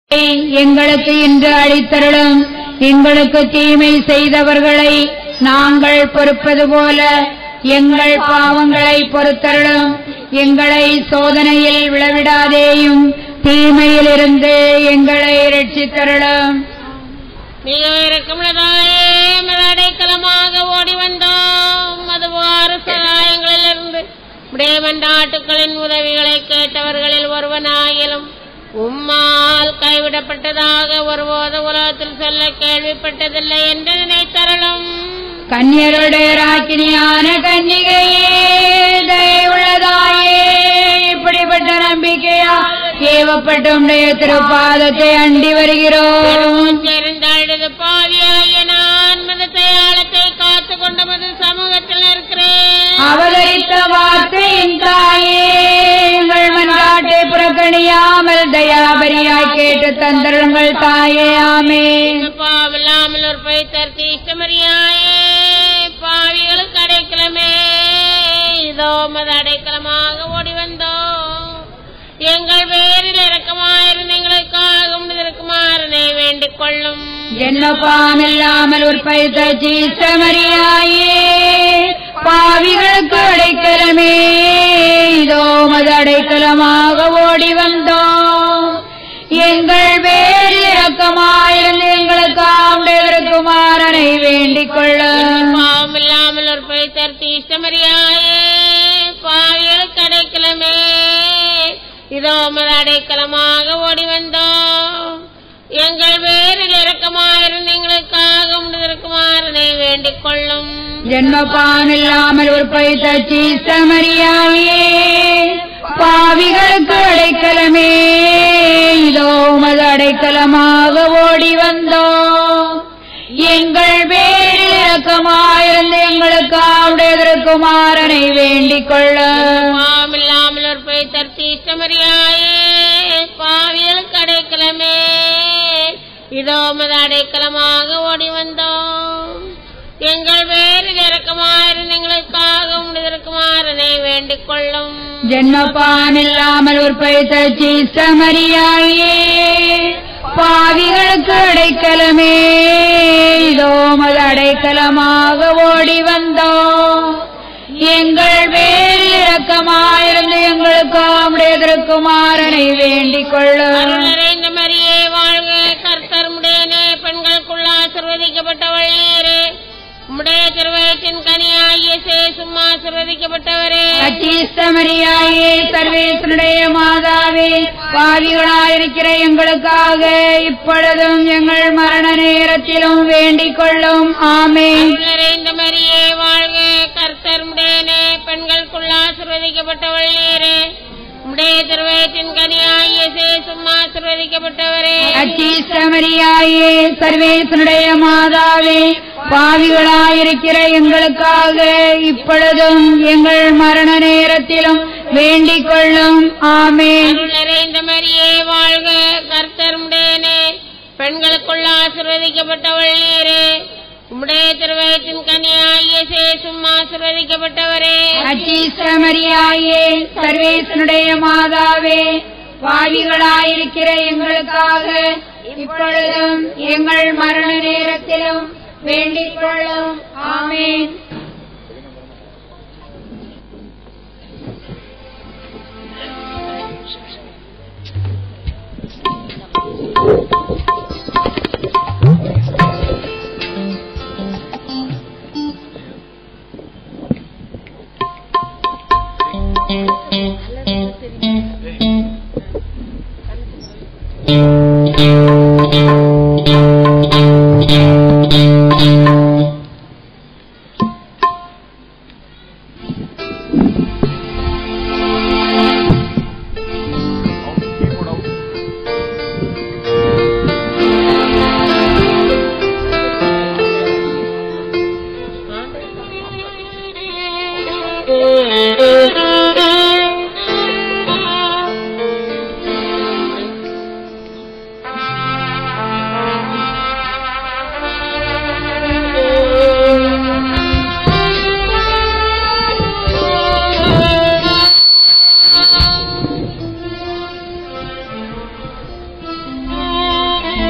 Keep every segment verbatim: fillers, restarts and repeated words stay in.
எங்களுக்கு இன்று அளித்தருளும். எங்களுக்கு தீமை செய்தவர்களை நாங்கள் பொறுப்பது போல எங்கள் பாவங்களை பொறுத்தருளும். எங்களை சோதனையில் விழவிடாதேயும் தீமையிலிருந்து எங்களை ரட்சித்தருளும். மிக இறக்கமுள்ளதாயே அடைக்கலமாக ஓடி வந்தோம். அதுவாறு சகாயங்களிலிருந்து உடைய மன்றாட்டுக்களின் உதவிகளை கேட்டவர்களில் ஒருவனாயிலும் உம்மால் கைவிடப்பட்டதாக ஒருபோது உலகத்தில் சொல்ல கேள்விப்பட்டதில்லை என்று நினைத்தருளும். கன்னியருடைய ராக்கினியான கன்னிகையே, தயவுள்ளதாயே, இப்படிப்பட்ட நம்பிக்கையா ஏவப்பட்ட உடைய திருப்பாதத்தை அண்டி வருகிறோம். சேர்ந்தழுது பாவியாய நான் மதத்தையாளத்தை காத்து கொண்ட மது சமூகத்தில் இருக்கிறேன். அவதரித்த வார்த்தையின் தாயே, எங்கள் மன்றாட்டை புறக்கணியாமல் தயாபரியாய் கேட்டு தந்தருங்கள் தாயே. ஆமே. பாவில்லாமல் ஒரு பைத்தர்த்தி இஷ்டமரியாயே, பாவிகளுக்கு அடைக்கலமே, இதோ மது அடைக்கலமாக ஓடி வந்தோம். எங்கள் பேரில் இறக்கமாயிருந்து எங்களுக்காக இருக்குமாறனை வேண்டிக் கொள்ளும். என்ன பாமில்லாமல் ஒரு பைத்தர்த்தி இஷ்டமரியாயே, பாவிகளுக்கு அடைக்கலமே, இதோ மது அடைக்கலமாக ஓடி வந்தோம். எங்கள் பேரில் இறக்கமாயிருந்து எங்களுக்காக குமாரனை வேண்டிக் கொள்ளும். பாவமில்லாமல் ஒரு பைத்தர்த்தி இஷ்டமரியாயே, பாவிகளுக்கு அடைக்கலமே, இதோ மது அடைக்கலமாக ஓடி வந்தோம். எங்கள் பேரில் இறக்கமாயிருந்து எங்களுக்காக இருக்குமாறனை வேண்டிக் கொள்ளும். ஜென்மபானில்லாமல் ஒரு பைத்தர்த்தி இஷ்டமரியாயே, பாவிகளுக்கு அடைக்கலமே, இதோ மது அடைக்கலமாக ஓடி வந்தோம். எங்கள் பேரில் இறக்கமாயிருந்து எங்களுக்காக குமாரனை வேண்டிக் கொள்ளும். பாவமில்லாமல் ஒரு பைத்தர்த்தி இஷ்டமரியாயே, பாவிகளுக்கு அடைக்கலமே, இதோ மது அடைக்கலமாக ஓடி வந்தோம். எங்கள் பேரில் இறக்கமாயிருந்து எங்களுக்காக இருக்குமாறனை வேண்டிக் கொள்ளும். ஜென்மபானில்லாமல் ஒரு பைத்தர்த்தி இஷ்டமரியாயே, பாவிகளுக்கு அடைக்கலமே, இதோ மது அடைக்கலமாக ஓடி வந்தோம். எங்கள் பேரில் இரக்கமாயிருந்து எங்களுக்காக குமாரனை வேண்டிக் கொள்ளும். நிறைந்த மரியே வாழ்க, கர்த்தர் உடையனே, பெண்களுக்குள்ள ஆசீர்வதிக்கப்பட்டவள் நீரே. உம்முடைய திருவயிற்றின் கனியாகிய இயேசுவும் ஆசீர்வதிக்கப்பட்டவரே. அச்சீஸ்தமரியாயே, சர்வேசனுடைய மாதாவே, பாவிகளாயிருக்கிற எங்களுக்காக இப்பொழுதும் எங்கள் மரண நேரத்திலும் வேண்டிக் கொள்ளும். ஆமென். நிறைந்த மரியே வாழ்க, கர்த்தர் உடையனே, பெண்களுக்குள்ள ஆசீர்வதிக்கப்பட்டவள் நீரே. உம்முடைய திருவயிற்றின் கனியாகிய இயேசுவும் ஆசீர்வதிக்கப்பட்டவரே. அச்சீஸ்தமரியாயே, சர்வேசனுடைய மாதாவே, பாவிகளாயிருக்கிற எங்களுக்காக இப்பொழுதும் எங்கள் மரண நேரத்திலும் வேண்டிக் கொள்ளும். ஆமென். நிறைந்த மரியே வாழ்க, கர்த்தர் உடையனே, பெண்களுக்குள்ள ஆசீர்வதிக்கப்பட்டவள் நீரே. உம்முடைய திருவயிற்றின் கனியாகிய இயேசுவும் ஆசீர்வதிக்கப்பட்டவரே. அச்சீஸ்தமரியாயே, சர்வேசனுடைய மாதாவே, பாவிகளாயிருக்கிற எங்களுக்காக இப்பொழுதும் எங்கள் மரண நேரத்திலும் வேண்டிக் கொள்ளும். ஆமென்.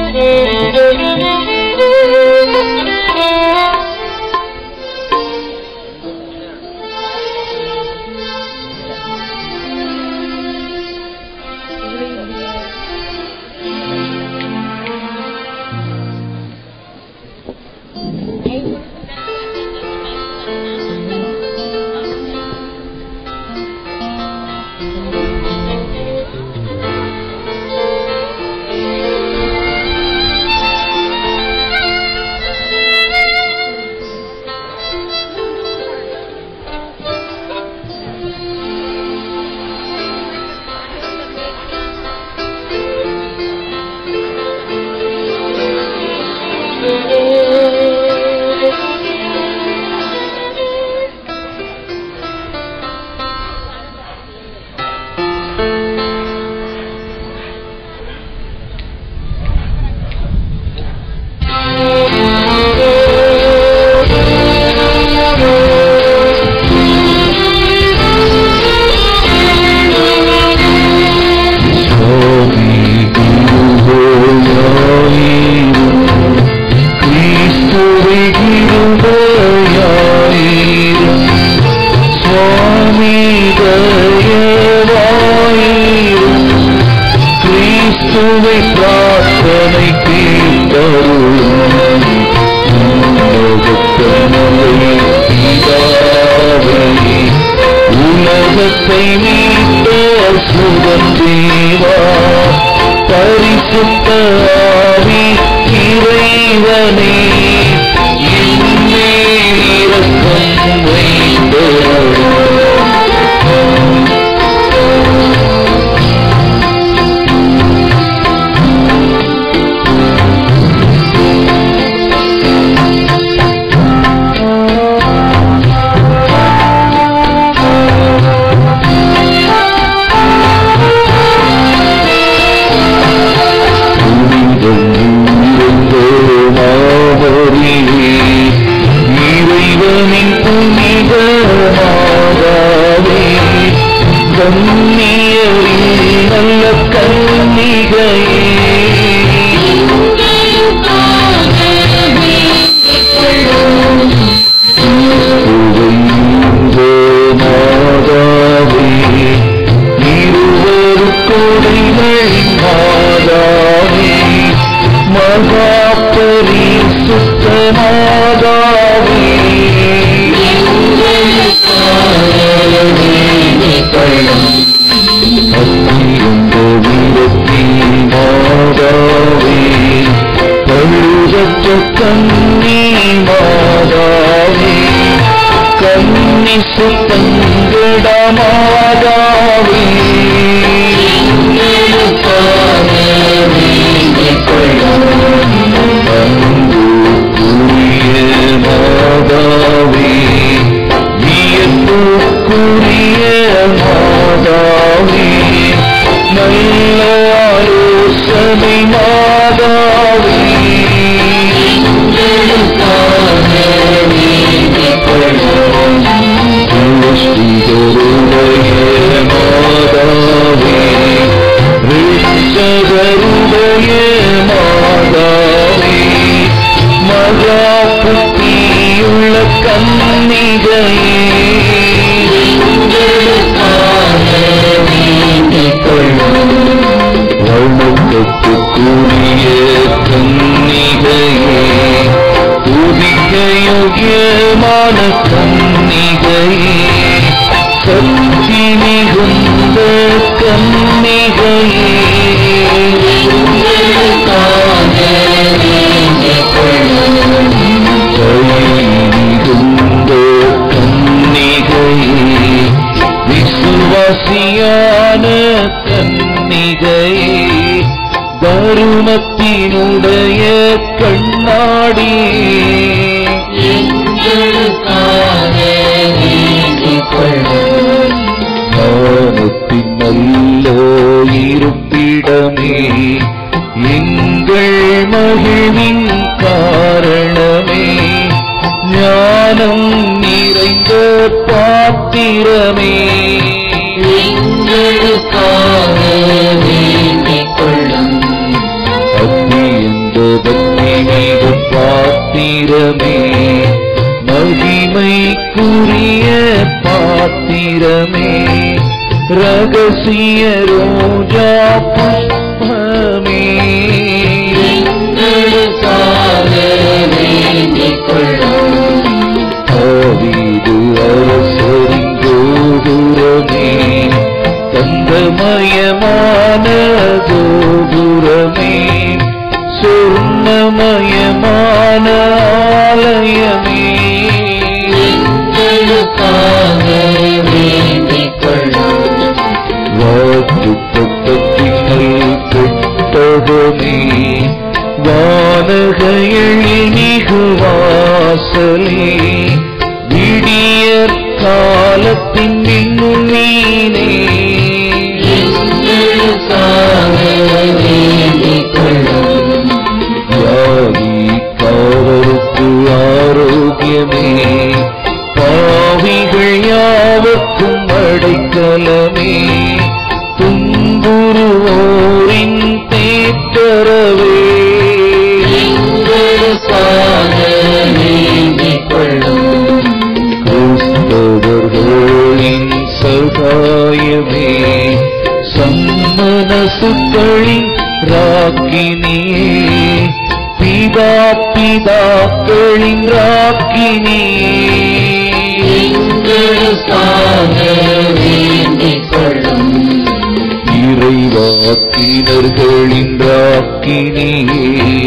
எங்களுக்காக வேண்டிக் கொள்ளும். பாத்திரமே மகிமைக்குரிய பாத்திரமே ரகசிய ரோஜா புஷ்பமே எங்களுக்காக வேண்டிக் கொள்ளும் தாவீது அரசரின் கோபுரமே தங்கமயமான கோபுரமே சொர்ணமயமான ஆலயமே எங்களுக்காக வேண்டிக் கொள்ளும் வாக்குத்தத்தத்தினல் பெட்டகமே வானக எழில்மிகு வாசலே விடியற் காலத்தின் விண்மீனே எங்களுக்காக வேண்டிக் கொள்ளும் வியாதிக்காரருக்கு ஆரோக்கியமே பாவிகள் யாவர்க்கும் அடைக்கலமே துன்புறுவோரின் தேற்றரவே எங்களுக்காக வேண்டிக் கொள்ளும் கிறிஸ்தவர்களின் சகாயமே சம்மனசுக்களின் ராக்கினியே பிதா பிதாக்களின் ராக்கினியே எங்களுக்காக வேண்டிக் கொள்ளும் இறைவாக்கினர்களின் ராக்கினியே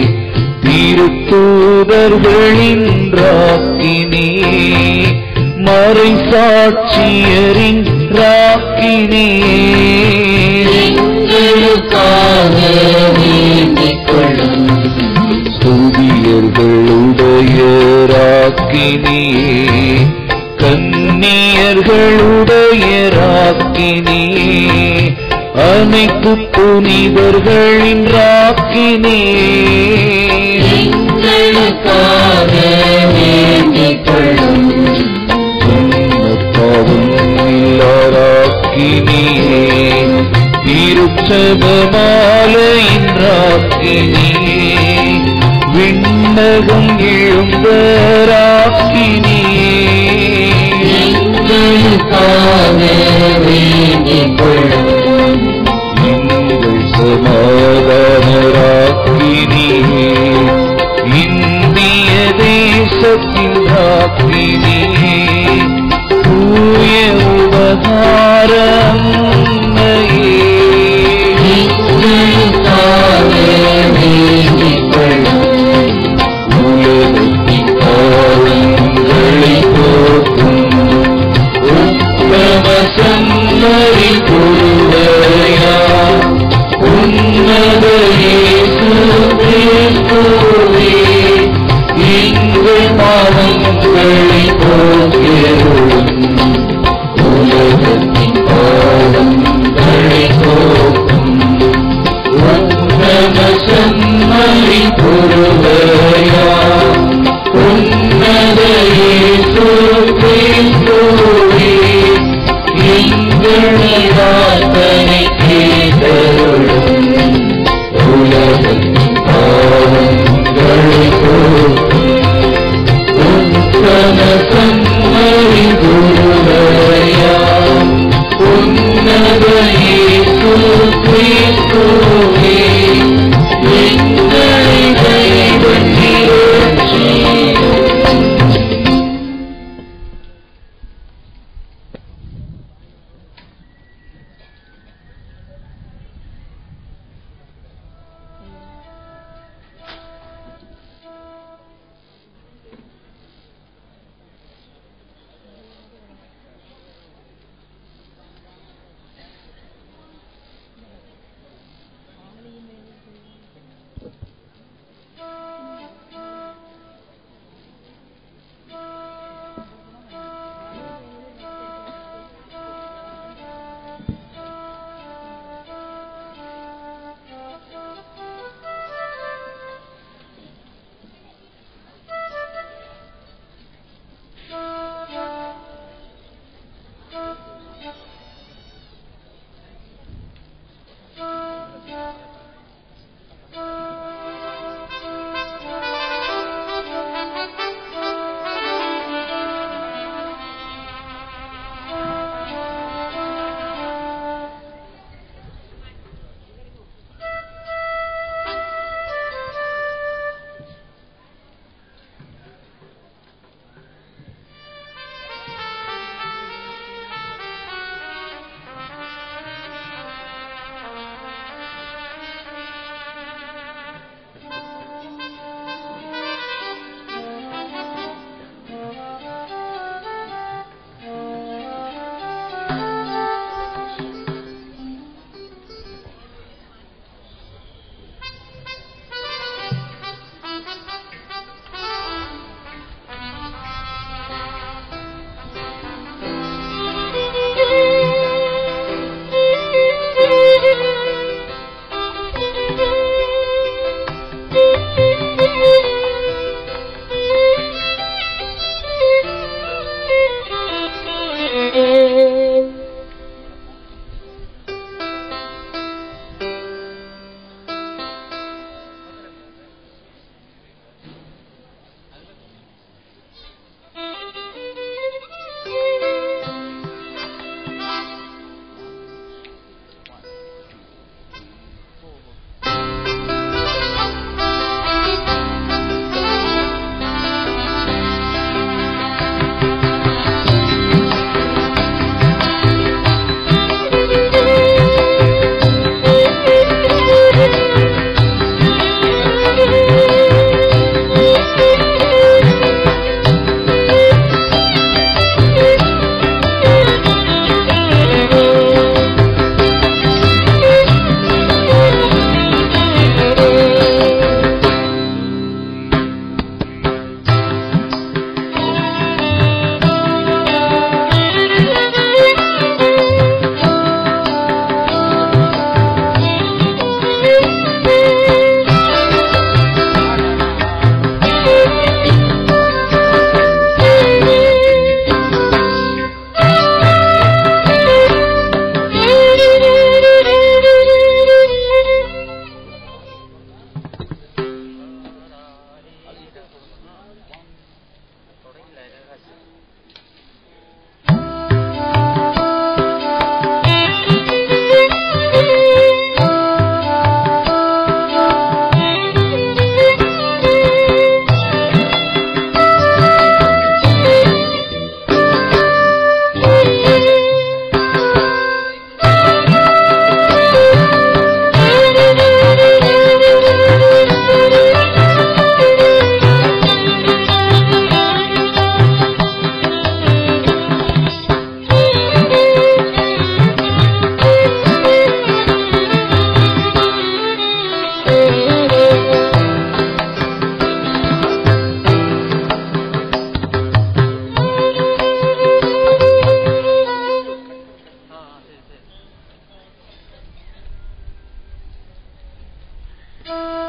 திருத்தூதர்களின் ராக்கினியே மறை சாட்சியரின் ராக்கினியே எங்களுக்காக வேண்டிக் கொள்ளும் ஸ்துதியர்களுடைய ராக்கினியே கன்னியர்களுடைய ராக்கினியே அனைத்து புனிதர்களின் ராக்கினியே எங்களுக்காக வேண்டிக் கொள்ளும் பாவம் இல்லாராக்கினியே திருச்சபமாலையின் ராக்கினியே விண்ணகம் எழுந்த ராக்கினியே எங்களுக்காக வேண்டிக் கொள்ளும் எங்கள் சமாதான ராக்கினியே இந்திய தேசத்தின் ராக்கினியே தூய உபகாரம் எங்களுக்காக வேண்டிக் கொள்ளும் உலகத்தின் பாவங்களை போக்கும் உத்தம சம்மரி பொருளையா உன்னத இயேசு கிறிஸ்துவே எங்கள் பாவங்களை போக்கியருளும் உலகத்தின் பாவங்களை போக்கும் உன்னத சம்மரி பொருளையா உன்னத இயேசு கிறிஸ்துவே எங்கள் பிரார்த்தனை கேட்டருளும் உலகத்தின் பாவங்களை போக்கும் உத்தம சம்மரி பொருளையா உன்னத இயேசு கிறிஸ்துவே எங்களை கைவிட்டு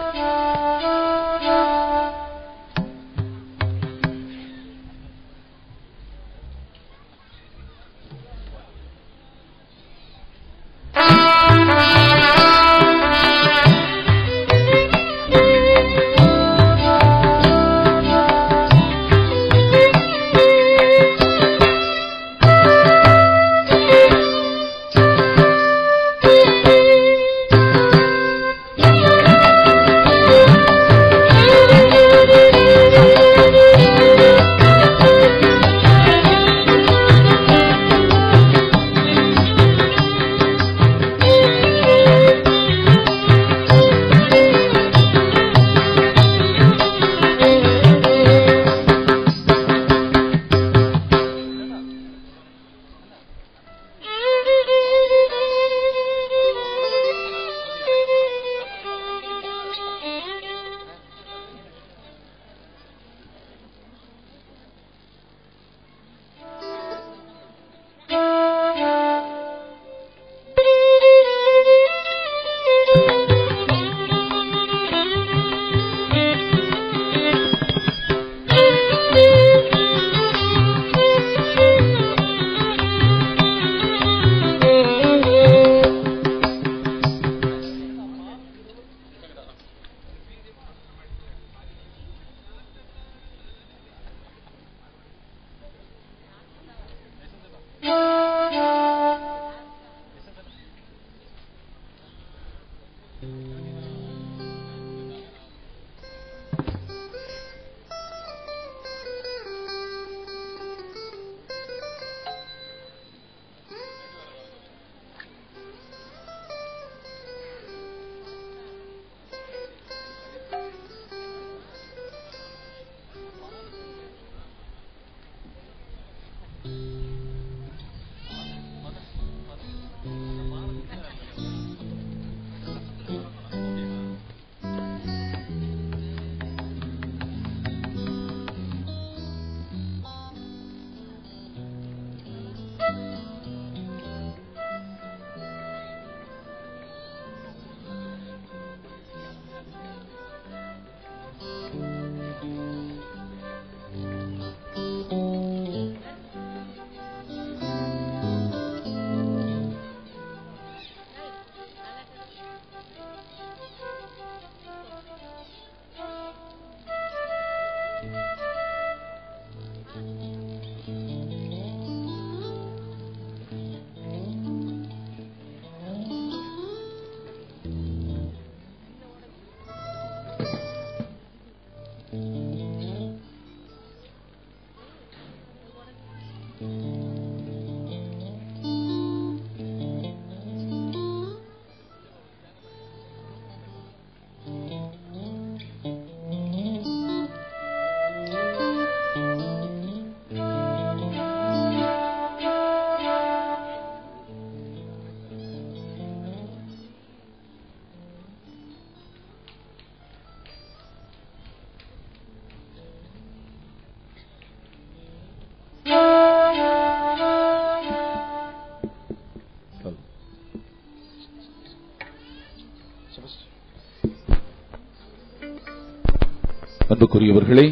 அன்புக்குரியவர்களே,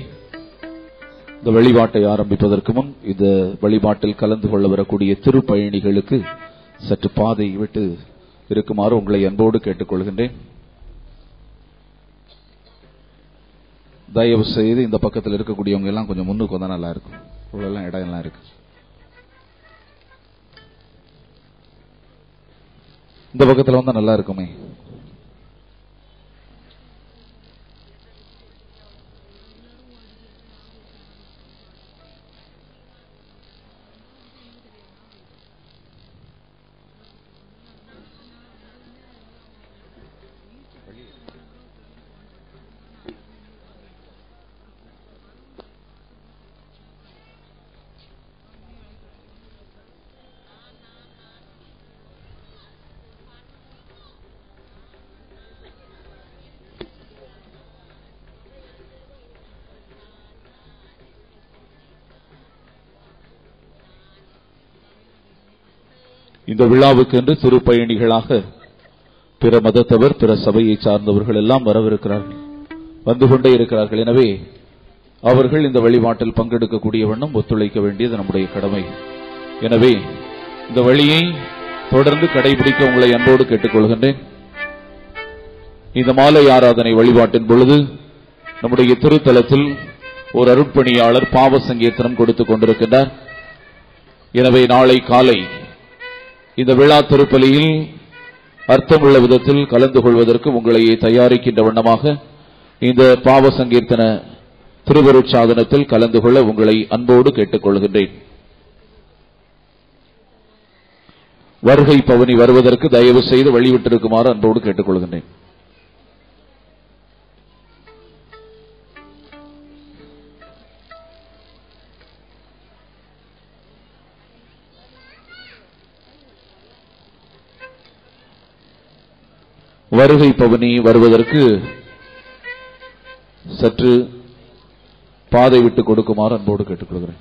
இந்த வழிபாட்டை ஆரம்பிப்பதற்கு முன் இந்த வழிபாட்டில் கலந்து கொள்ள வரக்கூடிய திருப்பயணிகளுக்கு சற்று பாதை விட்டு இருக்குமாறு உங்களை அன்போடு கேட்டுக்கொள்கின்றேன். தயவு செய்து இந்த பக்கத்தில் இருக்கக்கூடியவங்க எல்லாம் கொஞ்சம் முன்னுக்கு வந்தா நல்லா இருக்கும். இவ்வளவு இடம் எல்லாம் இருக்கு. இந்த பக்கத்தில் வந்தா நல்லா இருக்குமே. இந்த விழாவுக்கென்று திருப்பயணிகளாக பிற மதத்தவர், பிற சபையை சார்ந்தவர்கள் எல்லாம் வரவிருக்கிறார்கள், வந்து கொண்டே இருக்கிறார்கள். எனவே அவர்கள் இந்த வழிபாட்டில் பங்கெடுக்கக்கூடிய வண்ணம் ஒத்துழைக்க வேண்டியது நம்முடைய கடமை. எனவே இந்த வழியை தொடர்ந்து கடைபிடிக்க உங்களை அன்போடு கேட்டுக்கொள்கின்றேன். இந்த மாலை ஆராதனை வழிபாட்டின் பொழுது நம்முடைய திருத்தலத்தில் ஒரு அருட்பணியாளர் பாவ சங்கீர்த்தனம் கொடுத்துக் கொண்டிருக்கின்றார். எனவே நாளை காலை இந்த விழா திருப்பலியில் அர்த்தமுள்ள விதத்தில் கலந்து கொள்வதற்கு உங்களை தயாரிக்கின்ற வண்ணமாக இந்த பாவ சங்கீர்த்தன திருவருட்சாதனத்தில் கலந்து கொள்ள உங்களை அன்போடு கேட்டுக்கொள்கின்றேன். வருகை பவனி வருவதற்கு தயவு செய்து வழிவிட்டிருக்குமாறு அன்போடு கேட்டுக்கொள்கின்றேன். வருகை பவனி வருவதற்கு சற்று பாதை விட்டு கொடுக்குமாறு அன்போடு கேட்டுக்கொள்கிறேன்.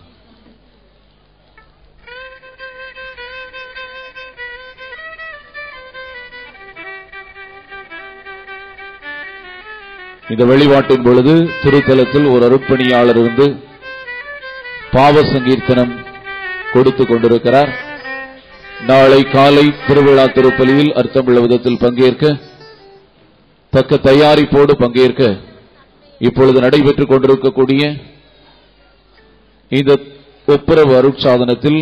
இந்த வழிபாட்டின் பொழுது திருத்தலத்தில் ஒரு அருட்பணியாளர் இருந்து பாவ சங்கீர்த்தனம் கொடுத்துக் கொண்டிருக்கிறார். நாளை காலை திருவிழா திருப்பலியில் அர்த்தமுள்ள விதத்தில் பங்கேற்க தக்க தயாரிப்போடு பங்கேற்க இப்பொழுது நடைபெற்றுக் கொண்டிருக்கக்கூடிய இந்த ஒப்புரவு அருட்சாதனத்தில்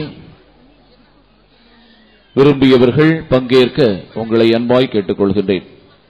விரும்பியவர்கள் பங்கேற்க உங்களை அன்பாய் கேட்டுக்கொள்கின்றேன்.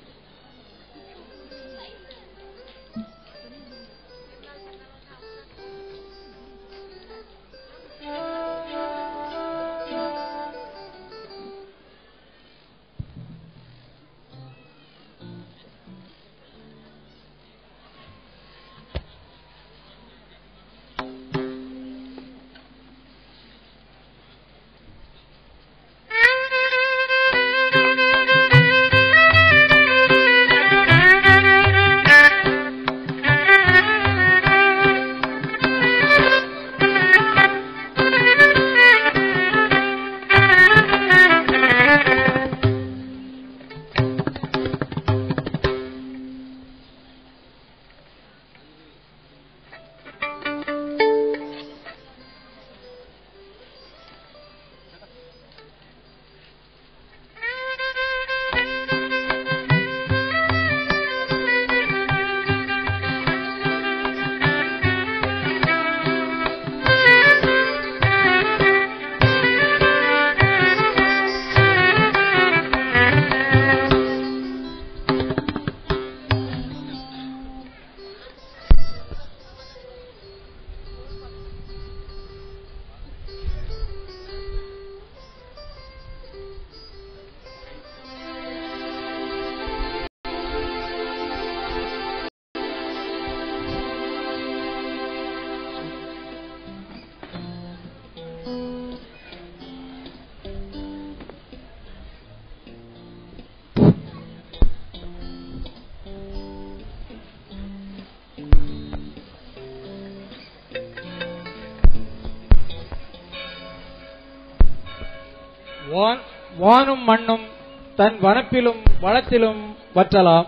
வானும் மண்ணும் தன் வனப்பிலும் வளத்திலும் வற்றலாம்,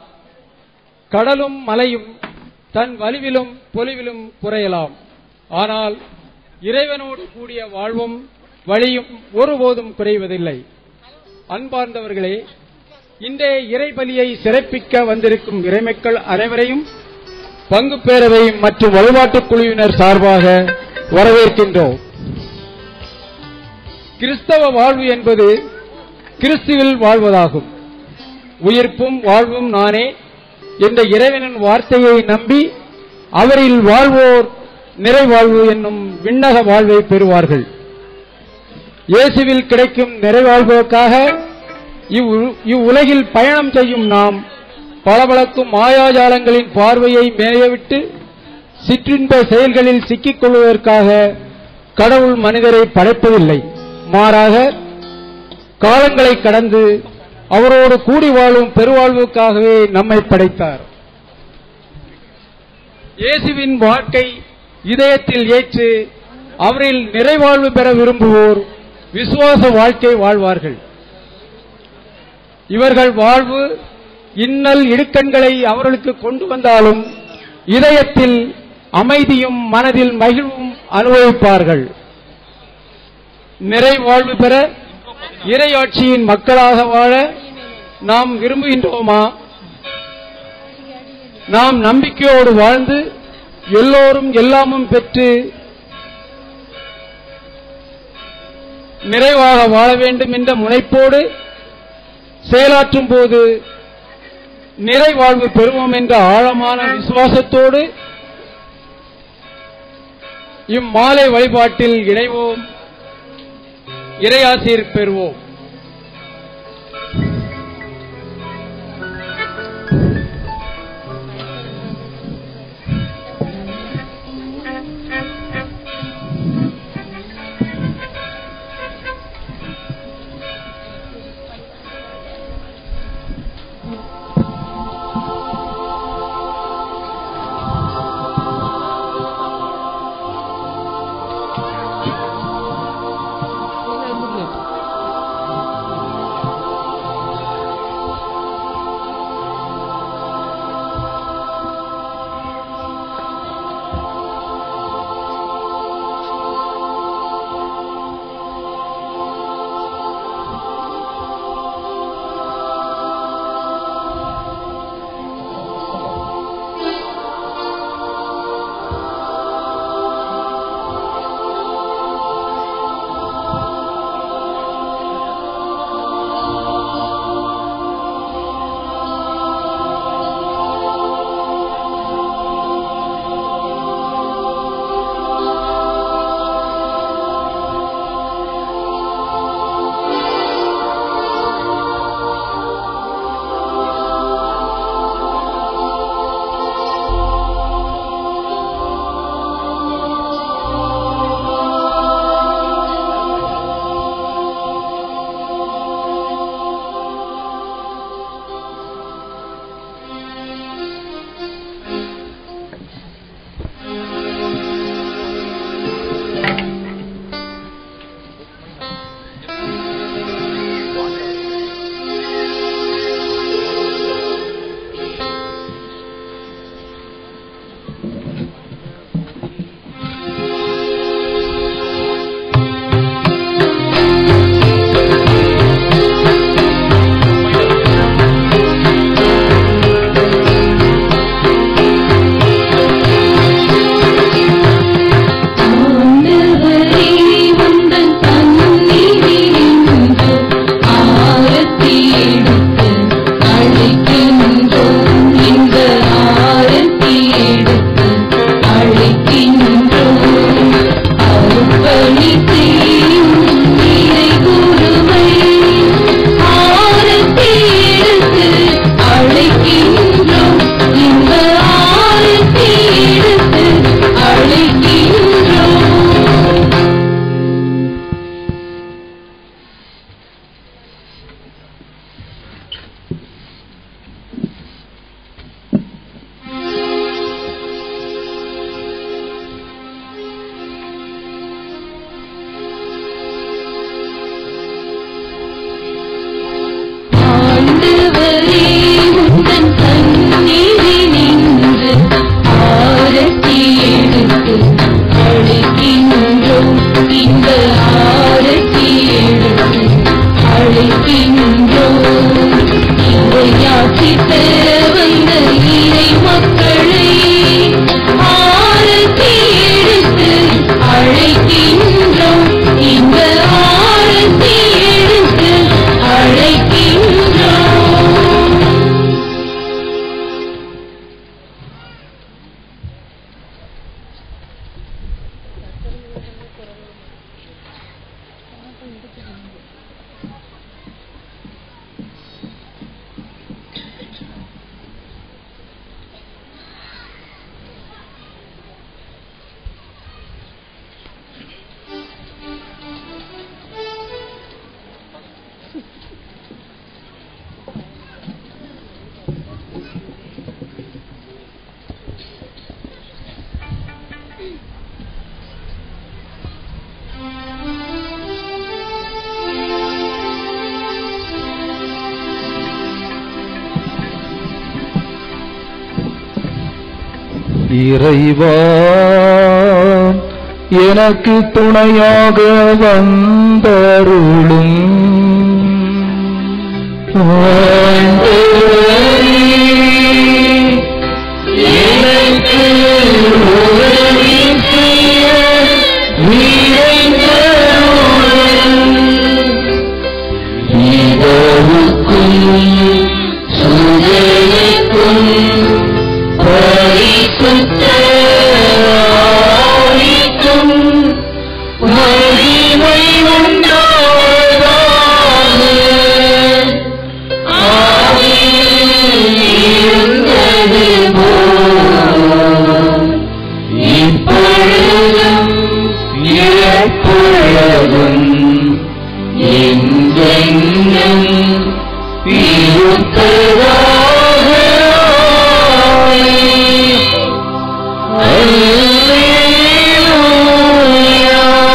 கடலும் மலையும் தன் வலிவிலும் பொலிவிலும் குறையலாம். ஆனால் இறைவனோடு கூடிய வாழ்வும் வழியும் ஒருபோதும் குறைவதில்லை. அன்பார்ந்தவர்களே, இன்றைய இறைபலியை சிறப்பிக்க வந்திருக்கும் இறைமக்கள் அனைவரையும் பங்கு பேரவை மற்றும் வழிபாட்டுக் குழுவினர் சார்பாக வரவேற்கின்றோம். கிறிஸ்தவ வாழ்வு என்பது கிறிஸ்துவில் வாழ்வதாகும். உயிர்ப்பும் வாழ்வும் நானே என்ற இறைவனின் வார்த்தையை நம்பி அவரில் வாழ்வோர் நிறைவாழ்வு என்னும் விண்ணக வாழ்வை பெறுவார்கள். இயேசுவில் கிடைக்கும் நிறைவாழ்வுக்காக இவ்வுலகில் பயணம் செய்யும் நாம் பளபளக்கும் மாயாஜாலங்களின் பார்வையை மேயவிட்டு சிற்றின்ப செயல்களில் சிக்கிக் கொள்வதற்காக கடவுள் மனிதரை படைப்பதில்லை. மாறாக காலங்களை கடந்து அவரோடு கூடி வாழும் பெருவாழ்வுக்காகவே நம்மை படைத்தார். இயேசுவின் வாழ்க்கை இதயத்தில் ஏற்று அவரில் நிறைவாழ்வு பெற விரும்புவோர் விசுவாச வாழ்க்கை வாழ்வார்கள். இவர்கள் வாழ்வு இன்னல் இடுக்கண்களை அவர்களுக்கு கொண்டு வந்தாலும் இதயத்தில் அமைதியும் மனதில் மகிழ்வும் அனுபவிப்பார்கள். நிறைவாழ்வு பெற இறையாட்சியின் மக்களாக வாழ நாம் விரும்புகின்றோமா? நாம் நம்பிக்கையோடு வாழ்ந்து எல்லோரும் எல்லாமும் பெற்று நிறைவாக வாழ வேண்டும் என்ற முனைப்போடு செயலாற்றும் போது நிறைவாழ்வு பெறுவோம் என்ற ஆழமான விசுவாசத்தோடு இம்மாலை வழிபாட்டில் இணைவோம். இறையாசீர் பெறுவோம். இறைவா எனக்கு துணையாக வந்தருளும். எனக்கு உதவி செய்ய இதற்கும் சுதேக்கும் பரிசுத்த ஆவிக்கும் மகிமை உண்டாவதாக. ஆதியில் இருந்தது போல் இப்பொழுதும் எப்பொழுதும் என்றென்றும் இருப்பதாக. அல்லேலூயா.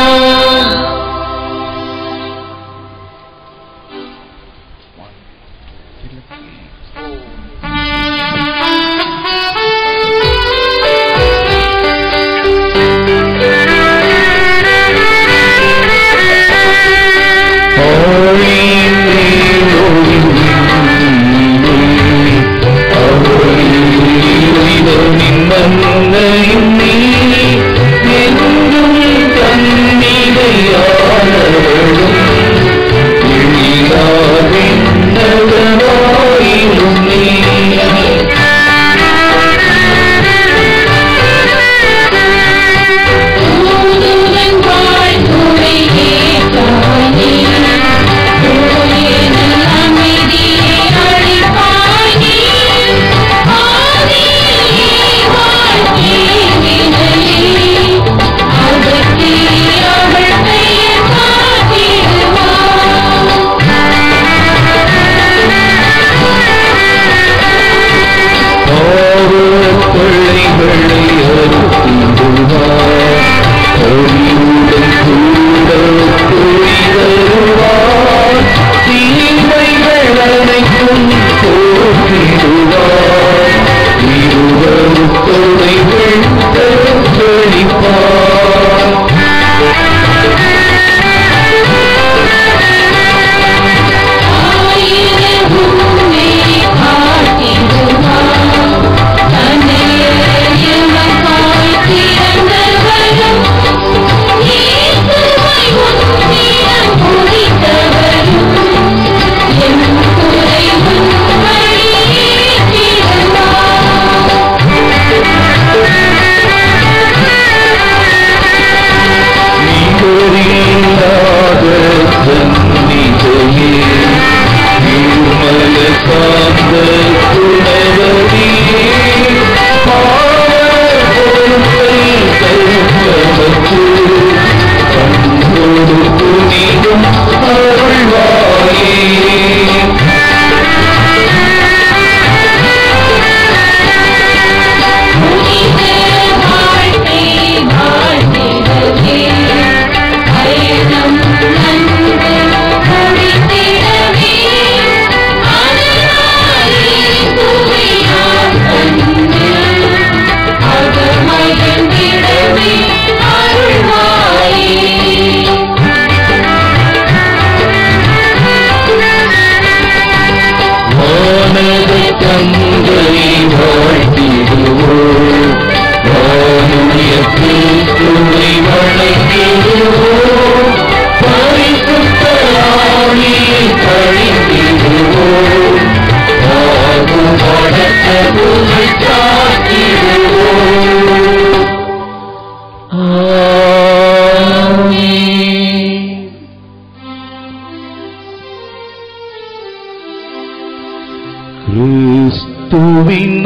கிறிஸ்துவின்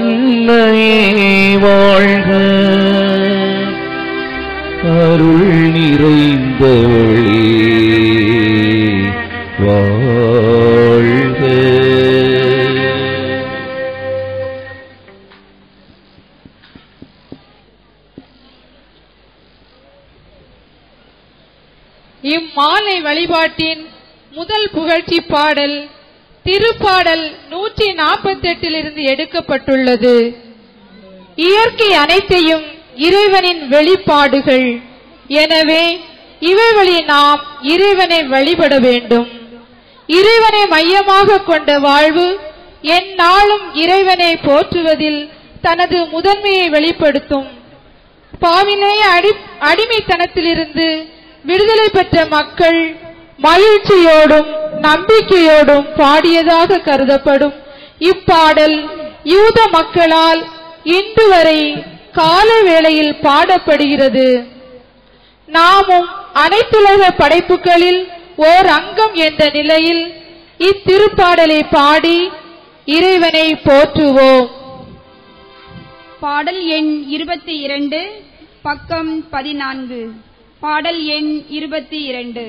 அன்னையே வாழ்க, அருள் நிறைந்தவளே வாழ்க. இம்மாலை வழிபாட்டின் முதல் புகழ்ச்சி பாடல் திருப்பாடல் நூற்றி நாற்பத்தி எட்டிலிருந்து எடுக்கப்பட்டுள்ளது. இயற்கை அனைத்தையும் இறைவனின் வெளிப்பாடுகள். எனவே இவைகளில் நாம் இறைவனை வழிபட வேண்டும். இறைவனை மையமாக கொண்ட வாழ்வு எந்நாளும் இறைவனை போற்றுவதில் தனது முதன்மையை வெளிப்படுத்தும். பாவிலேய அடி அடிமைத்தனத்திலிருந்து விடுதலை பெற்ற மக்கள் மகிழ்ச்சியோடும் நம்பிக்கையோடும் பாடியதாக கருதப்படும் இப்பாடல் யூத மக்களால் இன்று வரை கால வேளையில் பாடப்படுகிறது. நாமும் அனைத்துலக படைப்புகளில் ஓர் அங்கம் என்ற நிலையில் இத்திருப்பாடலை பாடி இறைவனை போற்றுவோம். பாடல் எண் இருபத்தி இரண்டு, பக்கம் பதினான்கு. பாடல் எண் இருபத்தி இரண்டு.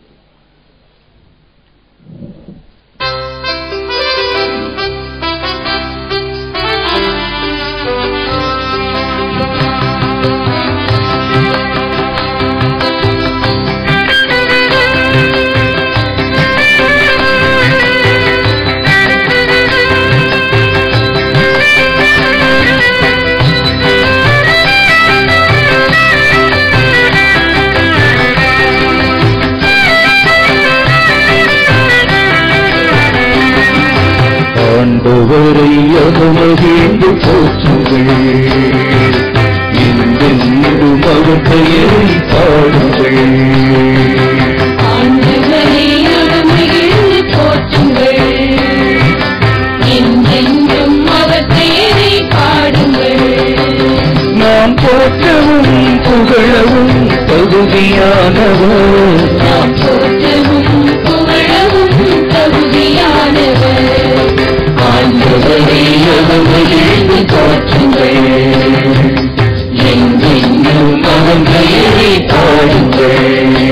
ஆண்டவரை அகமகிழ்ந்து போற்றுங்கள், என்றென்றும் அவர் பெயரை பாடுங்கள். ஆண்டவரை அகமகிழ்ந்து போற்றுங்கள், என்றென்றும் அவர் பெயரை பாடுங்கள். நாம் போற்றவும் புகழவும் தகுதியானவர், நாம் போற்றவும் புகழவும் தகுதியானவர். ஆண்டவரை அகமகிழ்ந்து போற்றுங்கள், என்றென்றும் அவர் பெயரை பாடுங்கள்.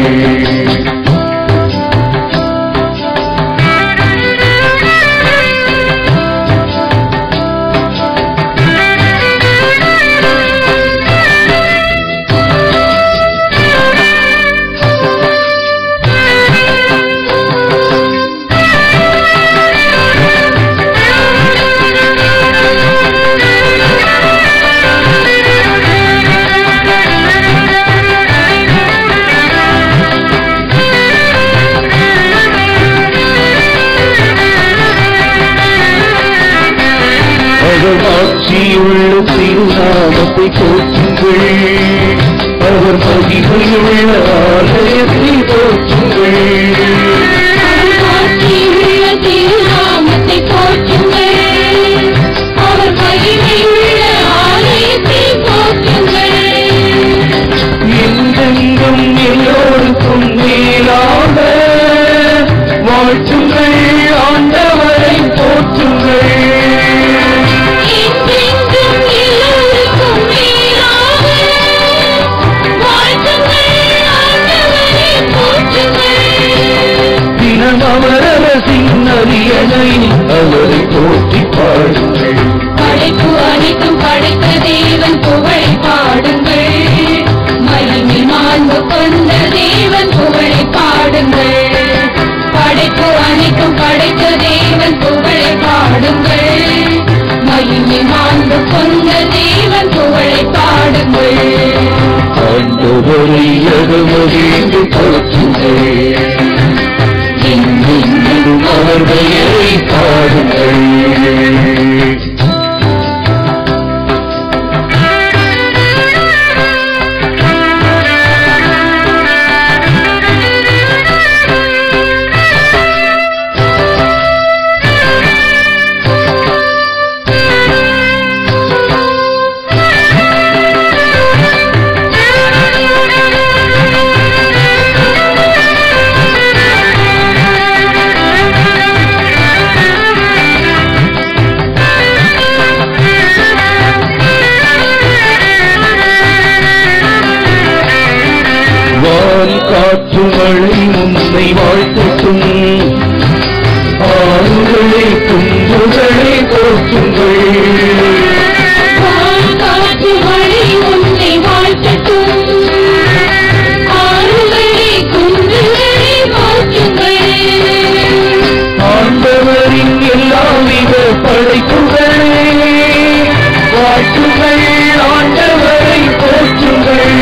ஆட்சியுள்ள திருநாமத்தை போற்றுங்கள், அவர் மகிமையுள்ள ஆலயத்தை போற்றுங்கள். ஆட்சியுள்ள திருநாமத்தை போற்றுங்கள், அவர் மகிமையுள்ள ஆலயத்தை போற்றுங்கள். என்றென்றும் எல்லோருக்கும் மேலாக வாழ்த்துங்கள், ஆண்டவரை போற்றுங்கள். தினம் அவரவசின் அரியணை அவரை போற்றி பாடுங்கள். படைப்பு அனைத்தும் படைத்த தேவன் புகழை பாடுங்கள், மகிமை மாண்பு கொண்ட தேவன் புகழை பாடுங்கள். படைப்பு அனைத்தும் படைத்த தேவன் புகழை பாடுங்கள், மகிமை மாண்பு கொண்ட தேவன் புகழை பாடுங்கள். ஆண்டவரை அகமகிழ்ந்து போற்றுங்கள், என்றென்றும் அவர் பெயரை பாடுங்கள். காற்று மழை முன்னை வாழ்த்தட்டும், ஆறுகளை குன்றுகளை போற்றுங்கள். காற்று மழை முன்னை வாழ்த்தட்டும், ஆறுகளை குன்றுகளை போற்றுங்கள். ஆண்டவரின் எல்லாவித படைப்புகளை வாழ்த்துங்கள். பாடுங்கள் ஆண்டவரை போற்றுங்கள்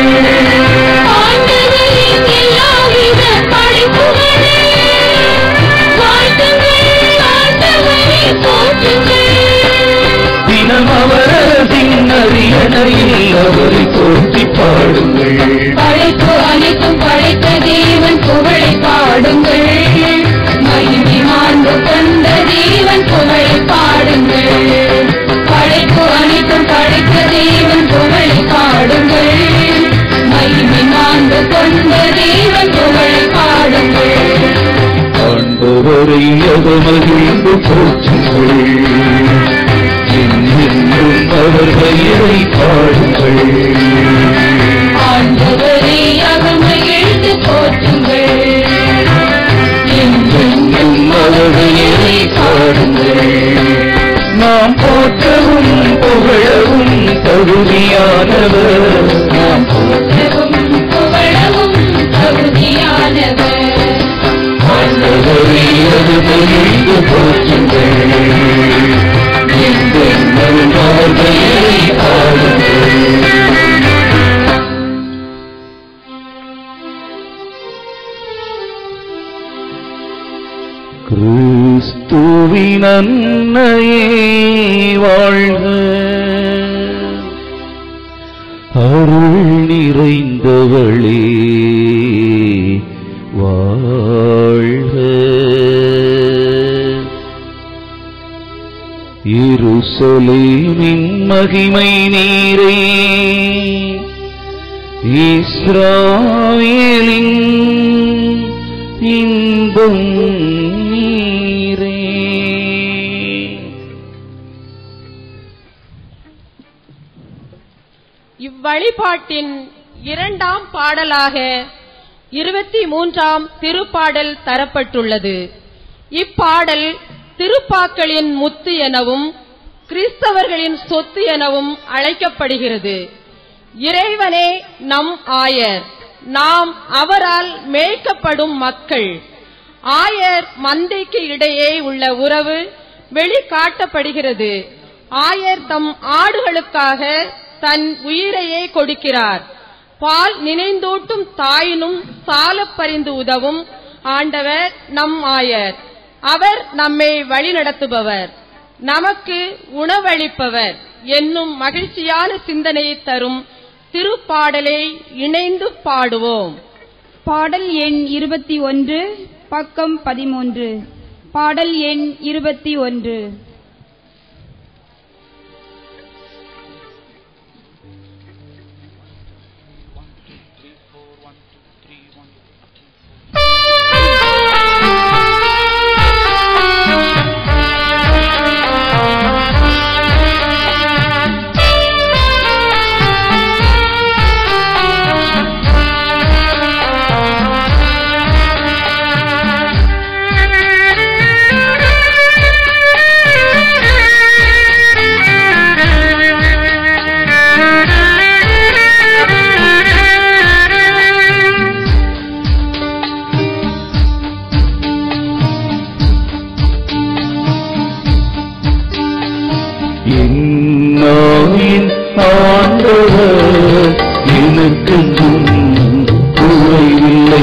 ஆண்டவரின் எல்லாவித படைப்புகளே வாழ்த்துங்கள் ஆண்டவரை போற்றுங்கள் தினம் அவரதின் அரியணையில் அவரை போற்றி பாடுங்கள் படைப்பு அனைத்தும் படைத்த தேவன் புகழை பாடுங்கள் மகிமை மாண்பு கொண்ட தேவன் புகழை பாடுங்கள் படைப்பு அனைத்தும் படைத்த தேவன் புகழை பாடுங்கள் மகிமை மாண்பு கொண்ட தேவன் புகழை பாடுங்கள் ஆண்டவரை அகமகிழ்ந்து போற்றுங்கள் என்றென்றும் அவர் பெயரை பாடுங்கள் ஆண்டவரை அகமகிழ்ந்து போற்றுங்கள் என்றென்றும் அவர் பெயரை பாடுங்கள் நாம் போற்றவும் புகழவும் தகுதியானவர் நாம் போற்றவும் புகழவும் தகுதியானவர் ஆண்டவரை அகமகிழ்ந்து போற்றுங்கள் என்றென்றும் அவர் பெயரை பாடுங்கள் கிறிஸ்துவின் அன்னையே வாழ்க அருள் நிறைந்தவளே வாழ்க எருசலேமின் மகிமை நீரே இஸ்ராயேலின் இன்பம் நீரே இவ்வழிபாட்டின் இரண்டாம் பாடலாக இருபத்தி மூன்றாம் திருப்பாடல் தரப்பட்டுள்ளது. இப்பாடல் திருப்பாக்களின் முத்து எனவும் கிறிஸ்தவர்களின் சொத்து எனவும் அழைக்கப்படுகிறது. இறைவனே நம் ஆயர், நாம் அவரால் மேய்க்கப்படும் மக்கள். ஆயர் மந்தைக்கு இடையே உள்ள உறவு வெளிக்காட்டப்படுகிறது. ஆயர் தம் ஆடுகளுக்காக தன் உயிரையே கொடுக்கிறார். பால் நினைந்தூட்டும் தாயினும் சாலப் பரிந்து உதவும் ஆண்டவர் நம் ஆயர். அவர் நம்மை வழிநடத்துபவர், நமக்கு உணவளிப்பவர் என்னும் மகிழ்ச்சியான சிந்தனையை தரும் திருப்பாடலை இணைந்து பாடுவோம். பாடல் எண் இருபத்தி ஒன்று, பக்கம் பதிமூன்று. பாடல் எண் இருபத்தி ஒன்று. ஆண்டவர் எனக்கென்றும் குறைவில்லை.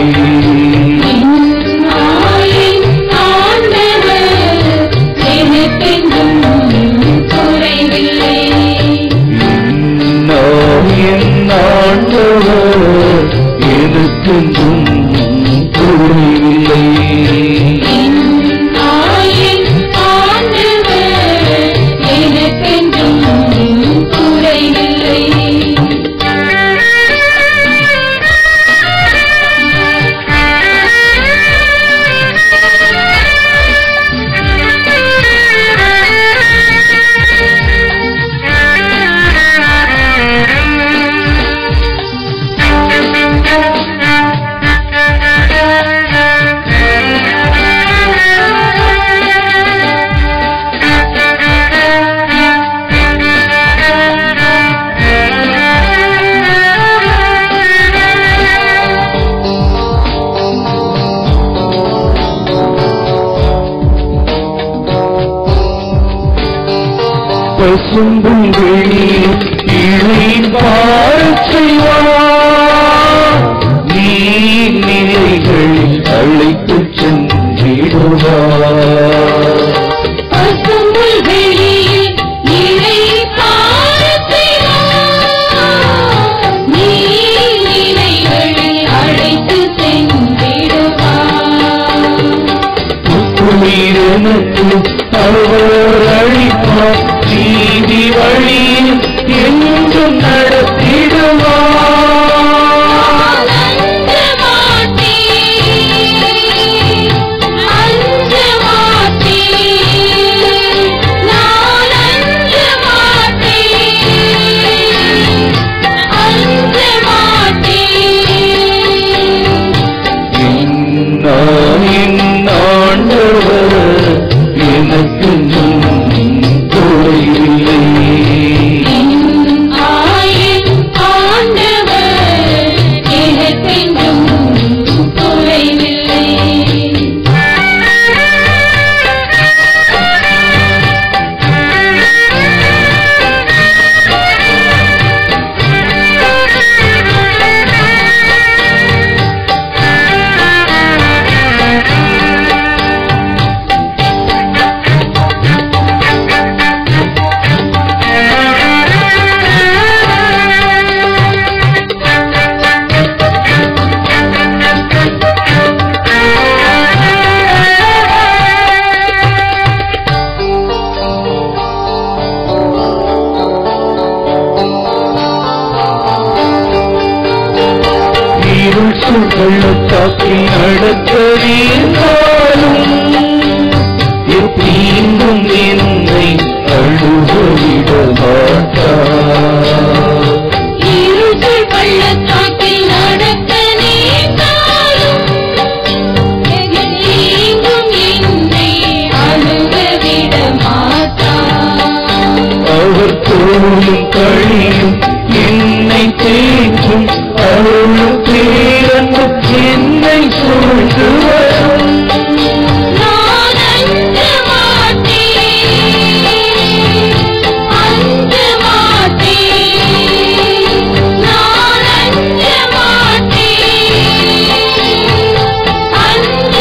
என் ஆண்டவர் எனக்கென்றும் குறைவில்லை. பசும்பும் வெளியில் இழை பாரச் செய்வார். நீர்நிலைகளில் அழைத்துச் சென்றிடுவார். பசும்புல் வெளியில் இறை பாரச் செய்வார். நீர்நிலைகளில் அழைத்துச் சென்றிடுவார். உயிரெனக்கு அவர் அளிப்பார். நீதி வழியில் என்றும் நடத்திடுவார். அஞ்ச மாட்டேன், அஞ்ச மாட்டேன், நான் அஞ்ச மாட்டேன், அஞ்ச மாட்டேன். நான் என் ஆண்டவர் எனக்கு குறைவில்லை. ஆயின் ஆண்டவர் எனக்கென்றும் குறைவில்லை. இருள் சுழத்தாக்கி நடக்க நேர்ந்தாலும் எப்பீங்கும் என்னை அழுகவிட மாட்டார். இருள் பள்ளத்தாக்கில் நடக்க நேர்ந்தாலும் எங்கெங்கும் என்னை அழுகவிட மாட்டார். அவர் தோளும் கழியும் என்னை தேற்றும் அருள் பேரன்பு என்னை சூழ்ந்து வரும். நான் அஞ்ச மாட்டேன், அஞ்ச மாட்டேன், நான் அஞ்ச மாட்டேன், அஞ்ச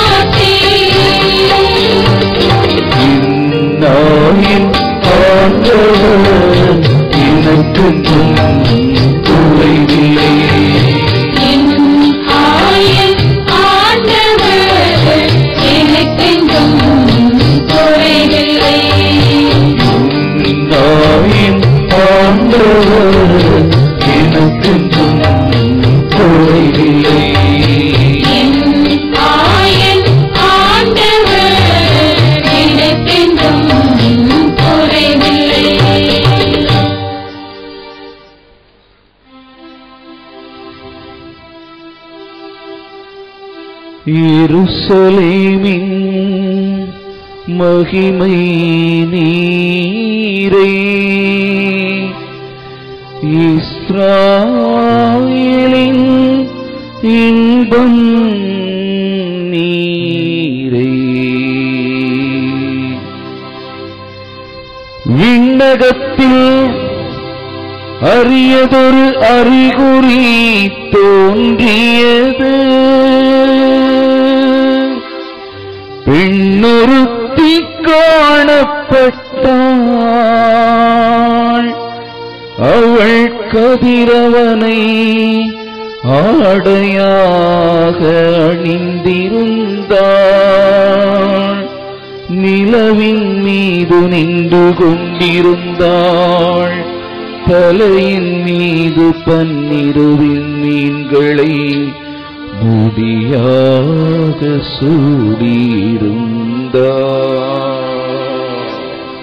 மாட்டேன். நாயின் ஆண்டவர் எனக்கு குறைவில்லை. என் ஆயின் ஆண்டவர் எனக்கென்றும் குறைவில்லை. நாயின் ஆண்டவர் எனக்கு குறைவில்லை. என் ஆயின் ஆண்டவர் எனக்கென்றும் குறைவில்லை. எருசலேமின் மகிமை நீரே, இஸ்ராயேலின் இன்பம் நீரே. விண்ணகத்தில் அரியதொரு அறிகுறி தோன்றியது. பெண்ணொருத்தி காணப்பட்டாள். அவள் கதிரவனை ஆடையாக அணிந்திருந்தாள். நிலவின் மீது நின்று கொண்டிருந்தாள். தலையின் மீது பன்னிருவின் மீன்களை முடியாக சூடியிருந்தார்.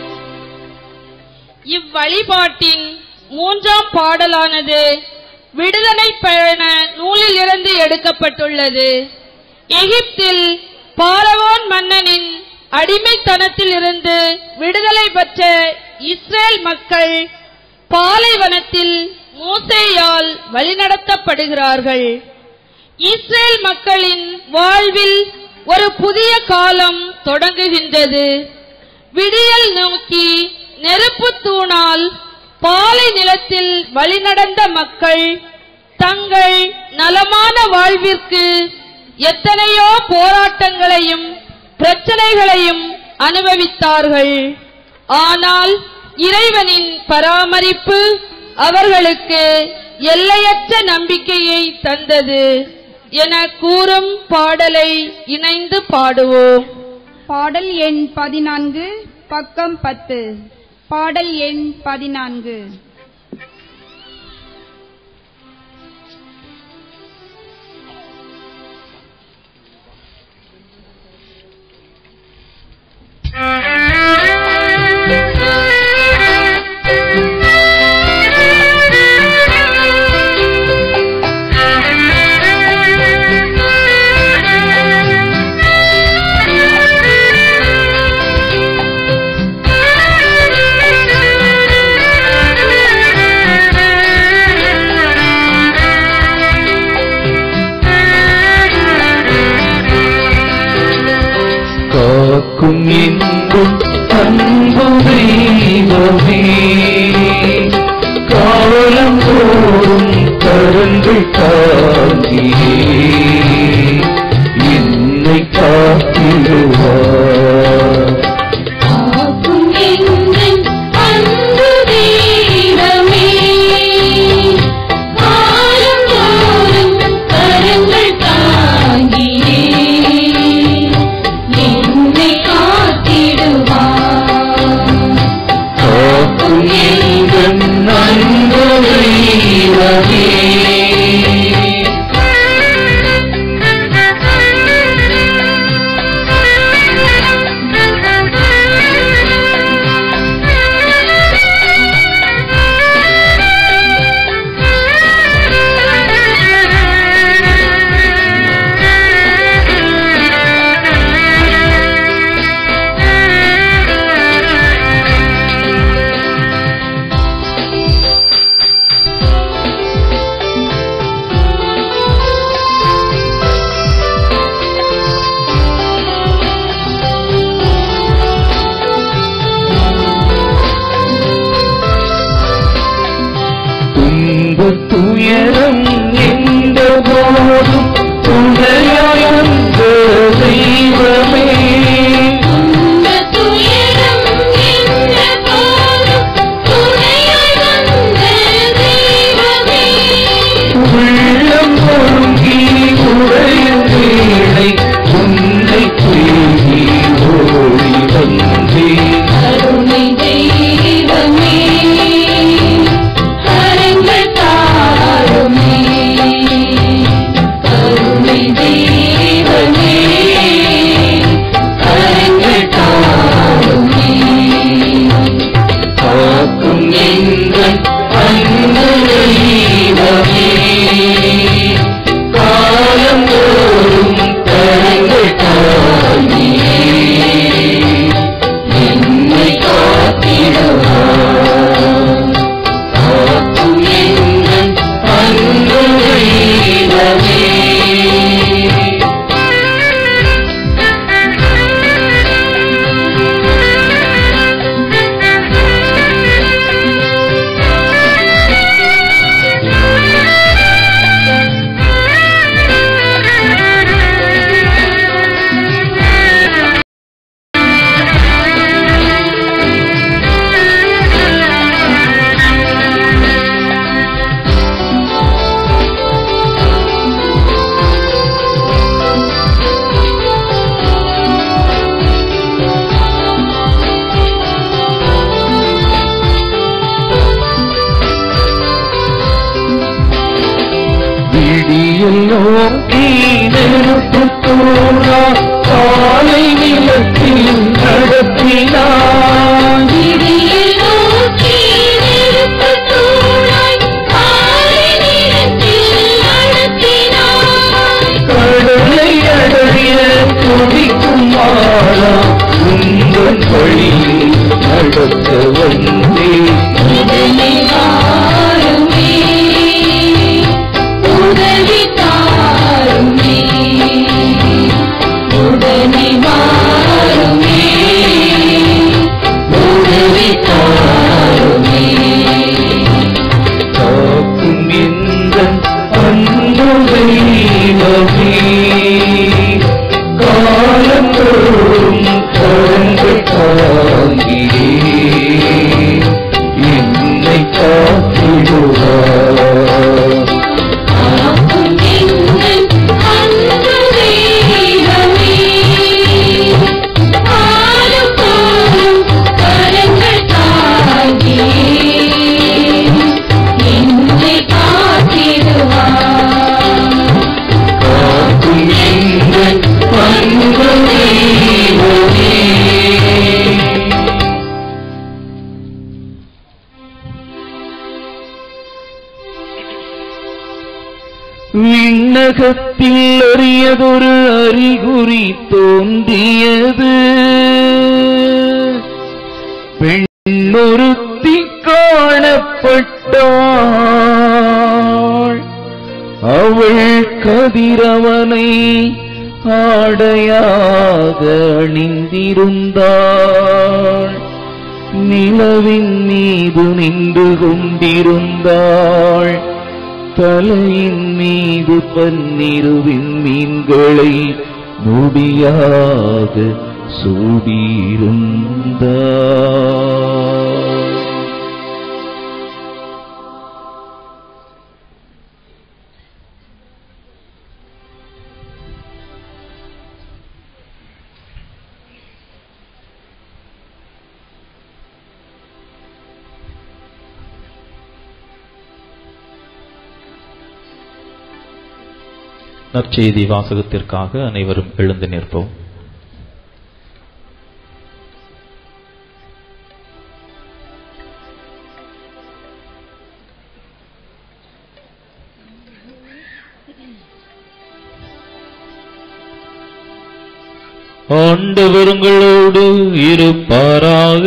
இவ்வழிபாட்டின் மூன்றாம் பாடலானது விடுதலை பயண நூலிலிருந்து எடுக்கப்பட்டுள்ளது. எகிப்தில் பார்வோன் மன்னனின் அடிமைத்தனத்தில் இருந்து விடுதலை பெற்ற இஸ்ரேல் மக்கள் பாலைவனத்தில் மோசேயால் வழிநடத்தப்படுகிறார்கள். இஸ்ரேல் மக்களின் வாழ்வில் ஒரு புதிய காலம் தொடங்குகின்றது. விடியல் நோக்கி நெருப்பு தூணால் பாலை நிலத்தில் வழிநடந்த மக்கள் தங்கள் நலமான வாழ்விற்கு எத்தனையோ போராட்டங்களையும் பிரச்சனைகளையும் அனுபவித்தார்கள். ஆனால் இறைவனின் பராமரிப்பு அவர்களுக்கு எல்லையற்ற நம்பிக்கையை தந்தது என கூறும் பாடலை இணைந்து பாடுவோம். பாடல் எண் பதினான்கு, பக்கம் பத்து. பாடல் எண் பதினான்கு. காக்கும் எங்கும் அன்பு தெய்வமே, காலம் தோறும் கரங்கள் தாங்கியே என்னை காத்திடுவார். காக்கும் எங்கள் அன்பு தெய்வமே, காலந்தோறும் கரங்கள் தாங்கியே என்னை காத்திடுவார். காக்கும் எங்கள் அன்பு தெய்வமே. துயரம் எந்த போதும் துணையாயந்த தெய்வமே, துன்பத் துயரம் என்ற போதும் துணையாய் வந்த தெய்வமே, உள்ளம் பொருங்கி உடையும் வேளை உன்னை தேடி ஓடி வந்தேன். கருணை தெய்வமே, கரங்கள் தாருமே. கருணை தெய்வமே, கரங்கள் தாருமே. காக்கும் எங்கள் அன்பு தெய்வமே, காலம் தோறும் கரங்கள் தாங்கியே என்னை காத்திடுவார். காக்கும் எங்கள் அன்பு தெய்வமே. விடியல் நோக்கி நெருப்பு தூணா காலை நிலத்தில் நடத்தினான். விடியல் நோக்கி நெருப்பு தூணாய் காலை நிலத்தில் நடத்தினாய். கடலை அடைய துடிக்கும் மாறா உங்கள் வழியில் நடத்த வந்தேன். உடனே வாருமே, உதவி தாருமே. உடனே வாருமே, உதவி தாருமே. விண்ணகத்தில் அறியதொரு அறிகுறி தோன்றியது. பெண்ணொருத்தி காணப்பட்டாள். அவள் கதிரவனை ஆடையாக அணிந்திருந்தாள். நிலவின் மீது நின்று கொண்டிருந்தாள். தலையின் மீது பன்னிருவின் மீன்களை முடியாக சூடியிருந்தாள். நற்செய்தி வாசகத்திற்காக அனைவரும் எழுந்து நிற்போம். ஆண்டவர் உங்களோடு இருப்பாராக.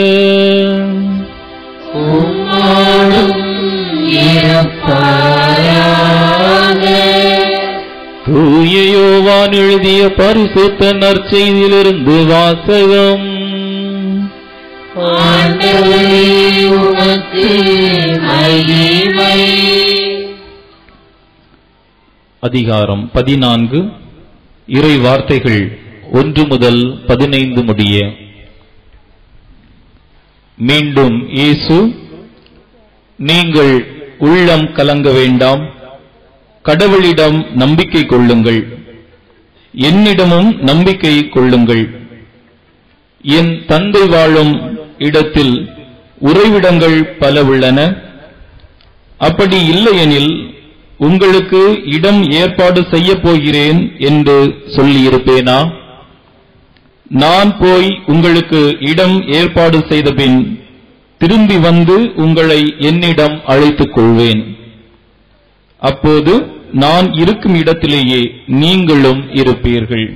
தூய யோவான் எழுதிய பரிசுத்த நற்செய்தியிலிருந்து வாசகம். அதிகாரம் பதினான்கு. இறை வார்த்தைகள் ஒன்று முதல் பதினைந்து முடிய. மீண்டும் இயேசு, நீங்கள் உள்ளம் கலங்க வேண்டாம், கடவுளிடம் நம்பிக்கை கொள்ளுங்கள், என்னிடமும் நம்பிக்கை கொள்ளுங்கள். என் தந்தை வாழும் இடத்தில் உறைவிடங்கள் பல உள்ளன. அப்படி இல்லையெனில் உங்களுக்கு இடம் ஏற்பாடு செய்ய போகிறேன் என்று சொல்லியிருப்பேனா? நான் போய் உங்களுக்கு இடம் ஏற்பாடு செய்தபின் திரும்பி வந்து உங்களை என்னிடம் அழைத்துக் கொள்வேன். அப்போது நான் இருக்கும் இடத்திலேயே நீங்களும் இருப்பீர்கள்.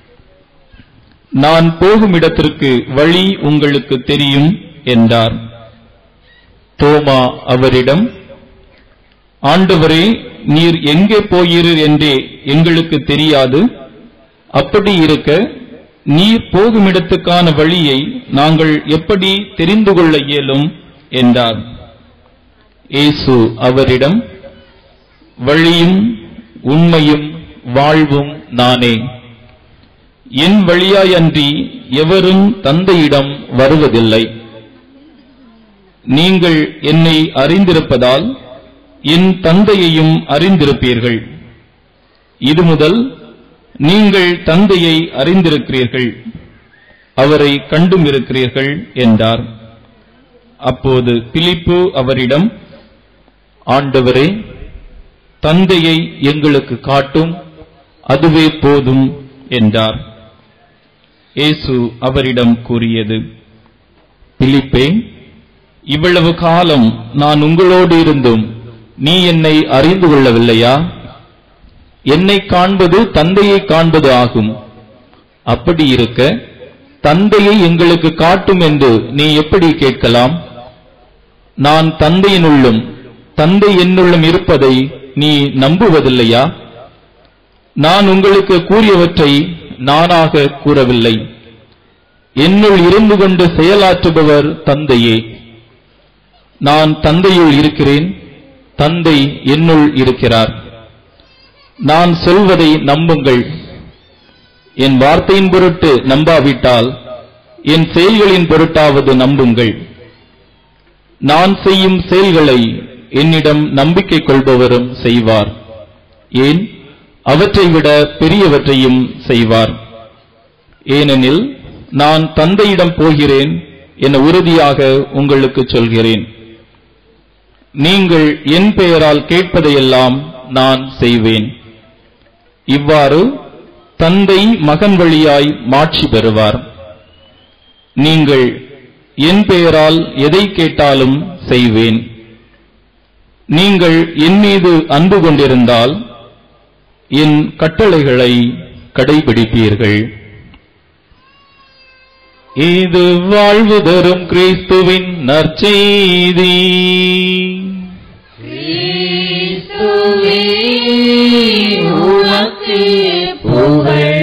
நான் போகும் இடத்திற்கு வழி உங்களுக்கு தெரியும் என்றார். தோமா அவரிடம், ஆண்டவரே, நீர் எங்கே போகிறீர் என்றே எங்களுக்கு தெரியாது. அப்படி இருக்க நீர் போகும் இடத்துக்கான வழியை நாங்கள் எப்படி தெரிந்து கொள்ள இயலும் என்றார். இயேசு அவரிடம், வழியும் உண்மையும் வாழ்வும் நானே. என் வழியாய் அன்றி எவரும் தந்தையிடம் வருவதில்லை. நீங்கள் என்னை அறிந்திருப்பதால் என் தந்தையையும் அறிந்திருப்பீர்கள். இது முதல் நீங்கள் தந்தையை அறிந்திருக்கிறீர்கள், அவரை கண்டும் இருக்கிறீர்கள் என்றார். அப்போது பிலிப்பு அவரிடம், ஆண்டவரே, தந்தையை எங்களுக்கு காட்டும், அதுவே போதும் என்றார். இயேசு அவரிடம் கூறியது, பிலிப்பே, இவ்வளவு காலம் நான் உங்களோடு இருந்தும் நீ என்னை அறிந்து கொள்ளவில்லையா? என்னை காண்பது தந்தையை காண்பது ஆகும். அப்படி இருக்க தந்தையை எங்களுக்கு காட்டும் என்று நீ எப்படி கேட்கலாம்? நான் தந்தையினுள்ளும் தந்தை என்னுள்ளும் இருப்பதை நீ நம்புவதில்லையா? நான் உங்களுக்கு கூறியவற்றை நானாக கூறவில்லை. என்னுள் இருந்து கொண்டு செயலாற்றுபவர் தந்தையே. நான் தந்தையுள் இருக்கிறேன், தந்தை என்னுள் இருக்கிறார். நான் சொல்வதை நம்புங்கள். என் வார்த்தையின் பொருட்டு நம்பாவிட்டால் என் செயல்களின் பொருட்டாவது நம்புங்கள். நான் செய்யும் செயல்களை என்னிடம் நம்பிக்கை கொள்பவரும் செய்வார். ஏன், அவற்றை விட பெரியவற்றையும் செய்வார். ஏனெனில் நான் தந்தையிடம் போகிறேன் என உறுதியாக உங்களுக்கு சொல்கிறேன். நீங்கள் என் பெயரால் கேட்பதையெல்லாம் நான் செய்வேன். இவ்வாறு தந்தை மகன் வழியாய் மாட்சி பெறுவார். நீங்கள் என் பெயரால் எதை கேட்டாலும் செய்வேன். நீங்கள் என் மீது அன்பு கொண்டிருந்தால் என் கட்டளைகளை கடைபிடிப்பீர்கள். இது வாழ்வு தரும் கிறிஸ்துவின் நற்செய்தி. கிறிஸ்துவே உமக்கு புகழ்.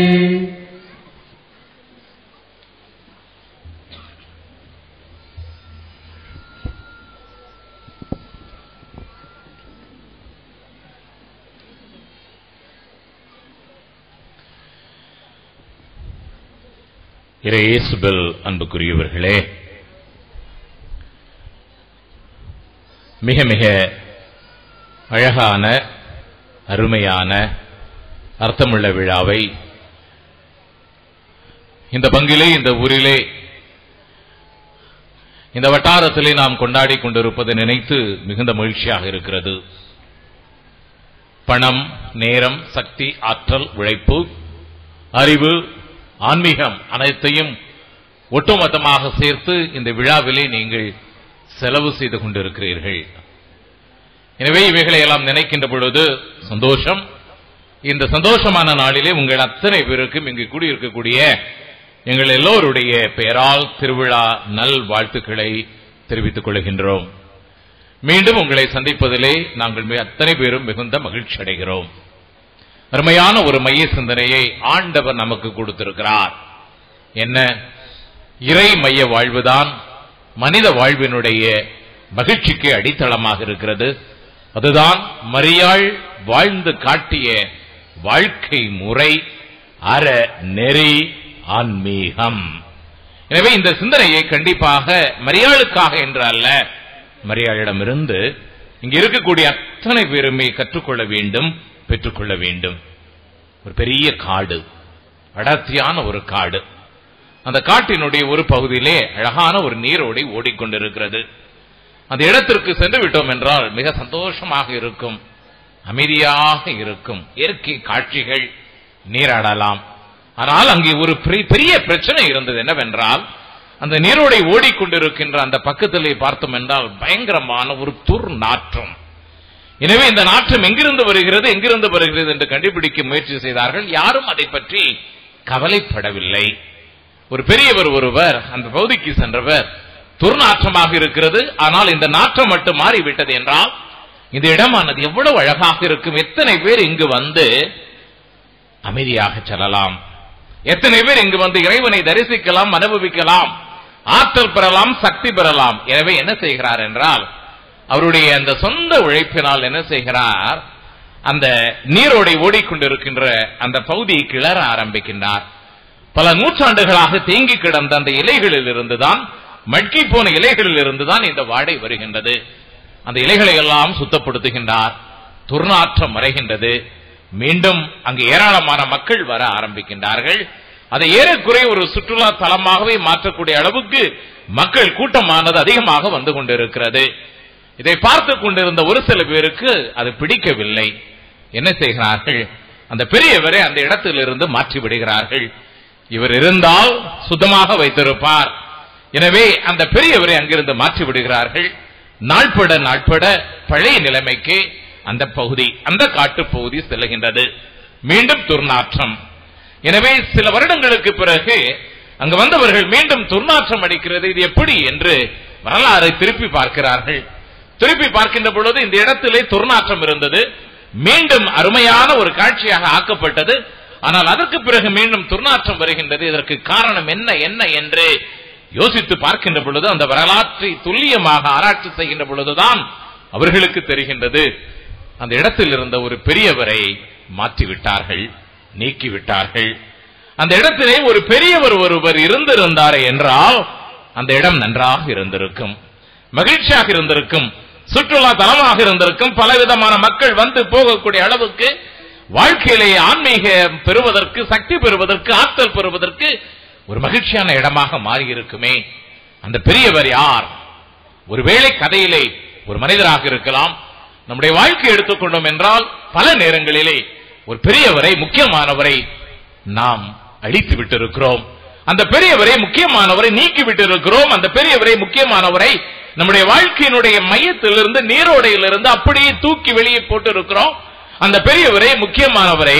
இயேசுவில் அன்புக்குரியவர்களே, மிக மிக அழகான அருமையான அர்த்தமுள்ள விழாவை இந்த பங்கிலே, இந்த ஊரிலே, இந்த வட்டாரத்திலே நாம் கொண்டாடி கொண்டிருப்பதை நினைத்து மிகுந்த மகிழ்ச்சியாக இருக்கிறது. பணம், நேரம், சக்தி, ஆற்றல், உழைப்பு, அறிவு, ஆன்மீகம் அனைத்தையும் ஒட்டுமொத்தமாக சேர்த்து இந்த விழாவிலே நீங்கள் செலவு செய்து கொண்டிருக்கிறீர்கள். எனவே இவைகளை எல்லாம் நினைக்கின்ற பொழுது சந்தோஷம். இந்த சந்தோஷமான நாளிலே உங்கள் அத்தனை பேருக்கும் இங்கு கூடியிருக்கக்கூடிய எங்கள் எல்லோருடைய பெயரால் திருவிழா நல் வாழ்த்துக்களை தெரிவித்துக் கொள்கின்றோம். மீண்டும் உங்களை சந்திப்பதிலே நாங்கள் அத்தனை பேரும் மிகுந்த மகிழ்ச்சி அடைகிறோம். அருமையான ஒரு மைய சிந்தனையை ஆண்டவர் நமக்கு கொடுத்திருக்கிறார். என்ன? இறை மைய வாழ்வுதான் மனித வாழ்வினுடைய மகிழ்ச்சிக்கு அடித்தளமாக இருக்கிறது. அதுதான் மரியாள் வாழ்ந்து காட்டிய வாழ்க்கை முறை, அற நெறி, ஆன்மீகம். எனவே இந்த சிந்தனையை கண்டிப்பாக மரியாளுக்காக என்று அல்ல, மரியாளிடமிருந்து இங்க இருக்கக்கூடிய அத்தனை பேருமே கற்றுக்கொள்ள வேண்டும், பெற்றுக்கொள்ள வேண்டும். ஒரு பெரிய காடு, அடர்த்தியான ஒரு காடு. அந்த காட்டினுடைய ஒரு பகுதியிலே அழகான ஒரு நீரோடை ஓடிக்கொண்டிருக்கிறது. அந்த இடத்திற்கு சென்று விட்டோம் என்றால் மிக சந்தோஷமாக இருக்கும், அமைதியாக இருக்கும், இயற்கை காட்சிகள், நீராடலாம். ஆனால் அங்கே ஒரு பெரிய பிரச்சனை இருந்தது. என்னவென்றால், அந்த நீரோடை ஓடிக்கொண்டிருக்கின்ற அந்த பக்கத்திலே பார்த்தோம் என்றால் பயங்கரமான ஒரு துர் நாற்றம். எனவே இந்த நாற்றம் எங்கிருந்து வருகிறது எங்கிருந்து வருகிறது என்று கண்டுபிடிக்க முயற்சி செய்தார்கள். யாரும் அதை பற்றி கவலைப்படவில்லை. ஒரு பெரியவர் ஒருவர் அந்த பகுதிக்கு சென்றவர், துர்நாற்றமாக இருக்கிறது, ஆனால் இந்த நாற்றம் மட்டும் மாறிவிட்டது என்றால் இந்த இடமானது எவ்வளவு அழகாக இருக்கும், எத்தனை பேர் இங்கு வந்து அமைதியாக செல்லலாம், எத்தனை பேர் இங்கு வந்து இறைவனை தரிசிக்கலாம், அனுபவிக்கலாம், ஆற்றல் பெறலாம், சக்தி பெறலாம். எனவே என்ன செய்கிறார் என்றால், அவருடைய அந்த சொந்த உழைப்பினால் என்ன செய்கிறார், அந்த நீரோடை ஓடிக்கொண்டிருக்கின்ற அந்த பகுதியை கிளற ஆரம்பிக்கின்றார். பல நூற்றாண்டுகளாக தேங்கி கிடந்த அந்த இலைகளில் இருந்துதான், மட்கி போன இலைகளில் இருந்துதான் இந்த வாடை வருகின்றது. அந்த இலைகளை எல்லாம் சுத்தப்படுத்துகின்றார். துர்நாற்றம் மறைகின்றது. மீண்டும் அங்கு ஏராளமான மக்கள் வர ஆரம்பிக்கின்றார்கள். அதை ஏறக்குறைய ஒரு சுற்றுலா தலமாகவே மாற்றக்கூடிய அளவுக்கு மக்கள் கூட்டமானது அதிகமாக வந்து கொண்டிருக்கிறது. இதை பார்த்து கொண்டிருந்த ஒரு சில பேருக்கு அது பிடிக்கவில்லை. என்ன செய்கிறார்கள், அந்த பெரியவரை அந்த இடத்திலிருந்து மாற்றி விடுகிறார்கள். இவர் இருந்தால் சுத்தமாக வைத்திருப்பார். எனவே அந்த பெரியவரை அங்கிருந்து மாற்றி விடுகிறார்கள். நாள்பட நாள்பட பழைய நிலைமைக்கு அந்த பகுதி, அந்த காட்டு பகுதி செல்லுகின்றது. மீண்டும் துர்நாற்றம். எனவே சில வருடங்களுக்கு பிறகு அங்கு வந்தவர்கள் மீண்டும் துர்நாற்றம் அடிக்கிறது, இது எப்படி என்று வரலாறை திருப்பி பார்க்கிறார்கள். திருப்பி பார்க்கின்ற பொழுது இந்த இடத்திலே துர்நாற்றம் இருந்தது, மீண்டும் அருமையான ஒரு காட்சியாக ஆக்கப்பட்டது. ஆனால் அதற்கு பிறகு மீண்டும் துர்நாற்றம் வருகின்றது. இதற்கு காரணம் என்ன என்ன என்று யோசித்து பார்க்கின்ற பொழுது, அந்த வரலாற்றை துல்லியமாக ஆராய்ச்சி செய்கின்ற பொழுதுதான் அவர்களுக்கு தெரிகின்றது, அந்த இடத்தில் இருந்த ஒரு பெரியவரை மாற்றிவிட்டார்கள், நீக்கிவிட்டார்கள். அந்த இடத்திலே ஒரு பெரியவர் ஒருவர் இருந்திருந்தாரே என்றால் அந்த இடம் நன்றாக இருந்திருக்கும், மகிழ்ச்சியாக இருந்திருக்கும், சுற்றுலா தலமாக இருந்திருக்கும். பலவிதமான மக்கள் வந்து போகக்கூடிய அளவுக்கு வாழ்க்கையிலே ஆன்மீக பெறுவதற்கு, சக்தி பெறுவதற்கு, ஆற்றல் பெறுவதற்கு ஒரு மகிழ்ச்சியான இடமாக மாறி இருக்குமே. அந்த பெரியவர் யார்? ஒருவேளை கதையிலே ஒரு மனிதராக இருக்கலாம். நம்முடைய வாழ்க்கை எடுத்துக்கொண்டோம் என்றால் பல நேரங்களிலே ஒரு பெரியவரை, முக்கியமானவரை நாம் அழித்து விட்டிருக்கிறோம். அந்த பெரியவரை, முக்கியமானவரை நீக்கி விட்டிருக்கிறோம். அந்த பெரியவரை, முக்கியமானவரை நம்முடைய வாழ்க்கையினுடைய மையத்திலிருந்து, நீரோடையிலிருந்து அப்படியே தூக்கி வெளியே போட்டு இருக்கிறோம். அந்த பெரியவரை, முக்கியமானவரை,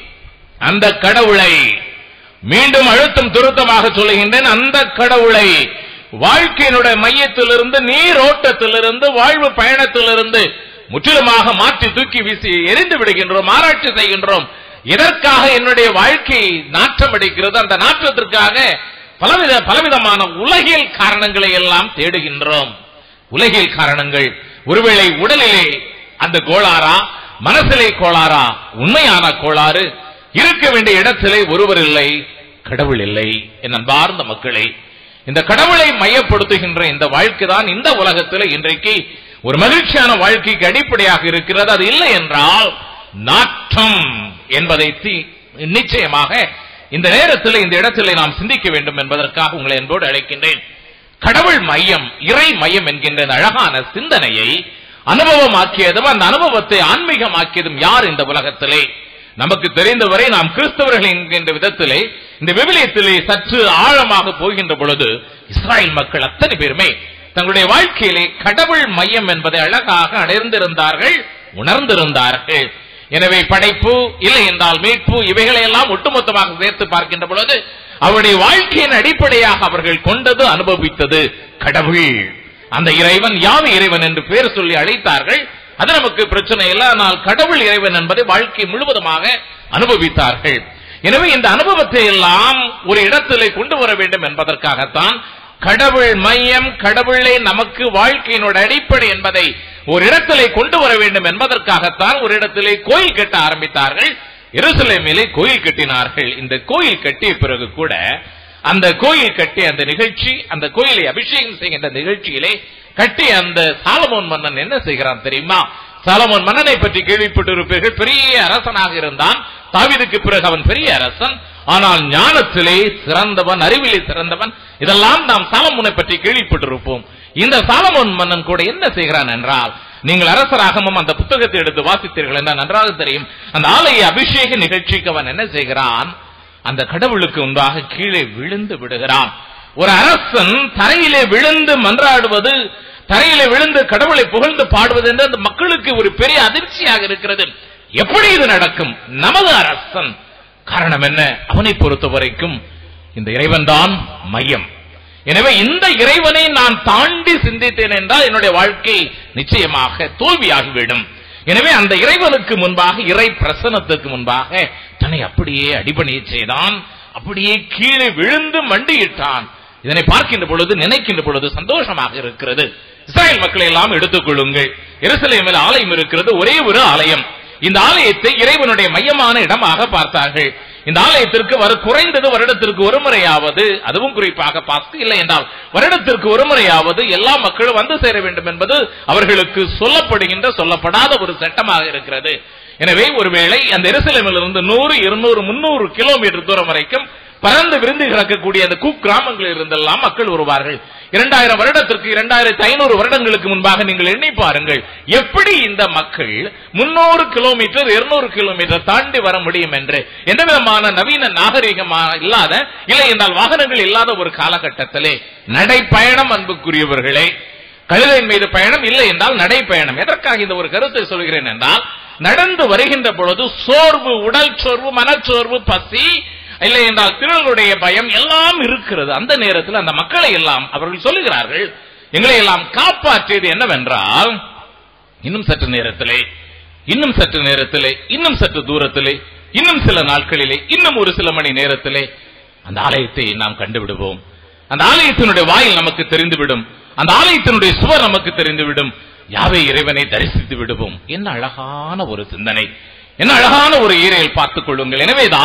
அந்த கடவுளை மீண்டும் அழுத்தம் திருத்தமாக சொல்லுகின்றேன், அந்த கடவுளை வாழ்க்கையினுடைய மையத்திலிருந்து, நீரோட்டத்திலிருந்து, வாழ்வு பயணத்திலிருந்து முற்றிலுமாக மாற்றி தூக்கி வீசி எரிந்து விடுகின்றோம், ஆராய்ச்சி செய்கின்றோம். இதற்காக என்னுடைய வாழ்க்கை நாற்றம் அடிக்கிறது. அந்த நாற்றத்திற்காக பலவித பலவிதமான உலகியல் காரணங்களை எல்லாம் தேடுகின்றோம். உலகியல் காரணங்கள் ஒருவேளை உடலிலே அந்த கோளாறா, மனசிலே கோளாறா, உண்மையான கோளாறு. இருக்க வேண்டிய இடத்திலே ஒருவர் இல்லை, கடவுள் இல்லை. என் அன்பார்ந்த மக்களே, இந்த கடவுளை மையப்படுத்துகின்ற இந்த வாழ்க்கை தான் இந்த உலகத்தில் இன்றைக்கு ஒரு மகிழ்ச்சியான வாழ்க்கைக்கு அடிப்படையாக இருக்கிறது. அது இல்லை என்றால் நாற்றம் என்பதை நிச்சயமாக இந்த நேரத்தில், இந்த இடத்தில் நாம் சிந்திக்க வேண்டும் என்பதற்காக உங்களை என்போடு அழைக்கின்றேன். கடவுள் மையம், இறை மையம் என்கின்ற அழகான சிந்தனையை அனுபவமாக்கியதும், அந்த அனுபவத்தை ஆன்மீகமாக்கியதும் யார் இந்த உலகத்திலே? நமக்கு தெரிந்தவரை நாம் கிறிஸ்தவர்கள் என்கின்ற விதத்திலே இந்த விவிலியத்திலே சற்று ஆழமாக போகின்ற பொழுது இஸ்ராயல் மக்கள் அத்தனை பேருமே தங்களுடைய வாழ்க்கையிலே கடவுள் மையம் என்பதை அழகாக அடைந்திருந்தார்கள், உணர்ந்திருந்தார்கள். எனவே படைப்பு, இல்லை என்றால் மீட்பு, இவைகளை எல்லாம் ஒட்டுமொத்தமாக சேர்த்து பார்க்கின்ற பொழுது அவருடைய வாழ்க்கையின் அடிப்படையாக அவர்கள் கொண்டது, அனுபவித்தது கடவுள். அந்த இறைவன் யாவை இறைவன் என்று பேர் சொல்லி அழைத்தார்கள். அது நமக்கு பிரச்சனை இல்லை. ஆனால் கடவுள் இறைவன் என்பதை வாழ்க்கை முழுவதுமாக அனுபவித்தார்கள். எனவே இந்த அனுபவத்தை எல்லாம் ஒரு இடத்திலே கொண்டு வர வேண்டும் என்பதற்காகத்தான் கடவுள் மையம், கடவுளே நமக்கு வாழ்க்கையினோட அடிப்படை என்பதை ஒரு இடத்திலே கொண்டு வர வேண்டும் என்பதற்காகத்தான் ஒரு இடத்திலே கோயில் கட்ட ஆரம்பித்தார்கள். எருசலேமிலே கோயில் கட்டினார்கள். இந்த கோயில் கட்டிய பிறகு கூட அந்த கோயில் கட்டிய அந்த நிகழ்ச்சி, அந்த கோயிலை அபிஷேகம் செய்கின்ற நிகழ்ச்சியிலே கட்டிய அந்த சாலமோன் மன்னன் என்ன செய்கிறான் தெரியுமா? சாலமோன் மன்னனை பற்றி கேள்விப்பட்டிருப்பீர்கள். பெரிய அரசனாக இருந்தான். தாவீதுக்கு பிறகு அவன் பெரிய அரசன். ஆனால் ஞானத்திலே சிறந்தவன், அறிவிலே சிறந்தவன். இதெல்லாம் நாம் சாலமோனை பற்றி கேள்விப்பட்டிருப்போம். இந்த சாலமோன் மன்னன் கூட என்ன செய்கிறான் என்றால், நீங்கள் அரசராகமும் அந்த புத்தகத்தை எடுத்து வாசித்தீர்கள் என்றால் நன்றாக தெரியும். அந்த ஆலய அபிஷேக நிகழ்ச்சிக்கு அவன் என்ன செய்கிறான்? அந்த கடவுளுக்கு முன்பாக கீழே விழுந்து விடுகிறான். ஒரு அரசன் தரையிலே விழுந்து மன்றாடுவது, தரையிலே விழுந்து கடவுளை புகழ்ந்து பாடுவது என்று அந்த மக்களுக்கு ஒரு பெரிய அதிர்ச்சியாக இருக்கிறது. எப்படி இது நடக்கும்? நமது அரசன். காரணம் என்ன? அவனை பொறுத்த வரைக்கும் இந்த இறைவன் தான் மையம். எனவே இந்த இறைவனை நான் தாண்டி சிந்தித்தேன் என்றால் என்னுடைய வாழ்க்கை நிச்சயமாக தோல்வியாகிவிடும். எனவே அந்த இறைவனுக்கு முன்பாக, இறை பிரசன்னத்துக்கு முன்பாக தன்னை அப்படியே அடிபணிய செய்தான். அப்படியே கீழே விழுந்து மண்டியிட்டான். இதனை பார்க்கின்ற பொழுது, நினைக்கின்ற பொழுது சந்தோஷமாக இருக்கிறது. இஸ்ராயல் மக்களை எல்லாம் எடுத்துக் கொள்ளுங்கள். எருசலேமில் ஆலயம் இருக்கிறது, ஒரே ஒரு ஆலயம். இந்த ஆலயத்தை இறைவனுடைய மையமான இடமாக பார்த்தார்கள். இந்த ஆலயத்திற்கு வர குறைந்தது வருடத்திற்கு ஒரு முறையாவது, அதுவும் குறிப்பாக பாஸ்கு இல்லை என்றால் வருடத்திற்கு ஒரு முறையாவது எல்லா மக்களும் வந்து சேர வேண்டும் என்பது அவர்களுக்கு சொல்லப்படுகின்ற, சொல்லப்படாத ஒரு சட்டமாக இருக்கிறது. எனவே ஒருவேளை அந்த எருசலேமிலிருந்து நூறு, இருநூறு, முன்னூறு கிலோமீட்டர் தூரம் வரைக்கும் பறந்து விருந்து கிடக்கக்கூடிய அந்த குக் கிராமங்களில் இருந்தெல்லாம் மக்கள் வருவார்கள். இரண்டாயிரம் வருடத்திற்கு, இரண்டாயிரத்தி ஐநூறு வருடங்களுக்கு முன்பாக நீங்கள் எண்ணி பாருங்கள், எப்படி இந்த மக்கள் முன்னூறு கிலோமீட்டர், இருநூறு கிலோமீட்டர் தாண்டி வர முடியும் என்று. எந்த விதமான நவீன நாகரிகமாக இல்லாத, இல்லை என்றால் வாகனங்கள் இல்லாத ஒரு காலகட்டத்திலே நடைப்பயணம், அன்புக்குரியவர்களே, கழுதையின் மீது பயணம், இல்லை என்றால் நடைப்பயணம். எதற்காக இந்த ஒரு கருத்தை சொல்கிறேன் என்றால், நடந்து வருகின்ற பொழுது சோர்வு, உடல் சோர்வு, மனச்சோர்வு, பசி, இல்லை என்றால் திருளுடைய பயம் எல்லாம் இருக்கிறது. அந்த நேரத்தில் அந்த மக்களை எல்லாம் அவர்கள் சொல்லுகிறார்கள், எங்களை எல்லாம் காப்பாற்றியது என்னவென்றால், இன்னும் சற்று நேரத்திலே, இன்னும் சற்று நேரத்திலே, இன்னும் சற்று தூரத்திலே, இன்னும் சில நாட்களிலே, இன்னும் ஒரு சில மணி நேரத்திலே அந்த ஆலயத்தை நாம் கண்டுவிடுவோம். அந்த ஆலயத்தினுடைய வாயில் நமக்கு தெரிந்துவிடும். அந்த ஆலயத்தினுடைய சுவர் நமக்கு தெரிந்துவிடும். யாவே இறைவனை தரிசித்து விடுவோம். என்ன அழகான ஒரு சிந்தனை, என்ன அழகான ஒரு ஈரையில் பார்த்துக் கொள்ளுங்கள். எனவேதான்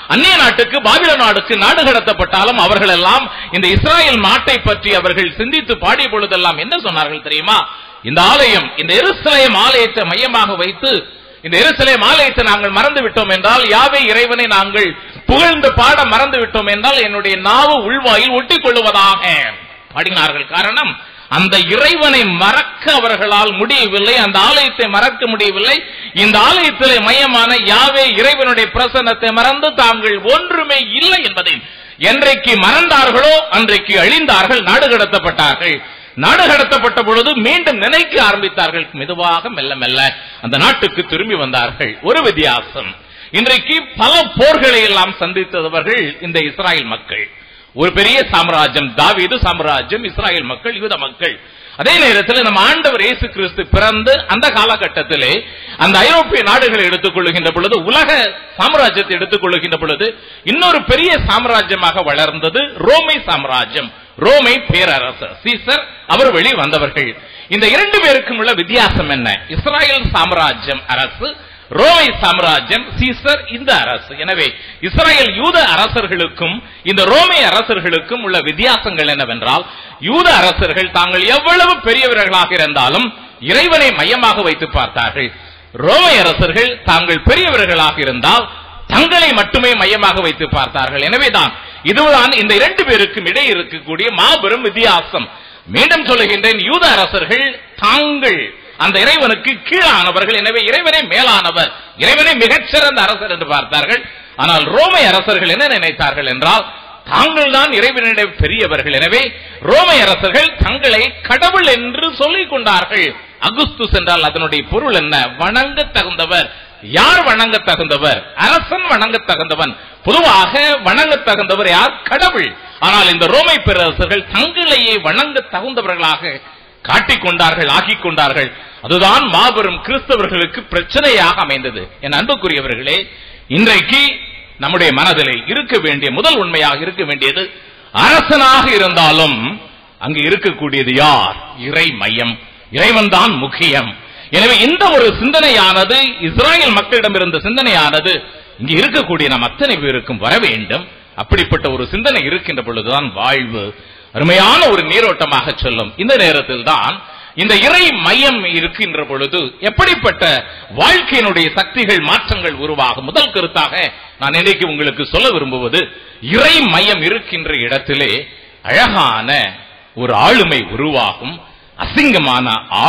அந்நிய நாட்டுக்கு பாபிலோன் நாடுக்கு நாடு கடத்தப்பட்டாலும் அவர்கள் எல்லாம் இந்த இஸ்ராயேல் நாட்டை பற்றி அவர்கள் சிந்தித்து பாடிய பொழுதெல்லாம் என்ன சொன்னார்கள் தெரியுமா? இந்த ஆலயம், இந்த எருசலேம் ஆலயத்தை மையமாக வைத்து இந்த எருசலேம் ஆலயத்தை நாங்கள் மறந்து விட்டோம் என்றால், யாவே இறைவனை நாங்கள் புகழ்ந்து பாட மறந்து விட்டோம் என்றால் என்னுடைய நாவு உள்வாயில் ஒட்டிக் கொள்ளுவதாக பாடினார்கள். காரணம், அந்த இறைவனை மறக்க அவர்களால் முடியவில்லை, அந்த ஆலயத்தை மறக்க முடியவில்லை. இந்த ஆலயத்திலே மையமான யாவே இறைவனுடைய பிரசன்னத்தை மறந்து தாங்கள் ஒன்றுமே இல்லை என்பதை என்றைக்கு மறந்தார்களோ அன்றைக்கு அழிந்தார்கள், நாடு கடத்தப்பட்டார்கள். நாடு கடத்தப்பட்ட பொழுது மீண்டும் நினைக்க ஆரம்பித்தார்கள். மெதுவாக மெல்ல மெல்ல அந்த நாட்டுக்கு திரும்பி வந்தார்கள். ஒரு வித்தியாசம், இன்றைக்கு பல போர்களை எல்லாம் சந்தித்தவர்கள் இந்த இஸ்ராயேல் மக்கள். ஒரு பெரிய சாம்ராஜ்யம் தாவீது சாம்ராஜ்யம், இஸ்ராயேல் மக்கள், யூத மக்கள். அதே நேரத்தில் நம்ம ஆண்டவர் இயேசு கிறிஸ்து பிறந்து அந்த காலகட்டத்திலே அந்த ஐரோப்பிய நாடுகளை எடுத்துக் கொள்ளுகின்ற பொழுது, உலக சாம்ராஜ்யத்தை எடுத்துக் கொள்ளுகின்ற பொழுது இன்னொரு பெரிய சாம்ராஜ்யமாக வளர்ந்தது ரோமை சாம்ராஜ்யம். ரோமை பேரரசர் சீசர், அவர் வெளி வந்தவர்கள். இந்த இரண்டு பேருக்கும் உள்ள வித்தியாசம் என்ன? இஸ்ராயேல் சாம்ராஜ்யம் அரசு, ரோமை சாம்ராஜ்யம் சீசர் இந்த அரசு. எனவே இஸ்ராயேல் யூத அரசர்களுக்கும் இந்த ரோமை அரசர்களுக்கும் உள்ள வித்தியாசங்கள் என்னவென்றால், யூத அரசர்கள் தாங்கள் எவ்வளவு பெரியவர்களாக இருந்தாலும் இறைவனை மையமாக வைத்து பார்த்தார்கள். ரோமை அரசர்கள் தாங்கள் பெரியவர்களாக இருந்தால் தங்களை மட்டுமே மையமாக வைத்து பார்த்தார்கள். எனவேதான் இதுதான் இந்த இரண்டு பேருக்கும் இடையே இருக்கக்கூடிய மாபெரும் வித்தியாசம். மீண்டும் சொல்லுகின்றேன், யூத அரசர்கள் தாங்கள் அந்த இறைவனுக்கு கீழானவர்கள், எனவே இறைவனை மேலானவர், இறைவனை மிகச்சிறந்த அரசர் என்று பார்த்தார்கள். ஆனால் ரோமை அரசர்கள் என்ன நினைத்தார்கள் என்றால், தாங்கள் தான் இறைவனிட பெரியவர்கள். எனவே ரோமை அரசர்கள் தங்களை கடவுள் என்று சொல்லிக் கொண்டார்கள். அகுஸ்துஸ் என்றால் அதனுடைய பொருள் என்ன? வணங்க தகுந்தவர். யார் வணங்க தகுந்தவர்? அரசன் வணங்க தகுந்தவன். பொதுவாக வணங்க தகுந்தவர் யார்? கடவுள். ஆனால் இந்த ரோமை பேரரசர்கள் தங்களையே வணங்க தகுந்தவர்களாக காட்டிக்கொண்டார்கள், ஆக்கிக் கொண்டார்கள். அதுதான் மாபெரும் கிறிஸ்தவர்களுக்கு பிரச்சனையாக அமைந்தது. என் அன்புக்குரியவர்களே, இன்றைக்கு நம்முடைய மனதிலே இருக்க வேண்டிய முதல் உண்மையாக இருக்க வேண்டியது, அரசனாக இருந்தாலும் அங்கு இருக்கக்கூடியது யார்? இறை மையம், இறைவன் தான் முக்கியம். எனவே இந்த ஒரு சிந்தனையானது இஸ்ராயேல் மக்களிடம் இருந்த சிந்தனையானது இங்கு இருக்கக்கூடிய நம் அத்தனை பேருக்கும் வர வேண்டும். அப்படிப்பட்ட ஒரு சிந்தனை இருக்கின்ற பொழுதுதான் வாழ்வு அருமையான ஒரு நீரோட்டமாக சொல்லும். இந்த நேரத்தில் தான் இந்த இறை மையம் இருக்கின்ற பொழுது எப்படிப்பட்ட வாழ்க்கையினுடைய சக்திகள், மாற்றங்கள் உருவாகும். முதல் கருத்தாக நான் இன்றைக்கு உங்களுக்கு சொல்ல விரும்புவது, இறை மையம் இருக்கின்ற இடத்திலே அழகான ஒரு ஆளுமை உருவாகும், அசிங்கமான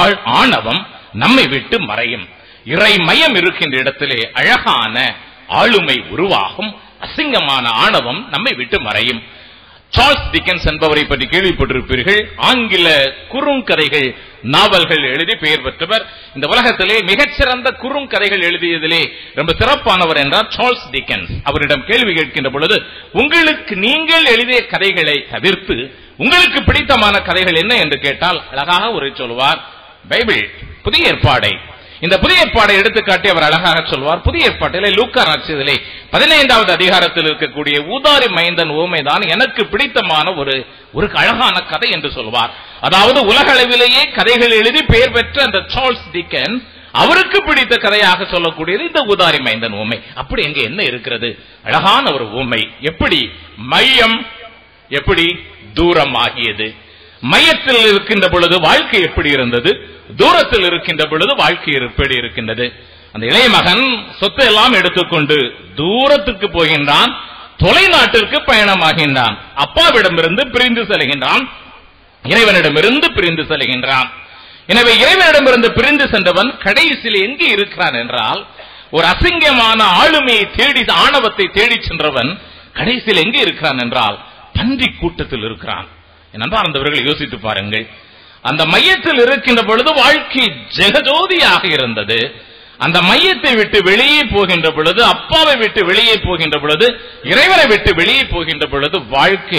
ஆணவம் நம்மை விட்டு மறையும். இறை மையம் இருக்கின்ற இடத்திலே அழகான ஆளுமை உருவாகும், அசிங்கமான ஆணவம் நம்மை விட்டு மறையும். சார்ல்ஸ் டிக்கன்ஸ் என்பவரை பற்றி கேள்விப்பட்டிருப்பீர்கள். ஆங்கில குறுங்கதைகள், நாவல்கள் எழுதி பெயர் பெற்றவர். இந்த உலகத்திலே மிகச்சிறந்த குறுங்கதைகள் எழுதியதிலே ரொம்ப சிறப்பானவர் என்றார் சார்ல்ஸ் டிக்கன்ஸ். அவரிடம் கேள்வி கேட்கின்ற பொழுது, உங்களுக்கு நீங்கள் எழுதிய கதைகளை தவிர்த்து உங்களுக்கு பிடித்தமான கதைகள் என்ன என்று கேட்டால் அழகாக ஒரு சொல்வார், பைபிள், புதிய ஏற்பாடை. இந்த புதிய ஏற்பாடை எடுத்துக்காட்டி அவர் அழகாக சொல்வார், புதிய ஏற்பாட்டிலே லூக்கா நற்செய்தியிலே பதினைந்தாவது அதிகாரத்தில் இருக்கக்கூடிய ஊதாரி மைந்தன் ஓமைதான் எனக்கு பிடித்தமான ஒரு ஒரு அழகான கதை என்று சொல்வார். அதாவது உலக அளவிலேயே கதைகள் எழுதி பெயர் பெற்ற அந்த சார்ல்ஸ் டிக்கன்ஸ் அவருக்கு பிடித்த கதையாக சொல்லக்கூடியது இந்த ஊதாரி மைந்தன் ஓமை. அப்படி எங்க என்ன இருக்கிறது? அழகான ஒரு ஓமை. எப்படி மையம் எப்படி தூரம் ஆகியது. மையத்தில் இருக்கின்ற பொழுது வாழ்க்கை எப்படி இருந்தது, தூரத்தில் இருக்கின்ற பொழுது வாழ்க்கை எப்படி இருக்கின்றது. அந்த இளைய மகன் சொத்தை எல்லாம் எடுத்துக்கொண்டு தூரத்துக்கு போகின்றான், தொலைநாட்டிற்கு பயணமாகின்றான், அப்பாவிடமிருந்து பிரிந்து செல்கின்றான், இறைவனிடமிருந்து பிரிந்து செல்கின்றான். எனவே இறைவனிடமிருந்து பிரிந்து சென்றவன் கடைசியில் எங்கே இருக்கிறான் என்றால், ஒரு அசிங்கமான ஆளுமையை தேடி, ஆணவத்தை தேடி சென்றவன் கடைசியில் எங்கே இருக்கிறான் என்றால் பன்றி கூட்டத்தில் இருக்கிறான். நண்பார்ந்தவர்கள் யோசித்து பாருங்கள். அந்த மையத்தில் இருக்கின்ற பொழுது வாழ்க்கை ஜெகஜோதியாக இருந்தது. அந்த மையத்தை விட்டு வெளியே போகின்ற பொழுது, அப்பாவை விட்டு வெளியே போகின்ற பொழுது, இறைவனை விட்டு வெளியே போகின்ற பொழுது வாழ்க்கை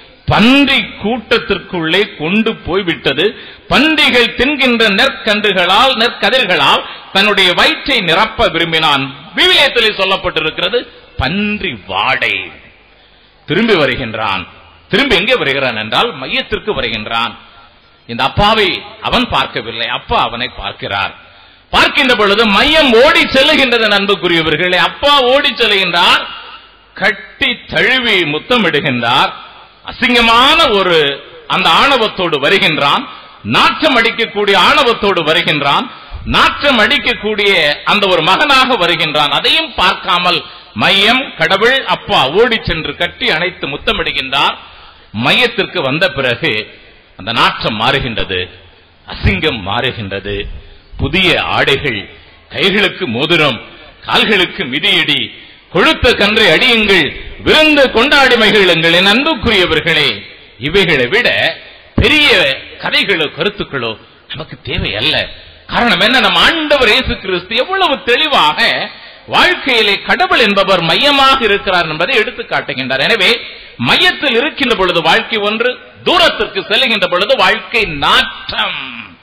பன்றி கூட்டத்திற்குள்ளே கொண்டு போய்விட்டது. பன்றிகள் தின்கின்ற நெற்கன்றுகளால், நெற்கதிர்களால் தன்னுடைய வயிற்றை நிரப்ப விரும்பினான். விவிலியத்திலே சொல்லப்பட்டிருக்கிறது, பன்றி வாடை. திரும்பி வருகின்றான். திரும்பி எங்கே வருகிறான் என்றால் மையத்திற்கு வருகின்றான். இந்த அப்பாவை அவன் பார்க்கவில்லை, அப்பா அவனை பார்க்கிறார். பார்க்கின்ற பொழுது மையம் ஓடி செல்லுகின்றது. அன்புக்குரியவர்களே, அப்பா ஓடி செல்கின்றார். கட்டி தழுவி முத்தமிடுகின்றார். அசிங்கமான ஒரு அந்த ஆணவத்தோடு வருகின்றான், நாற்றம் அடிக்கக்கூடிய ஆணவத்தோடு வருகின்றான், நாற்றம் அடிக்கக்கூடிய அந்த ஒரு மகனாக வருகின்றான். அதையும் பார்க்காமல் மையம் கடவுள் அப்பா ஓடி சென்று கட்டி அணைத்து முத்தமிடுகின்றார். மையத்திற்கு வந்த பிறகு அந்த நாற்றம் மாறுகின்றது, அசிங்கம் மாறுகின்றது. புதிய ஆடைகள், கைகளுக்கு மோதிரம், கால்களுக்கு மிதியடி, கொழுத்த கன்றை அடியுங்கள், விருந்து கொண்டாடி மகிழுங்கள். என் அன்புக்குரியவர்களே, இவைகளை விட பெரிய கதைகளோ கருத்துக்களோ நமக்கு தேவை அல்ல. காரணம் என்ன? நம் ஆண்டவர் இயேசு கிறிஸ்து எவ்வளவு தெளிவாக வாழ்க்கையிலே கடவுள் என்பவர் மையமாக இருக்கிறார் என்பதை எடுத்து காட்டுகின்றார். எனவே மையத்தில் இருக்கின்ற பொழுது வாழ்க்கை ஒன்று, தூரத்திற்கு செல்லுகின்ற பொழுது வாழ்க்கை நாற்றம்.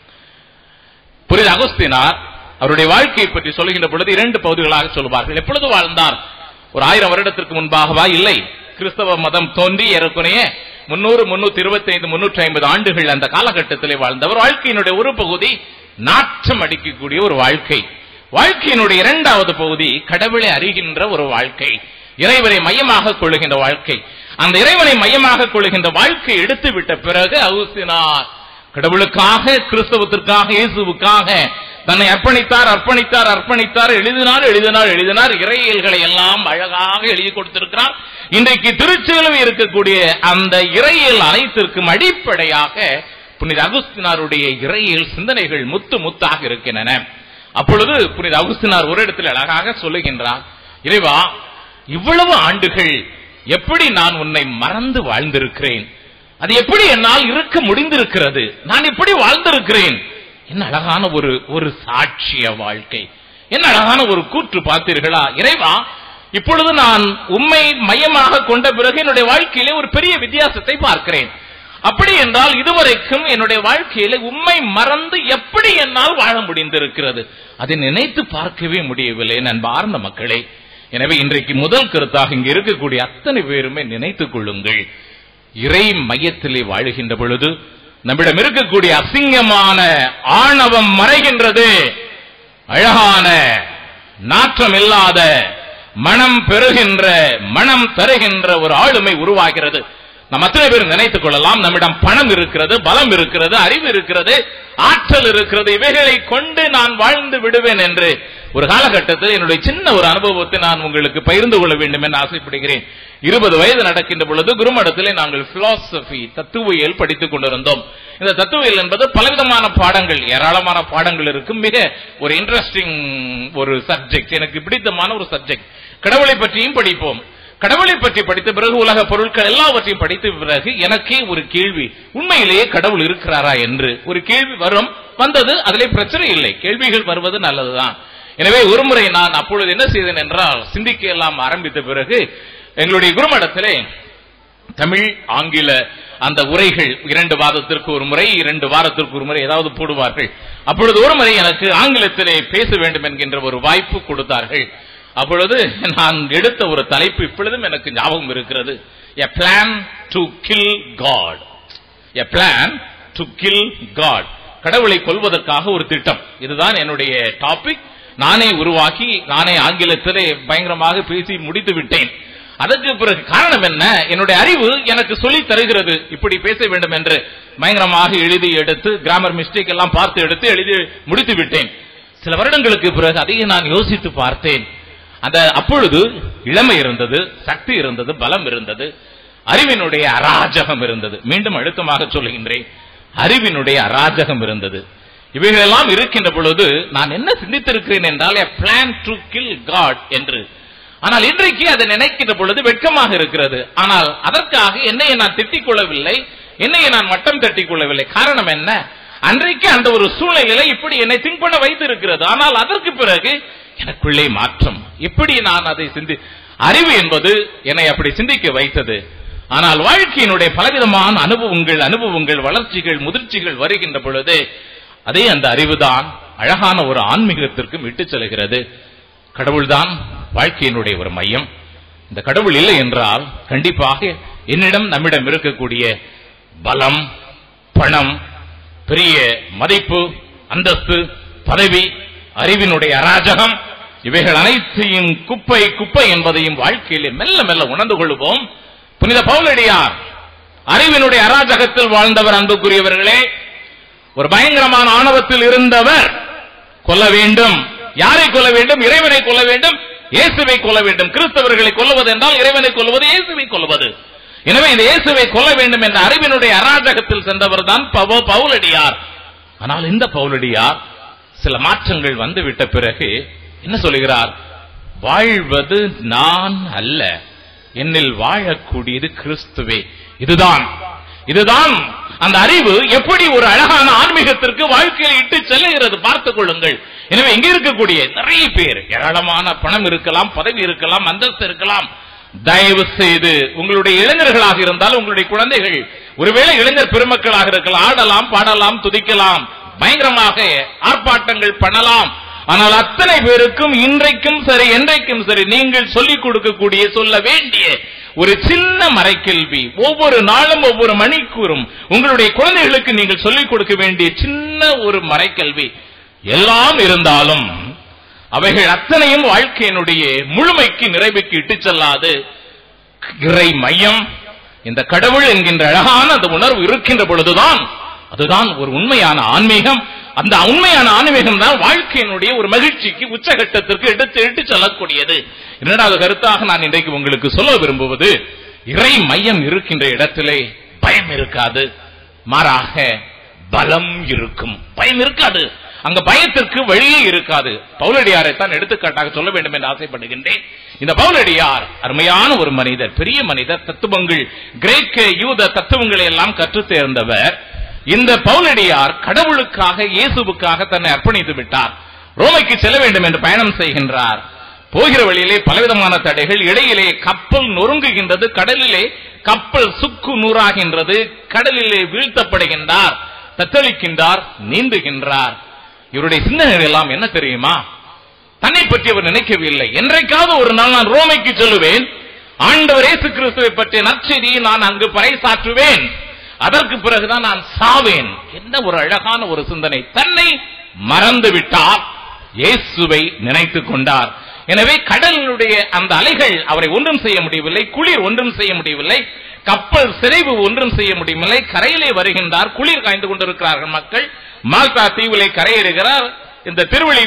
புனித அகுஸ்தினார் அவருடைய வாழ்க்கையை பற்றி சொல்லுகின்ற பொழுது இரண்டு பகுதிகளாக சொல்வார்கள். எப்பொழுது வாழ்ந்தார்? ஒரு ஆயிரம் வருடத்திற்கு முன்பாகவா? இல்லை, கிறிஸ்தவ மதம் தோன்றி ஏறக்குறைய முன்னூறு முன்னூத்தி இருபத்தி ஐந்து முன்னூற்றி ஐம்பது ஆண்டுகள் அந்த காலகட்டத்திலே வாழ்ந்தவர். வாழ்க்கையினுடைய ஒரு பகுதி நாற்றம் அடிக்கக்கூடிய ஒரு வாழ்க்கை. வாழ்க்கையினுடைய இரண்டாவது பகுதி கடவுளை அறிகின்ற ஒரு வாழ்க்கை, இறைவனை மையமாக கொள்ளுகின்ற வாழ்க்கை. அந்த இறைவனை மையமாக கொள்ளுகின்ற வாழ்க்கை எடுத்து விட்ட பிறகு அகுஸ்தினார் கடவுளுக்காக, கிறிஸ்தவத்திற்காக, இயேசுவுக்காக தன்னை அர்ப்பணித்தார் அர்ப்பணித்தார் அர்ப்பணித்தார் எழுதினார் எழுதினார் எழுதினார் இறையியல்களை எல்லாம் அழகாக எழுதி கொடுத்திருக்கிறார். இன்றைக்கு திருச்சிலுவை இருக்கக்கூடிய அந்த இறையியல் அனைத்திற்கும் அடிப்படையாக புனித அகுஸ்தினாருடைய இறையியல் சிந்தனைகள் முத்து முத்தாக இருக்கின்றன. அப்பொழுது புனித அகுஸ்தினார் ஒரு இடத்தில் அழகாக சொல்லுகின்றார், இறைவா, இவ்வளவு ஆண்டுகள் எப்படி நான் உன்னை மறந்து வாழ்ந்திருக்கிறேன், அது எப்படி என்னால் இருக்க முடிந்திருக்கிறது, நான் எப்படி வாழ்ந்திருக்கிறேன். என்ன அழகான ஒரு ஒரு சாட்சிய வாழ்க்கை, என்ன அழகான ஒரு கூற்று பார்த்தீர்களா? இறைவா, இப்பொழுது நான் உம்மை மையமாக கொண்ட பிறகு என்னுடைய வாழ்க்கையிலே ஒரு பெரிய வித்தியாசத்தை பார்க்கிறேன். அப்படி என்றால் இதுவரைக்கும் என்னுடைய வாழ்க்கையில உம்மை மறந்து எப்படி என்னால் வாழ முடிந்திருக்கிறது, அதை நினைத்து பார்க்கவே முடியவில்லை நண்பார்ந்த மக்களே. எனவே இன்றைக்கு முதல் கருத்தாக இங்கு இருக்கக்கூடிய அத்தனை பேருமே நினைத்துக் கொள்ளுங்கள், இறை மையத்திலே வாழுகின்ற பொழுது நம்மிடம் இருக்கக்கூடிய அசிங்கமான ஆணவம் மறைகின்றது. அழகான நாற்றம் இல்லாத மனம் பெறுகின்ற, மனம் தருகின்ற ஒரு ஆளுமை உருவாகிறது. நாம் அத்தனை பேர் நினைத்துக் கொள்ளலாம், நம்மிடம் பணம் இருக்கிறது, பலம் இருக்கிறது, அறிவு இருக்கிறது, ஆற்றல் இருக்கிறது, இவைகளை கொண்டு நான் வாழ்ந்து விடுவேன் என்று ஒரு காலகட்டத்தில் என்னுடைய சின்ன ஒரு அனுபவத்தை நான் உங்களுக்கு பகிர்ந்து கொள்ள வேண்டும் என்று ஆசைப்படுகிறேன். இருபது வயது நடக்கின்ற பொழுது குருமடத்திலே நாங்கள் பிலாசபி தத்துவியல் படித்துக் கொண்டிருந்தோம். இந்த தத்துவியல் என்பது பலவிதமான பாடங்கள், ஏராளமான பாடங்கள் இருக்கும். மிக ஒரு இன்ட்ரெஸ்டிங் ஒரு சப்ஜெக்ட், எனக்கு பிடித்தமான ஒரு சப்ஜெக்ட். கடவுளை பற்றியும் படிப்போம். கடவுளை பற்றி படித்த பிறகு உலக பொருட்கள் எல்லாவற்றையும் படித்த பிறகு எனக்கே ஒரு கேள்வி, உண்மையிலேயே கடவுள் இருக்கிறாரா என்று ஒரு கேள்வி வரும். வந்தது, அதிலே பிரச்சனை இல்லை, கேள்விகள் வருவது நல்லதுதான். எனவே ஒருமுறை நான் அப்பொழுது என்ன செய்தேன் என்றால், சிந்திக்க எல்லாம் ஆரம்பித்த பிறகு எங்களுடைய குருமடத்திலே தமிழ் ஆங்கில அந்த உரைகள் இரண்டு வாரத்திற்கு ஒரு முறை, இரண்டு வாரத்திற்கு ஒரு முறை ஏதாவது போடுவார்கள். அப்பொழுது ஒரு முறை எனக்கு ஆங்கிலத்திலே பேச வேண்டும் என்கின்ற ஒரு வாய்ப்பு கொடுத்தார்கள். அப்பொழுது நான் எடுத்த ஒரு தலைப்பு இப்பொழுதும் எனக்கு ஞாபகம் இருக்கிறது, a plan to kill God. a plan to kill God. கடவுளை கொல்வதற்காக ஒரு திட்டம். இதுதான் என்னுடைய டாபிக். நானே உருவாக்கி நானே ஆங்கிலத்திலே பயங்கரமாக பேசி முடித்து விட்டேன். அதற்கு பிறகு காரணம் என்ன, என்னுடைய அறிவு எனக்கு சொல்லி தருகிறது இப்படி பேச வேண்டும் என்று பயங்கரமாக எழுதி எடுத்து கிராமர் மிஸ்டேக் எல்லாம் பார்த்து எடுத்து எழுதி முடித்து விட்டேன். சில வருடங்களுக்கு பிறகு அதையே நான் யோசித்து பார்த்தேன். அந்த அப்பொழுது இளமை இருந்தது, சக்தி இருந்தது, பலம் இருந்தது, அறிவினுடைய அராஜகம் இருந்தது. மீண்டும் அழுத்தமாக சொல்லுகின்றேன், அறிவினுடைய அராஜகம் இருந்தது. இவைகளெல்லாம் இருக்கின்ற பொழுது நான் என்ன சிந்தித்திருக்கிறேன் என்றால், a plan to kill God என்று. ஆனால் இன்றைக்கு அதை நினைக்கின்ற பொழுது வெட்கமாக இருக்கிறது. ஆனால் அதற்காக என்னையை நான் திட்டிக் கொள்ளவில்லை, என்னையை நான் மட்டம் தட்டிக் கொள்ளவில்லை. காரணம் என்ன, அன்றைக்கு அந்த ஒரு சூழ்நிலை இப்படி என்னை திங்க் பண்ண வைத்து இருக்கிறது. ஆனால் அதற்கு பிறகு எனக்குள்ளே மாற்றம், எப்படி நான் அதை சிந்தி, அறிவு என்பது என்னை அப்படி சிந்திக்க வைத்தது. ஆனால் வாழ்க்கையினுடைய பலவிதமான அனுபவங்கள் அனுபவங்கள் வளர்ச்சிகள் முதிர்ச்சிகள் வருகின்ற பொழுது அதே அந்த அறிவுதான் அழகான ஒரு ஆன்மீகத்திற்கு விட்டு செல்கிறது. கடவுள்தான் வாழ்க்கையினுடைய ஒரு மையம். இந்த கடவுள் இல்லை என்றால் கண்டிப்பாக என்னிடம் நம்மிடம் இருக்கக்கூடிய பலம், பணம், பெரிய மதிப்பு, அந்தஸ்து, பதவி, அறிவினுடைய அராஜகம் இவைகள் அனைத்தையும் குப்பை குப்பை என்பதையும் வாழ்க்கையிலே மெல்ல மெல்ல உணர்ந்து கொள்வோம். புனித பவுலடியார் அறிவினுடைய அராஜகத்தில் வாழ்ந்தவர். அன்புக்குரியவர்களே, ஒரு பயங்கரமான ஆணவத்தில் இருந்தவர். கொல்ல வேண்டும். யாரை கொல்ல வேண்டும்? இறைவனை கொல்ல வேண்டும், இயேசுவை கொல்ல வேண்டும். கிறிஸ்தவர்களை கொல்லுவது என்றால் இறைவனை கொல்வது, இயேசுவை கொல்லுவது. எனவே இந்த இயேசுவை கொல்ல வேண்டும் என்ற அறிவினுடைய அராஜகத்தில் சென்றவர் தான் பவுலடியார். ஆனால் இந்த பவுலடியார் சில மாற்றங்கள் வந்துவிட்ட பிறகு என்ன சொல்கிறார்? வாழ்வது நான் அல்ல, என்னில் வாழக்கூடியது கிறிஸ்துவே. இதுதான் இதுதான் அந்த அறிவு எப்படி ஒரு அழகான ஆன்மீகத்திற்கு வாழ்க்கையில் இட்டு செல்லுகிறது பார்த்துக் கொள்ளுங்கள். எனவே இங்க இருக்கக்கூடிய நிறைய பேர், ஏராளமான பணம் இருக்கலாம், பதவி இருக்கலாம், அந்தஸ்து இருக்கலாம். தயவு செய்து உங்களுடைய இளைஞர்களாக இருந்தால், உங்களுடைய குழந்தைகள் ஒருவேளை இளைஞர் பெருமக்களாக இருக்கலாம், ஆடலாம், பாடலாம், துதிக்கலாம், பயங்கரமாக ஆர்ப்பாட்டங்கள் பண்ணலாம். ஆனால் அத்தனை பேருக்கும் இன்றைக்கும் சரி என்றைக்கும் சரி நீங்கள் சொல்லிக் கொடுக்கக்கூடிய, சொல்ல வேண்டிய ஒரு சின்ன மறைக்கல்வி, ஒவ்வொரு நாளும் ஒவ்வொரு மணிக்கூறும் உங்களுடைய குழந்தைகளுக்கு நீங்கள் சொல்லிக் கொடுக்க வேண்டிய சின்ன ஒரு மறைக்கல்வி எல்லாம் இருந்தாலும் அவைகள் அத்தனையும் வாழ்க்கையினுடைய முழுமைக்கு நிறைவுக்கு இட்டு செல்லாது. இறை மையம், இந்த கடவுள் என்கின்ற அழகான அந்த உணர்வு இருக்கின்ற பொழுதுதான் அதுதான் ஒரு உண்மையான ஆன்மீகம். அந்த உண்மையான ஆன்மீகம் தான் வாழ்க்கையினுடைய ஒரு மகிழ்ச்சிக்கு உச்சகட்டத்திற்கு எடுத்து எடுத்து செல்லக்கூடியது. இரண்டாவது கருத்தாக நான் இன்றைக்கு உங்களுக்கு சொல்ல விரும்புவது, இறை மையம் இருக்கின்ற இடத்திலே பயம் இருக்காது, மாறாக பலம் இருக்கும். பயம் இருக்காது, அங்க பயத்திற்கு வழியே இருக்காது. பவுலடியாரை தான் எடுத்துக்காட்டாக சொல்ல வேண்டும் என்று ஆசைப்படுகின்றேன். இந்த பவுலடியார் அருமையான ஒரு மனிதர், பெரிய மனிதர், தத்துவங்கள், கிரேக்க யூத தத்துவங்களை எல்லாம் கற்றுத் தேர்ந்தவர். இந்த பவுலடியார் கடவுளுக்காக, இயேசுவுக்காக தன்னை அர்ப்பணித்து விட்டார். ரோமைக்கு செல்ல வேண்டும் என்று பயணம் செய்கின்றார். போகிற வழியிலே பலவிதமான தடைகள், இடையிலே கப்பல் நொறுங்குகின்றது, கடலிலே கப்பல் சுக்கு நூறாகின்றது, கடலிலே வீழ்த்தப்படுகின்றார், தத்தளிக்கின்றார், நீந்துகின்றார். இவருடைய சிந்தனைகள் எல்லாம் என்ன தெரியுமா? தன்னை பற்றி அவர் நினைக்கவில்லை. என்றைக்காவது ஒரு நாள் நான் ரோமைக்கு செல்லுவேன், ஆண்டவர் இயேசு கிறிஸ்துவை பற்றிய நற்செய்தியை நான் அங்கு பறைசாற்றுவேன், அதற்கு பிறகுதான் நான் சாவேன். என்ன ஒரு அழகான ஒரு சிந்தனை! தன்னை மறந்து விட்டார், இயேசுவை நினைத்துக் கொண்டார். எனவே கடலுடைய அந்த அலைகள் அவரை ஒன்றும் செய்ய முடியவில்லை, குளிர் ஒன்றும் செய்ய முடியவில்லை, கப்பல் சிதைவு ஒன்றும் செய்ய முடியவில்லை. கரையிலே வருகின்றார், குளிர் காய்ந்து கொண்டிருக்கிறார்கள் மக்கள். மால்டா தீவிலே கரையேறுகிறார். இந்த திருவழி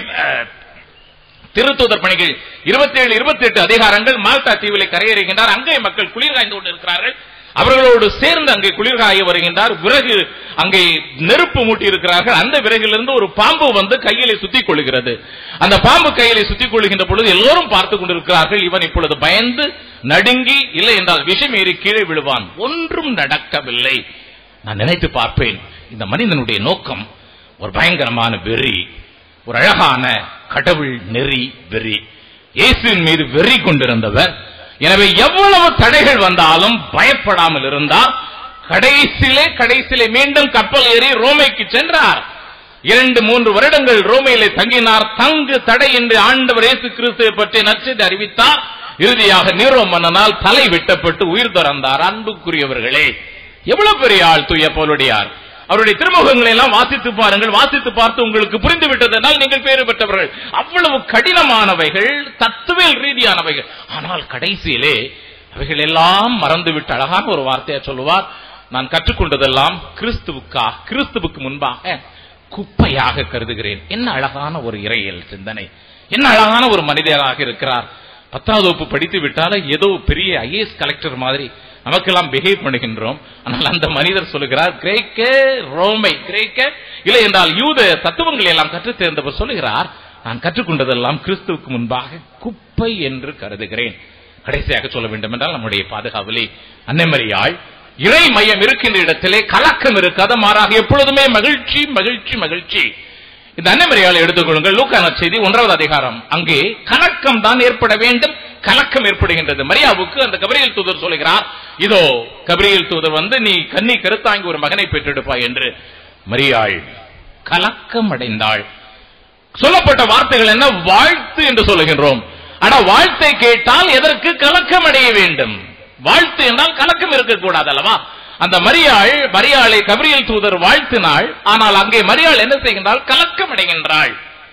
திருத்தூதர் பணிகள் இருபத்தி ஏழு இருபத்தி எட்டு அதிகாரங்கள். மால்டா தீவிலே கரையேறுகின்றார். அங்கே மக்கள் குளிர் காய்ந்து கொண்டிருக்கிறார்கள். அவர்களோடு சேர்ந்து அங்கே குளிர்காய வருகின்றார். விறகு அங்கே நெருப்பு மூட்டி இருக்கிறார்கள். அந்த விறகிலிருந்து ஒரு பாம்பு வந்து கையிலே சுத்திக் கொள்கிறது. அந்த பாம்பு கையிலே சுத்திக் கொள்கின்ற பொழுது எல்லோரும் பார்த்துக் கொண்டிருக்கிறார்கள். இவன் இப்பொழுது பயந்து நடுங்கி, இல்லை என்றால் விஷம் ஏறி கீழே விழுவான். ஒன்றும் நடக்கவில்லை. நான் நினைத்து பார்ப்பேன், இந்த மனிதனுடைய நோக்கம் ஒரு பயங்கரமான வெறி, ஒரு அழகான கடவுள் நெறி வெறி. இயேசுவின் மீது வெறி கொண்டிருந்தவர். எனவே எவ்வளவு தடைகள் வந்தாலும் பயப்படாமல் இருந்தார். கடைசியிலே கடைசியிலே மீண்டும் கப்பல் ஏறி ரோமைக்கு சென்றார். இரண்டு மூன்று வருடங்கள் ரோமையிலே தங்கினார். தங்கு தடையின்றி ஆண்டவர் இயேசு கிறிஸ்துவை பற்றி நற்செய்தி அறிவித்தார். இறுதியாக நீரோ மன்னனால் தலை வெட்டப்பட்டு உயிர் துறந்தார். அன்புக்குரியவர்களே, எவ்வளவு பெரிய ஆள் தூய பவுலடியார்! அவருடைய திருமுகங்களை எல்லாம் வாசித்து பாருங்கள். வாசித்து பார்த்து உங்களுக்கு புரிந்து விட்டதனால் நீங்கள் பேறு பெற்றவர்கள். அவ்வளவு கடினமானவைகள், தத்துவியல் ரீதியானவைகள். ஆனால் கடைசியிலே அவைகள் எல்லாம் மறந்துவிட்டு அழகான ஒரு வார்த்தையா சொல்லுவார், நான் கற்றுக்கொண்டதெல்லாம் கிறிஸ்துவுக்கா கிறிஸ்துவுக்கு முன்பாக குப்பையாக கருதுகிறேன். என்ன அழகான ஒரு இறையியல் சிந்தனை! என்ன அழகான ஒரு மனிதராக இருக்கிறார்! பத்தாவது வகுப்பு படித்து விட்டால ஏதோ பெரிய ஐஏஎஸ் கலெக்டர் மாதிரி நமக்கெல்லாம் பிஹேவ் பண்ணுகின்றோம். ஆனால் அந்த மனிதர் சொல்லுகிறார், கிரேக்க ரோமை, கிரேக்க இல்லை என்றால் யூத தத்துவங்களை எல்லாம் கற்றுத் தேர்ந்தவர் சொல்லுகிறார், நான் கற்றுக்கொண்டதெல்லாம் கிறிஸ்துவுக்கு முன்பாக குப்பை என்று கருதுகிறேன். கடைசியாக சொல்ல வேண்டும் என்றால் நம்முடைய பாதுகாவலி அன்னை மரியாள், இறை மையம் இருக்கின்ற இடத்திலே கலக்கம் இருக்காத, மாறாக எப்பொழுதுமே மகிழ்ச்சி மகிழ்ச்சி மகிழ்ச்சி. இந்த அன்னை மரியாளை எடுத்துக்கொள்ளுங்கள். லூக்கா நற்செய்தி ஒன்றாவது அதிகாரம். அங்கே கலக்கம் தான் ஏற்பட வேண்டும், கலக்கம் ஏற்படுகின்றது. மரியாவுக்கு அந்த கபிரியேல் தூதர் சொல்லுகிறார், இதோ கபிரியேல் தூதர் வந்து நீ கன்னி கருத்தாங்கி ஒரு மகனை பெற்றெடுப்பாய் என்று. மரியாள் கலக்கம் அடைந்தாள். சொல்லப்பட்ட வார்த்தைகள் என்ன? வாழ்த்து என்று சொல்லுகின்றோம். ஆனா வாழ்த்தை கேட்டால் எதற்கு கலக்கம் அடைய வேண்டும்? வாழ்த்து என்றால் கலக்கம் இருக்கக்கூடாது அல்லவா? அந்த மரியாள் மரியாளை கபிரியேல் தூதர் வாழ்த்தினாள். ஆனால் அங்கே மரியாள் என்ன செய்கின்றாள்? கலக்கம் அடைகின்றாள்.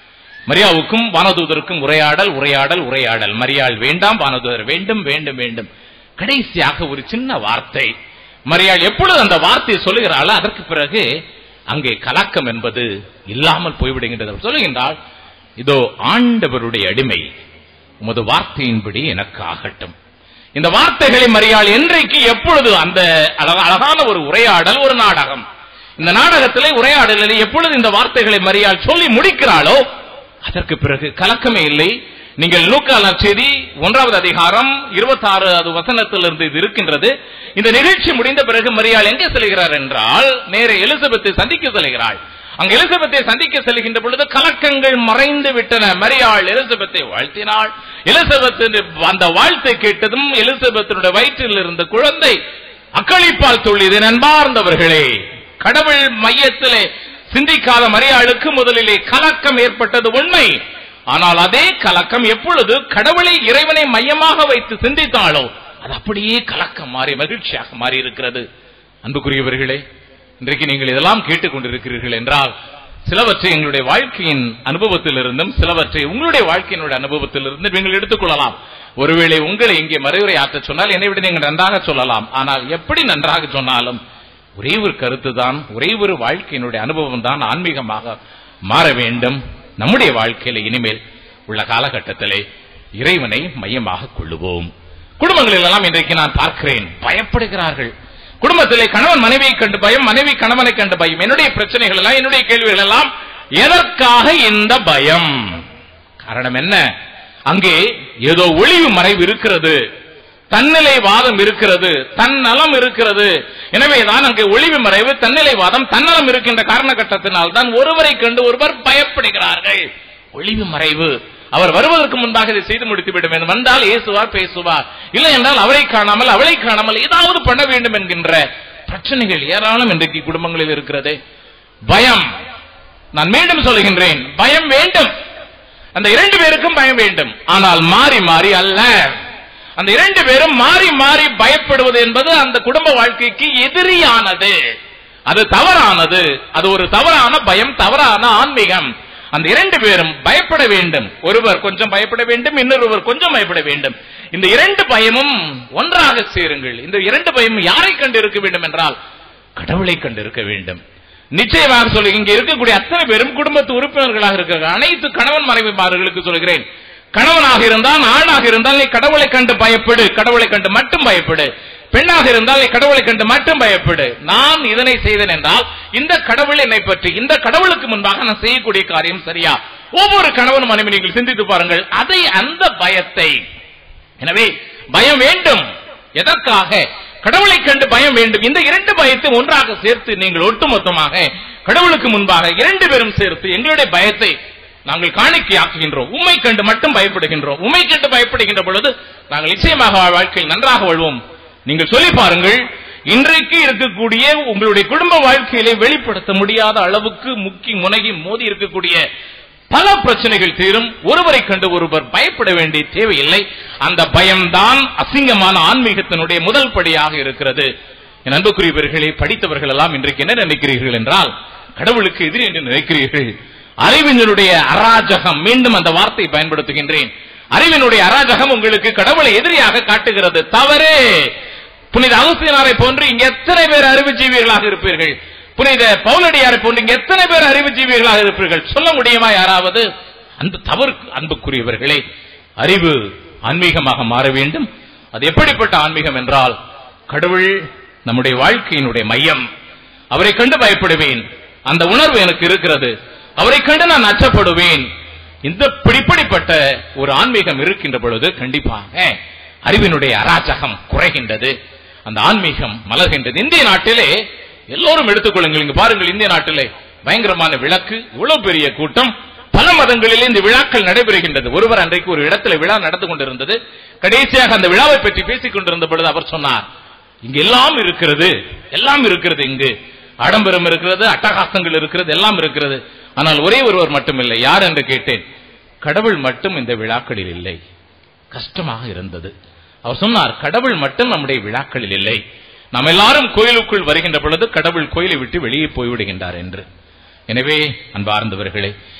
மரியாவுக்கும் வானதூதருக்கும் உரையாடல் உரையாடல் உரையாடல். மரியாள் வேண்டாம், வானதூதர் வேண்டும் வேண்டும் வேண்டும். கடைசியாக ஒரு சின்ன வார்த்தை. மரியாள் எப்பொழுது அந்த வார்த்தையை சொல்லுகிறாளோ அதற்கு பிறகு அங்கே கலக்கம் என்பது இல்லாமல் போய்விடுகின்றது. சொல்லுகின்றால், இதோ ஆண்டவருடைய அடிமை, உமது வார்த்தையின்படி எனக்கு ஆகட்டும். இந்த வார்த்தைகளை மரியாள் என்றைக்கு எப்பொழுது அந்த அழகான ஒரு உரையாடல், ஒரு நாடகம், இந்த நாடகத்திலே உரையாடலில் எப்பொழுது இந்த வார்த்தைகளை மரியாள் சொல்லி முடிக்கிறாளோ அதற்கு பிறகு கலக்கமே இல்லை. நீங்கள் லூக்கா நற்செய்தி ஒன்றாவது அதிகாரம் இருபத்தி ஆறு வசனத்திலிருந்து இது இருக்கின்றது. இந்த நிகழ்ச்சி முடிந்த பிறகு மரியாள் எங்கே செல்கிறார் என்றால் நேரே எலிசபெத்தை சந்திக்க செல்கிறாள். அங்கு எலிசபெத்தை சந்திக்க செல்கின்ற பொழுது கலக்கங்கள் மறைந்து விட்டன. மரியாள் எலிசபெத்தை வாழ்த்தினாள். எலிசபெத் அந்த வாழ்த்தை கேட்டதும் எலிசபெத்தினுடைய வயிற்றில் இருந்த குழந்தை அக்களிப்பால் துள்ளியது. அன்பார்ந்தவர்களே, கடவுள் மையத்திலே சிந்திக்காத மரியாளுக்கு முதலிலே கலக்கம் ஏற்பட்டது உண்மை. ஆனால் அதே கலக்கம் எப்பொழுது கடவுளை, இறைவனை மையமாக வைத்து சிந்தித்தாலோ அது அப்படியே கலக்கம் மாறி மகிழ்ச்சியாக மாறி இருக்கிறது. அன்புக்குரியவர்களே, இன்றைக்கு நீங்கள் இதெல்லாம் கேட்டுக்கொண்டிருக்கிறீர்கள் என்றால் சிலவற்றை எங்களுடைய வாழ்க்கையின் அனுபவத்திலிருந்தும் சிலவற்றை உங்களுடைய வாழ்க்கையினுடைய அனுபவத்திலிருந்து நீங்கள் எடுத்துக்கொள்ளலாம். ஒருவேளை உங்களை இங்கே மறைவுரை ஆற்ற சொன்னால் என்னை விட நீங்கள் நன்றாக சொல்லலாம். ஆனால் எப்படி நன்றாக சொன்னாலும் ஒரே ஒரு கருத்து தான், ஒரே ஒரு வாழ்க்கையினுடைய அனுபவம் தான் ஆன்மீகமாக மாற வேண்டும். நம்முடைய வாழ்க்கையில இனிமேல் உள்ள காலகட்டத்திலே இறைவனை மையமாக கொள்ளுவோம். குடும்பங்களில் எல்லாம் இன்றைக்கு நான் பார்க்கிறேன், பயப்படுகிறார்கள். குடும்பத்திலே கணவன் மனைவியை கண்டு பயம், மனைவி கணவனை கண்டு பயம். என்னுடைய பிரச்சனைகள் எல்லாம், என்னுடைய கேள்விகள் எல்லாம் எதற்காக இந்த பயம்? காரணம் என்ன? அங்கே ஏதோ ஒளிவு மறைவு இருக்கிறது, தன்னிலை வாதம் இருக்கிறது, தன்னலம் இருக்கிறது. எனவேதான் அங்கே ஒளிவு மறைவு, தன்னிலை வாதம், தன்னலம் இருக்கின்ற காரணகட்டத்தினால் தான் ஒருவரை கண்டு ஒருவர் பயப்படுகிறார்கள். ஒளிவு மறைவு. அவர் வருவதற்கு முன்பாக இதை செய்து முடித்து விட வேண்டும். வந்தால் ஏசுவார், பேசுவார். இல்லை என்றால் அவரை காணாமல் அவளை காணாமல் ஏதாவது பண்ண வேண்டும் என்கின்ற பிரச்சனைகள் ஏராளம் இன்றைக்கு குடும்பங்களில் இருக்கிறது. பயம். நான் மீண்டும் சொல்லுகின்றேன், பயம் வேண்டும். அந்த இரண்டு பேருக்கும் பயம் வேண்டும். ஆனால் மாறி மாறி அல்ல. அந்த இரண்டு பேரும் மாறி மாறி பயப்படுவது என்பது அந்த குடும்ப வாழ்க்கைக்கு எதிரியானது. அது தவறானது. அது ஒரு தவறான பயம், தவறான ஆன்மீகம். அந்த இரண்டு பேரும் பயப்பட வேண்டும். ஒருவர் கொஞ்சம் பயப்பட வேண்டும், இன்னொருவர் கொஞ்சம் பயப்பட வேண்டும். இந்த இரண்டு பயமும் ஒன்றாக சேருங்கள். இந்த இரண்டு பயமும் யாரை கண்டு இருக்க வேண்டும் என்றால் கடவுளை கண்டு இருக்க வேண்டும். நிச்சயமாக சொல்லி இங்கே இருக்கக்கூடிய அத்தனை பேரும் குடும்பத்து உறுப்பினர்களாக இருக்கிறார்கள். அனைத்து கணவன் மனைவிமார்களுக்கு சொல்கிறேன், கணவனாக இருந்தால், ஆணாக இருந்தால் நீ கடவுளை கண்டு பயப்படு, கடவுளை கண்டு மட்டும் பயப்படு. பெண்ணாக இருந்தால் நீ கடவுளை கண்டு மட்டும் பயப்படு. நான் இதனை செய்தேன் என்றால் இந்த கடவுள் என்னை பற்றி, இந்த கடவுளுக்கு முன்பாக நான் செய்யக்கூடிய காரியம் சரியா? ஒவ்வொரு கணவன் மனைவி நீங்கள் சிந்தித்து பாருங்கள், அதை அந்த பயத்தை. எனவே பயம் வேண்டும். எதற்காக? கடவுளை கண்டு பயம் வேண்டும். இந்த இரண்டு பயத்தை ஒன்றாக சேர்த்து நீங்கள் ஒட்டுமொத்தமாக கடவுளுக்கு முன்பாக இரண்டு பேரும் சேர்த்து எங்களுடைய பயத்தை நாங்கள் காணிக்கையாக்குகின்றோம். உம்மை கண்டு மட்டும் பயப்படுகின்றோம். உம்மை கண்டு பயப்படுகின்ற பொழுது நாங்கள் நிச்சயமாக வாழ்க்கையில் நன்றாக வாழ்வோம். நீங்கள் சொல்லி பாருங்கள், இன்றைக்கு இருக்கக்கூடிய உங்களுடைய குடும்ப வாழ்க்கையிலே வெளிப்படுத்த முடியாத அளவுக்கு முக்கி முனகி மோதி இருக்கக்கூடிய பல பிரச்சனைகள் தீரும். ஒருவரை கண்டு ஒருவர் பயப்பட வேண்டிய தேவையில்லை. அந்த பயம்தான் அசிங்கமான ஆன்மீகத்தினுடைய முதல் படியாக இருக்கிறது. என் அன்புக்குரியவர்களே, படித்தவர்கள் எல்லாம் இன்றைக்கு என்ன நினைக்கிறீர்கள் என்றால் கடவுளுக்கு எதிரி என்று நினைக்கிறீர்கள். அறிவினுடைய அராஜகம், மீண்டும் அந்த வார்த்தை பயன்படுத்துகின்றேன், அறிவினுடைய அராஜகம் உங்களுக்கு கடவுளை எதிரியாக காட்டுகிறது. தவறு. புனித அகுஸ்தீனாரை போன்று இங்க எத்தனை பேர் அறிவுஜீவிகளாக இருப்பீர்கள்? புனித பவுலடியாரை போன்று இங்க எத்தனை பேர் அறிவுஜீவிகளாக இருப்பீர்கள்? சொல்ல முடியுமா யாராவது? அந்த தவறு. அன்புக்குரியவர்களே, அறிவு ஆன்மீகமாக மாற வேண்டும். அது எப்படிப்பட்ட ஆன்மீகம் என்றால் கடவுள் நம்முடைய வாழ்க்கையினுடைய மையம். அவரை கண்டு பயப்படுவேன், அந்த உணர்வு எனக்கு இருக்கிறது. அவரை கண்டு நான் அச்சப்படுவேன். இந்த பிடிப்படிப்பட்ட ஒரு ஆன்மீகம் இருக்கின்ற பொழுது கண்டிப்பாக அறிவினுடைய அராஜகம் குறைகின்றது, அந்த ஆன்மீகம் மலர்கின்றது. இந்திய நாட்டிலே எல்லோரும் எடுத்துக்கொள்ளுங்கள், இங்கு பாருங்கள், இந்திய நாட்டிலே பயங்கரமான விளக்கு, இவ்வளவு பெரிய கூட்டம், பல மதங்களிலே இந்த விழாக்கள் நடைபெறுகின்றது. ஒருவர் அன்றைக்கு ஒரு இடத்துல விழா நடந்து கொண்டிருந்தது. கடைசியாக அந்த விழாவை பற்றி பேசிக் கொண்டிருந்த பொழுது அவர் சொன்னார், இங்கு எல்லாம் இருக்கிறது, எல்லாம் இருக்கிறது, இங்கு ஆடம்பரம் இருக்கிறது, அட்டகாசங்கள் இருக்கிறது, எல்லாம் இருக்கிறது. ஆனால் ஒரே ஒருவர் மட்டும் இல்லை. யார் என்று கேட்டேன். கடவுள் மட்டும் இந்த விழாக்களில் இல்லை. கஷ்டமாக இருந்தது. அவர் சொன்னார், கடவுள் மட்டும் நம்முடைய விழாக்களில் இல்லை. நாம் எல்லாரும் கோயிலுக்குள் வருகின்ற பொழுது கடவுள் கோயிலை விட்டு வெளியே போய்விடுகின்றார் என்று. எனவே அன்பார்ந்தவர்களே,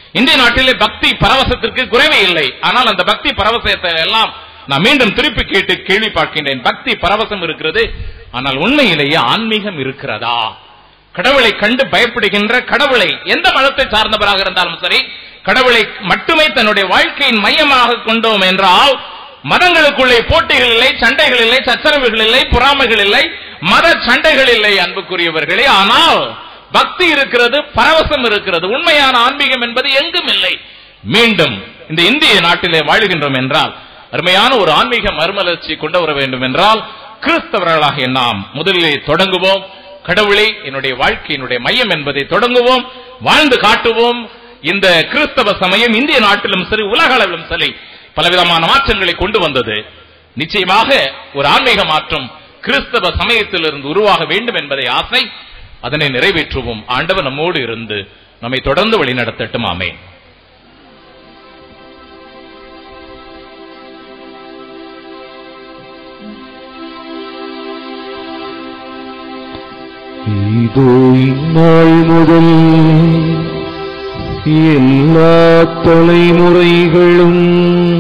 இந்திய நாட்டிலே பக்தி பரவசத்திற்கு குறைவே இல்லை. ஆனால் அந்த பக்தி பரவசத்தை எல்லாம் நான் மீண்டும் திருப்பி கேட்டு கேள்வி பார்க்கின்றேன். பக்தி பரவசம் இருக்கிறது, ஆனால் உண்மையிலேயே ஆன்மீகம் இருக்கிறதா? கடவுளை கண்டு பயப்படுகின்ற, கடவுளை எந்த மதத்தை சார்ந்தவராக இருந்தாலும் சரி, கடவுளை மட்டுமே தன்னுடைய வாழ்க்கையின் மையமாக கொண்டோம் என்றால் மதங்களுக்குள்ளே போட்டிகள் இல்லை, சண்டைகள் இல்லை, சச்சரவுகள் இல்லை, பொறாமைகள் இல்லை, மத சண்டைகள் இல்லை அன்புக்குரியவர்களே. ஆனால் பக்தி இருக்கிறது, பரவசம் இருக்கிறது. உண்மையான ஆன்மீகம் என்பது எங்கும் இல்லை. மீண்டும் இந்த இந்திய நாட்டிலே வாழுகின்றோம் என்றால் அருமையான ஒரு ஆன்மீக மறுமலர்ச்சி கொண்டு வர வேண்டும் என்றால் கிறிஸ்தவர்களாக நாம் முதலிலே தொடங்குவோம். கடவுளே என்னுடைய வாழ்க்கையினுடைய மையம் என்பதை தொடங்குவோம், வாழ்ந்து காட்டுவோம். இந்த கிறிஸ்தவ சமயம் இந்திய நாட்டிலும் சரி, உலக அளவிலும் சரி, பலவிதமான மாற்றங்களை கொண்டு வந்தது. நிச்சயமாக ஒரு ஆன்மீக மாற்றம் கிறிஸ்தவ சமயத்திலிருந்து உருவாக வேண்டும் என்பதை ஆசை. அதனை நிறைவேற்றுவோம். ஆண்டவர் நம்மோடு இருந்து நம்மை தொடர்ந்து வழிநடத்தட்டும். ஆமென். இதோ இந்நாள் முதல் எல்லா தலைமுறைகளும்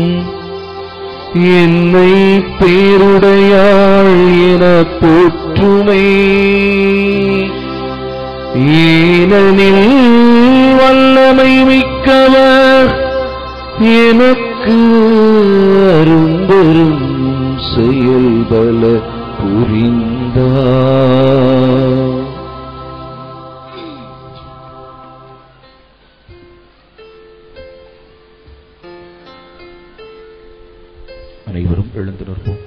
என்னை பேருடையாள் என போற்றுமே. ஏனெனில் வல்லமை மிக்கவர் எனக்கு அரும்பெரும் செயல்பல புரிந்தார். அனைவரும் எழுந்து நிற்போம்.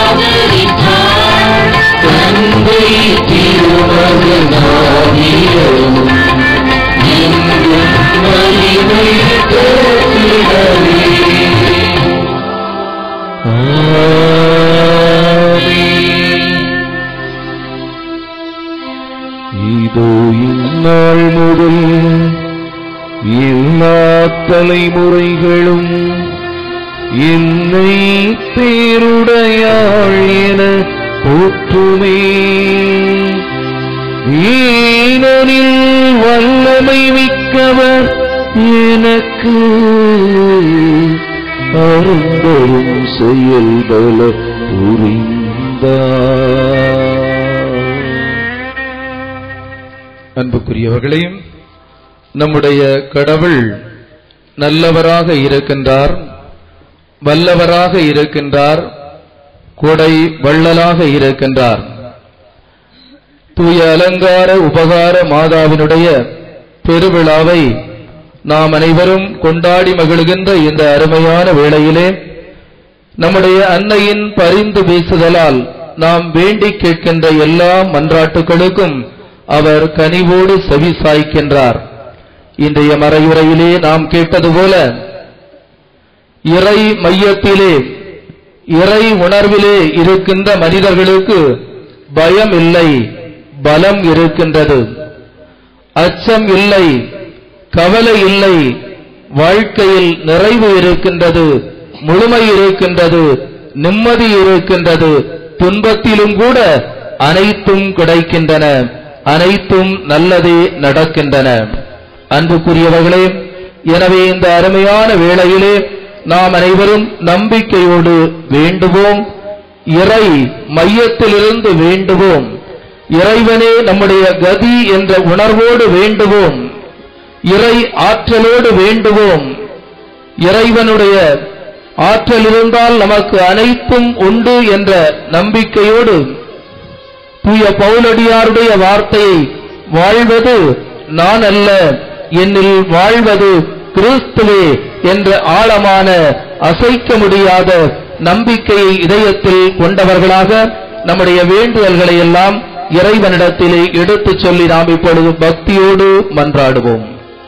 Thank you. போல் எல்லா தலைமுறைகளும் என்னை பேருடையாள் என போற்றுமே. ஏனெனில் வல்லமை மிக்கவர் எனக்கு அரும்பெரும் செயல்பல புரிந்தார். அன்புக்குரியவர்களே, நம்முடைய கடவுள் நல்லவராக இருக்கின்றார், வல்லவராக இருக்கின்றார், கொடை வள்ளலாக இருக்கின்றார். தூய அலங்கார உபகார மாதாவினுடைய பெருவிழாவை நாம் அனைவரும் கொண்டாடி மகிழ்கின்ற இந்த அருமையான வேளையிலே நம்முடைய அன்னையின் பரிந்து பேசுதலால் நாம் வேண்டி கேட்கின்ற எல்லா மன்றாட்டுகளுக்கும் அவர் கனிவோடு செவி சாய்க்கின்றார். இன்றைய மறையுரையிலே நாம் கேட்டது போல இறை மையத்திலே இறை உணர்விலே இருக்கின்ற மனிதர்களுக்கு பயம் இல்லை, பலம் இருக்கின்றது. அச்சம் இல்லை, கவலை இல்லை, வாழ்க்கையில் நிறைவு இருக்கின்றது, முழுமை இருக்கின்றது, நிம்மதி இருக்கின்றது. துன்பத்திலும் கூட அனைத்தும் கிடைக்கின்றன, அனைத்தும் நல்லதே நடக்கின்றன. அன்புக்குரியவர்களே, எனவே இந்த அருமையான வேளையிலே நாம் அனைவரும் நம்பிக்கையோடு வேண்டுவோம், இறை மையத்திலிருந்து வேண்டுவோம், இறைவனே நம்முடைய கதி என்ற உணர்வோடு வேண்டுவோம், இறை ஆற்றலோடு வேண்டுவோம். இறைவனுடைய ஆற்றல் இருந்தால் நமக்கு அனைத்தும் உண்டு என்ற நம்பிக்கையோடு தூய பவுலடியாருடைய வார்த்தையை வாழ்வது நான் அல்ல, என்னில் வாழ்வது கிறிஸ்துவே என்ற ஆழமான அசைக்க முடியாத நம்பிக்கையை இதயத்தில் கொண்டவர்களாக நம்முடைய வேண்டுதல்களை எல்லாம் இறைவனிடத்திலே எடுத்துச் சொல்லி நாம் இப்பொழுது பக்தியோடு மன்றாடுவோம்.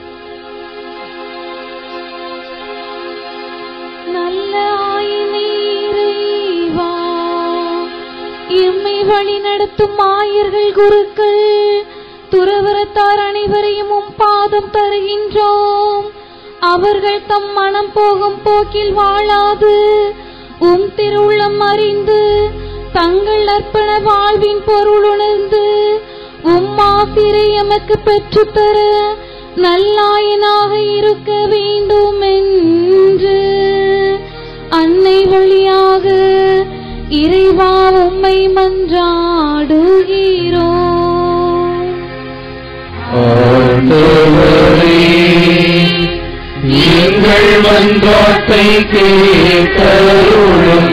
எம்மை வழி நடத்தும் ஆயர்கள், குருக்கள், துறவரத்தார் அனைவரையும் உம் பாதம் தருகின்றோம். அவர்கள் தம் மனம் போகும் போக்கில் வாழாது உம் திருவுள்ளம் அறிந்து தங்கள் அர்ப்பண வாழ்வின் பொருள் உணர்ந்து உம் ஆசிரை எமக்கு பெற்றுத்தர நல்லாயனாக இருக்க வேண்டும் என்று அன்னை வழியாக இறைவா உம்மை மன்றாடுகிறோம். ஆண்டவரே, எங்கள் மன்றாட்டை கேட்டருளும்.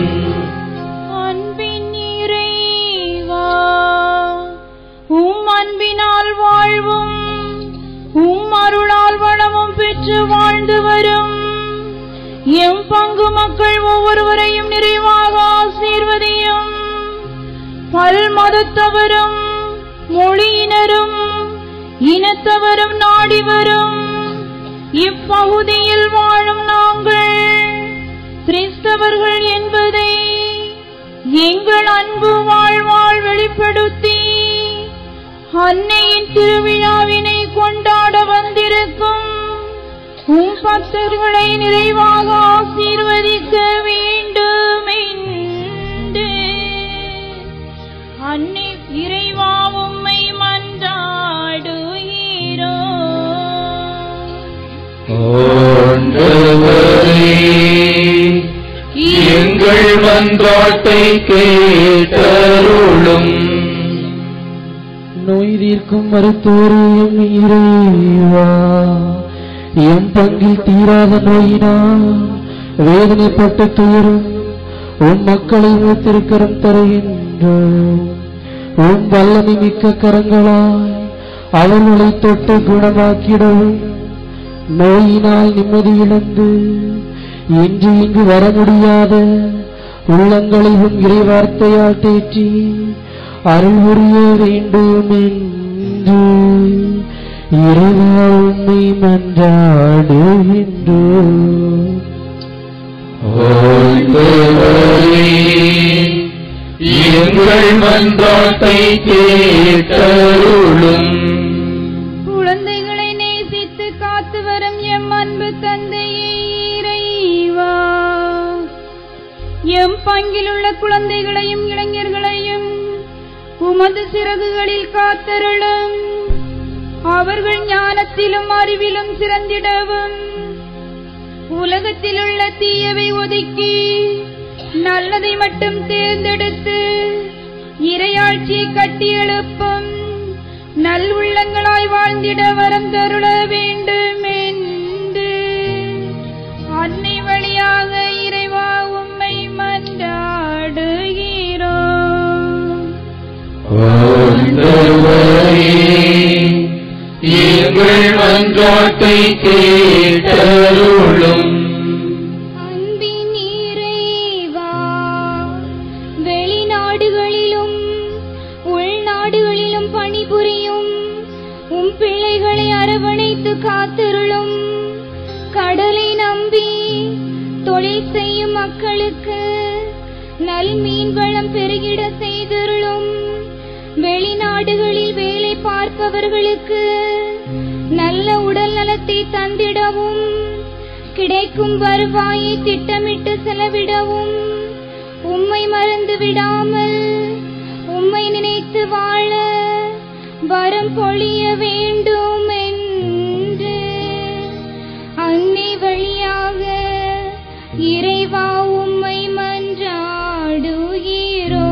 அன்பின் இறைவா, உம் அன்பினால் வாழ்வும் உம் அருளால் வளமும் பெற்று வாழ்ந்து வரும் எம் பங்கு மக்கள் ஒவ்வொருவரையும் நிறைவாக ஆசீர்வதியும். பல் மதத்தவரும் மொழியினரும் இனத்தவரும் நாடி வரும் இப்பகுதியில் வாழும் நாங்கள் கிறிஸ்தவர்கள் என்பதை எங்கள் அன்பு வாழ்வால் வெளிப்படுத்தி அன்னையின் திருவிழாவினை கொண்டாட வந்திருக்கும் உம் பக்தர்களை நிறைவாக ஆசீர்வதிக்க வேண்டும் என்று அன்னை இறைவா உம்மை மன்றாடுகிறோம். ஆண்டவரே, எங்கள் மன்றாட்டை கேட்டருளும். நோய் தீர்க்கும் மருத்துவரையும் இறைவா, எம் பங்கில் தீராத நோயினால் வேதனைப்பட்டு துயரும் உம் மக்களை திருக்கரம் தருகின்றோம். உம் வல்லமை மிக்க கரங்களாய் அவர்களை தொட்டு குணமாக்கிடவும், நோயினால் நிம்மதி இழந்து இன்று இங்கு வர முடியாத உள்ளங்களை உம் இறைவார்த்தையால் தேற்றி அருள் புரிய வேண்டும் என்று இறைவா உம்மை மன்றாடுகின்றோம். ஆண்டவரே, எங்கள் மன்றாட்டை கேட்டருளும். குழந்தை தந்தையே இறைவா, எம் பங்கிலுள்ள குழந்தைகளையும் இளைஞர்களையும் உமது சிறகுகளில் காத்தருளும். அவர்கள் ஞானத்திலும் அறிவிலும் சிறந்திடவும் உலகத்திலுள்ள தீயவை ஒதுக்கி நல்லதை மட்டும் தேர்ந்தெடுத்து இறையாட்சியை கட்டியெழுப்பும் நல்வுள்ளங்களாய் வாழ்ந்திட வரம் தருள வேண்டும் என்று அன்னை வழியாக இறைவா உம்மை மன்றாடுகிறோம். எங்கள் மன்றாட்டை கேட்டருளும். அன்பின் இறைவா, வெளிநாடுகளிலும் உள்நாடுகளிலும் பணிபுரியும் உம் பிள்ளைகளை அரவணைத்து காத்தருளும். கடலை நம்பி தொழில் செய்யும் மக்களுக்கு நல் மீன் வளம் பெருகிட செய்தருளும். வெளிநாடுகளில் வேலை பார்ப்பவர்களுக்கு நல்ல உடல் நலத்தை தந்திடவும் கிடைக்கும் வருவாயை திட்டமிட்டு செலவிடவும் உம்மை மறந்து விடாமல் உம்மை நினைத்து வாழ வரம் பொழிய வேண்டும் என்று அன்னை வழியாக இறைவா உம்மை மன்றாடுகிறோம்.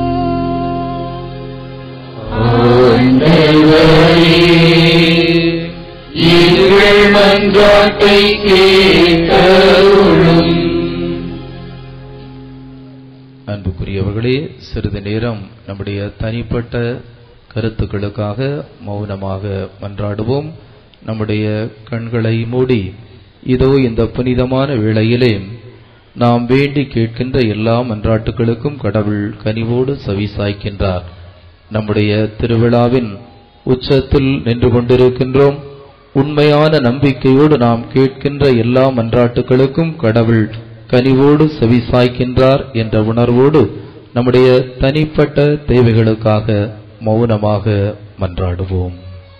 எங்கள் மன்றாட்டை கேட்டருளும். அன்புக்குரியவர்களே, சிறிது நேரம் நம்முடைய தனிப்பட்ட கருத்துக்களுக்காக மௌனமாக மன்றாடுவோம். நம்முடைய கண்களை மூடி இதோ இந்த புனிதமான வேளையிலே நாம் வேண்டி கேட்கின்ற எல்லா மன்றாட்டுகளுக்கும் கடவுள் கனிவோடு செவிசாய்க்கின்றார். நம்முடைய திருவிழாவின் உச்சத்தில் நின்று கொண்டிருக்கின்றோம். உண்மையான நம்பிக்கையோடு நாம் கேட்கின்ற எல்லா மன்றாட்டுகளுக்கும் கடவுள் கனிவோடு செவிசாய்க்கின்றார் என்ற உணர்வோடு நம்முடைய தனிப்பட்ட தேவைகளுக்காக மௌனமாக மன்றாடுவோம்.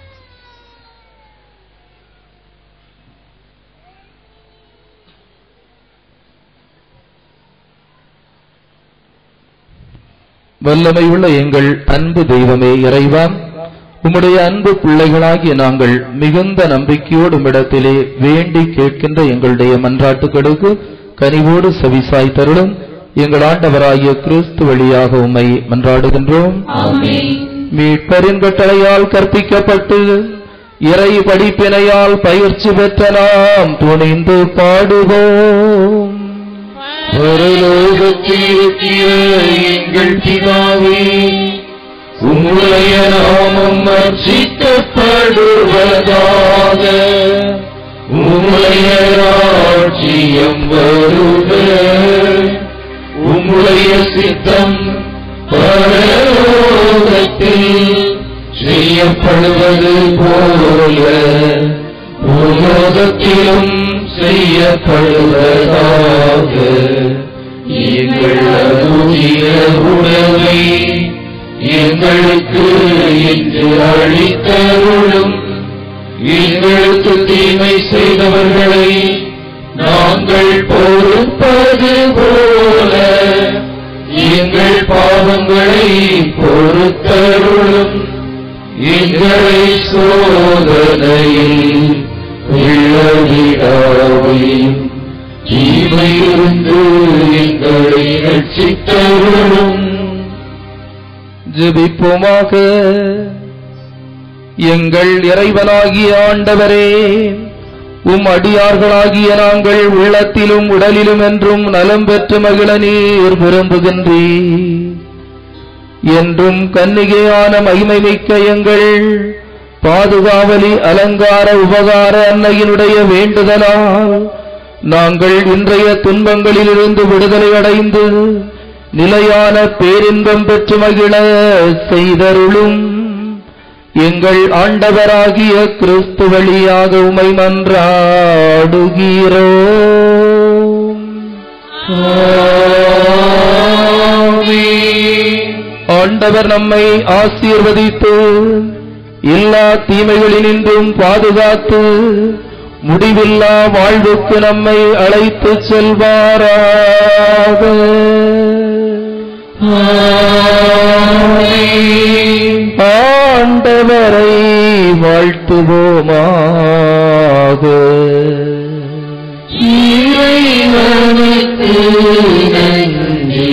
வல்லமையுள்ள எங்கள் அன்பு தெய்வமே இறைவா, உம்முடைய அன்பு பிள்ளைகளாகிய நாங்கள் மிகுந்த நம்பிக்கையோடு உம்மிடத்திலே வேண்டி கேட்கின்ற எங்களுடைய மன்றாட்டுகளுக்கு கனிவோடு செவிசாய் தருளும். எங்கள் ஆண்டவராகிய கிறிஸ்து வழியாக உம்மை மன்றாடுகின்றோம். மீட்பரின் கட்டளையால் கற்பிக்கப்பட்டு இறை படிப்பினையால் பயிற்சி பெற்ற நாம் துணிந்து பாடுவோம். பரலோகத்திலிருக்கிற எங்கள் பிதாவே, உம்முடைய நாமம் அர்ச்சிக்கப்படுவதாக. உம்முடைய ராஜ்யம் வருக. உம்முடைய சித்தம் பரலோகத்தில் செய்யப்படுவது போல பூலோகத்திலும் செய்யப்படுவதாக. எங்கள் அனுதின உணவை எங்களுக்கு இன்று அளித்தருளும். எங்களுக்கு தீமை செய்தவர்களை நாங்கள் பொறுப்பது போல எங்கள் பாவங்களை பொறுத்தருளும். எங்களை சோதனையில் விழவிடாவையும் தீமையிலிருந்து எங்களை ரட்சித்தருளும். ஜெபிப்போமாக. எங்கள் இறைவனாகிய ஆண்டவரே, உம் அடியார்களாகிய நாங்கள் உள்ளத்திலும் உடலிலும் என்றும் நலம் பெற்று மகிழ நீர் விரும்புகின்றீர். என்றும் கன்னிகையான மகிமை மிக்க எங்கள் பாதுகாவலி அலங்கார உபகார அன்னையினுடைய வேண்டுதலால் நாங்கள் இன்றைய துன்பங்களிலிருந்து விடுதலை அடைந்து நிலையான பேரின்பம் பெற்று மகிழ செய்தருளும். எங்கள் ஆண்டவராகிய கிறிஸ்து வழியாக உமை மன்றாடுகிறோம். ஆண்டவர் நம்மை ஆசீர்வதித்து எல்லா தீமைகளினின்றும் பாதுகாத்து முடிவில்லா வாழ்வுக்கு நம்மை அழைத்துச் செல்வாராக. ஆண்டவரை வாழ்த்துவோமாக. இறைவனுக்கு நன்றி.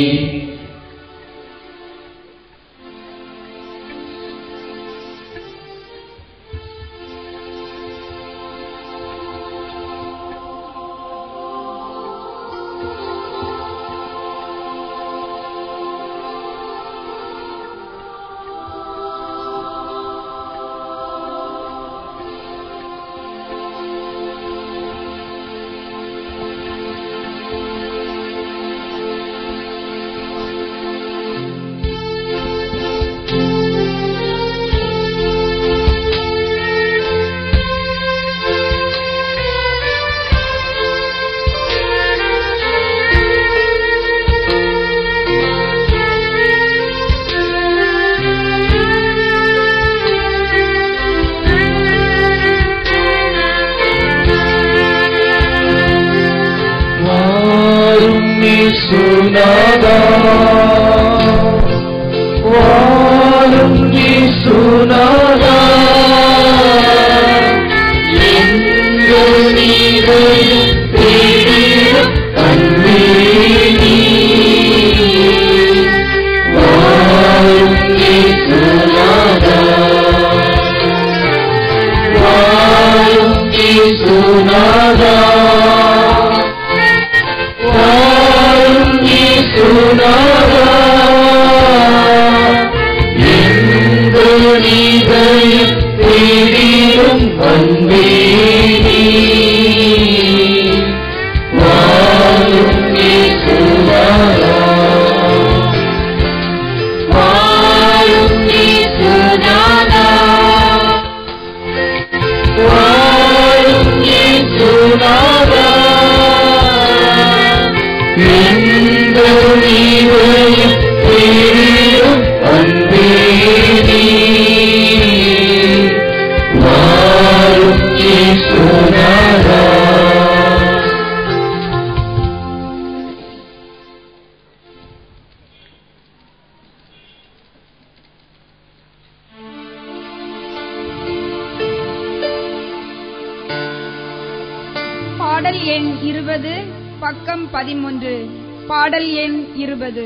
இயேசுநாதா, வாழும் இயேசுநாதா, எங்கள் நீரையும் தேடிடும் அன்பே நீ. வாழும் இயேசுநாதா, வாழும் இயேசுநாதா, இயேசுநாதா, எங்கள் நீரையும் தேடிடும் அன்பே நீ. வாழும் இயேசுநாதா, வாழும் இயேசுநாதா, வாழும் இயேசுநாதா, எங்கள் நீரையும் தேடிடும் அன்பே நீ. வாழும் இயேசுநாதா. பாடல் எண் இருபது, பக்கம் பதிமூன்று. பாடல் எண் இருபது.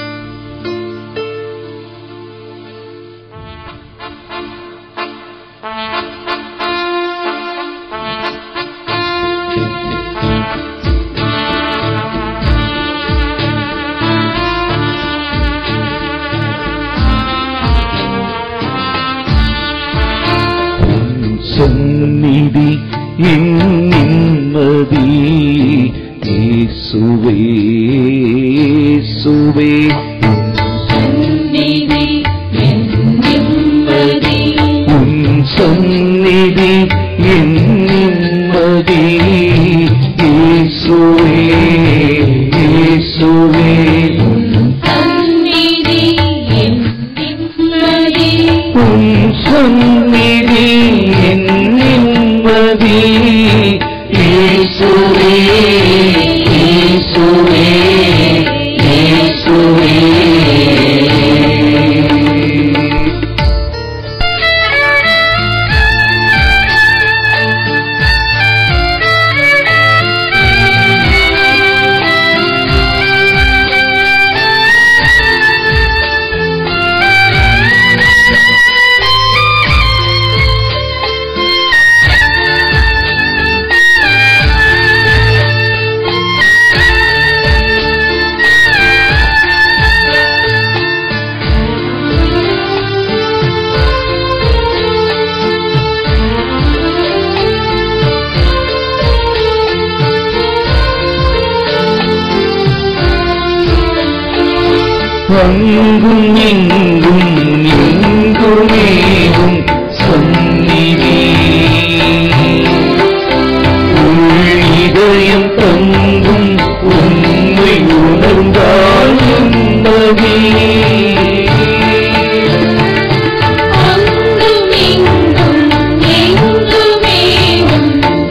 சந்நிதி என் நிம்மதி, இயேசுவே இயேசுவே. சந்நிதி என் நிம்மதி, உன் சந்நிதி என் நிம்மதி, இயேசுவே இயேசுவே. சந்நிதி என் நிம்மதி, உன் சந்நிதி என் நிம்மதி, இயேசுவே இயேசுவே இயேசுவே. அங்கும் எங்கும் எங்குமேவும் சந்நிதி, உள் இதயம் தங்கும் உண்மை உணர்ந்தால் நிம்மதி. அங்கும் இங்கும் எங்குமேவும்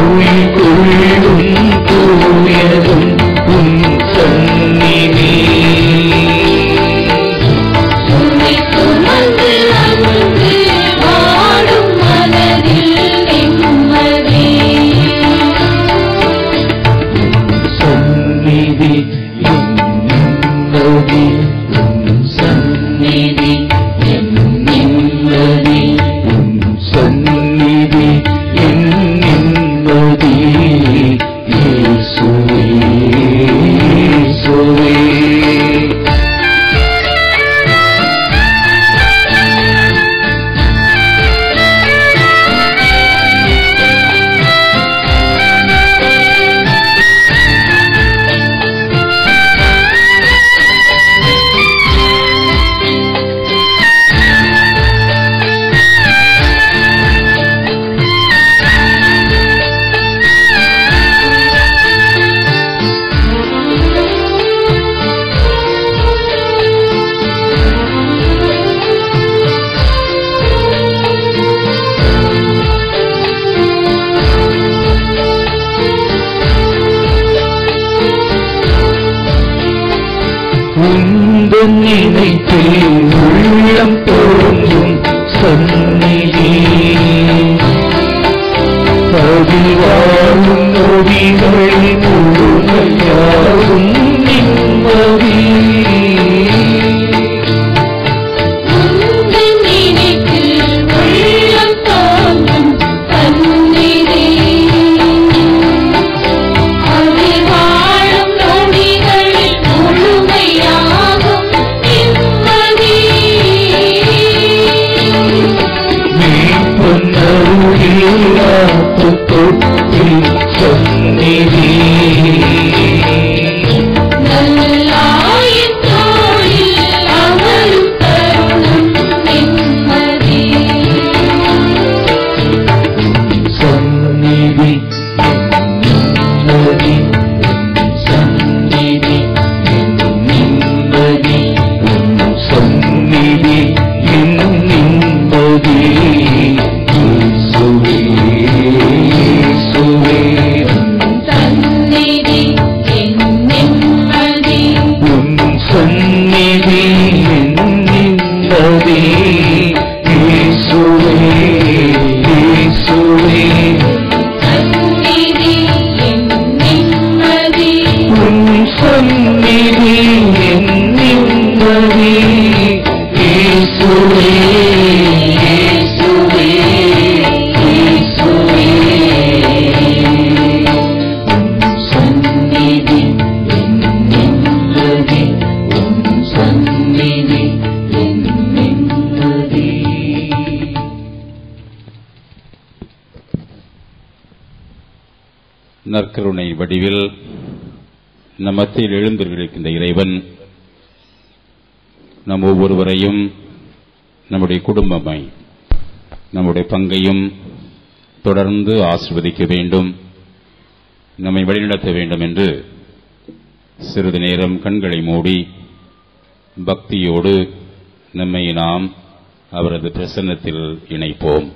கோயில் கொள்ளும் தூயதும் உன் சந்நிதி. உன்னை சுமந்து அங்கு வாடும் மனதில் நிம்மதி. சந்நிதி என் நிம்மதி, உன் சந்நிதி என் நிம்மதி, உன் சந்நிதி என் நிம்மதி. இயேசுவே, இயேசுவே. உந்தன் நினைப்பில் உள்ளம் தோன்றும் சந்நிதி, அதில் வாழும் நொடிகளில் முழுமையாகும் நிம்மதி. உந்தன் நினைப்பில் உள்ளம் தோன்றும் சந்நிதி, அதில் வாழும் நொடிகளில் முழுமையாகும் நிம்மதி. மீட்பன் அருளில் ஆத்து தொட்டில் சந்நிதி, நல்லாயின் தோளில் அமரும் தருணம் நிம்மதி. சந்நிதி என் நிம்மதி, உன் சந்நிதி என் நிம்மதி, உன் சந்நிதி என் நிம்மதி. இயேசுவே, இயேசுவே. சந்நிதி என் நிம்மதி, உன் சந்நிதி என் நிம்மதி. இயேசுவே, இயேசுவே. சந்நிதி என் நிம்மதி. உன் சந்நிதி என் நிம்மதி. இயேசுவே, இயேசுவே, இயேசுவே. உன் சந்நிதி என் நிம்மதி, உன் சந்நிதி என் நிம்மதி. நற்கருணை வடிவில் நம் மத்தியில் எழுந்திருக்கின்ற இறைவன் நம் ஒவ்வொருவரையும் நம்முடைய குடும்பமை நம்முடைய பங்கையும் தொடர்ந்து ஆசீர்வதிக்க வேண்டும், நம்மை வழிநடத்த வேண்டும் என்று சிறிது நேரம் கண்களை மூடி பக்தியோடு நம்மை நாம் அவரது பிரசன்னத்தில் இணைப்போம்.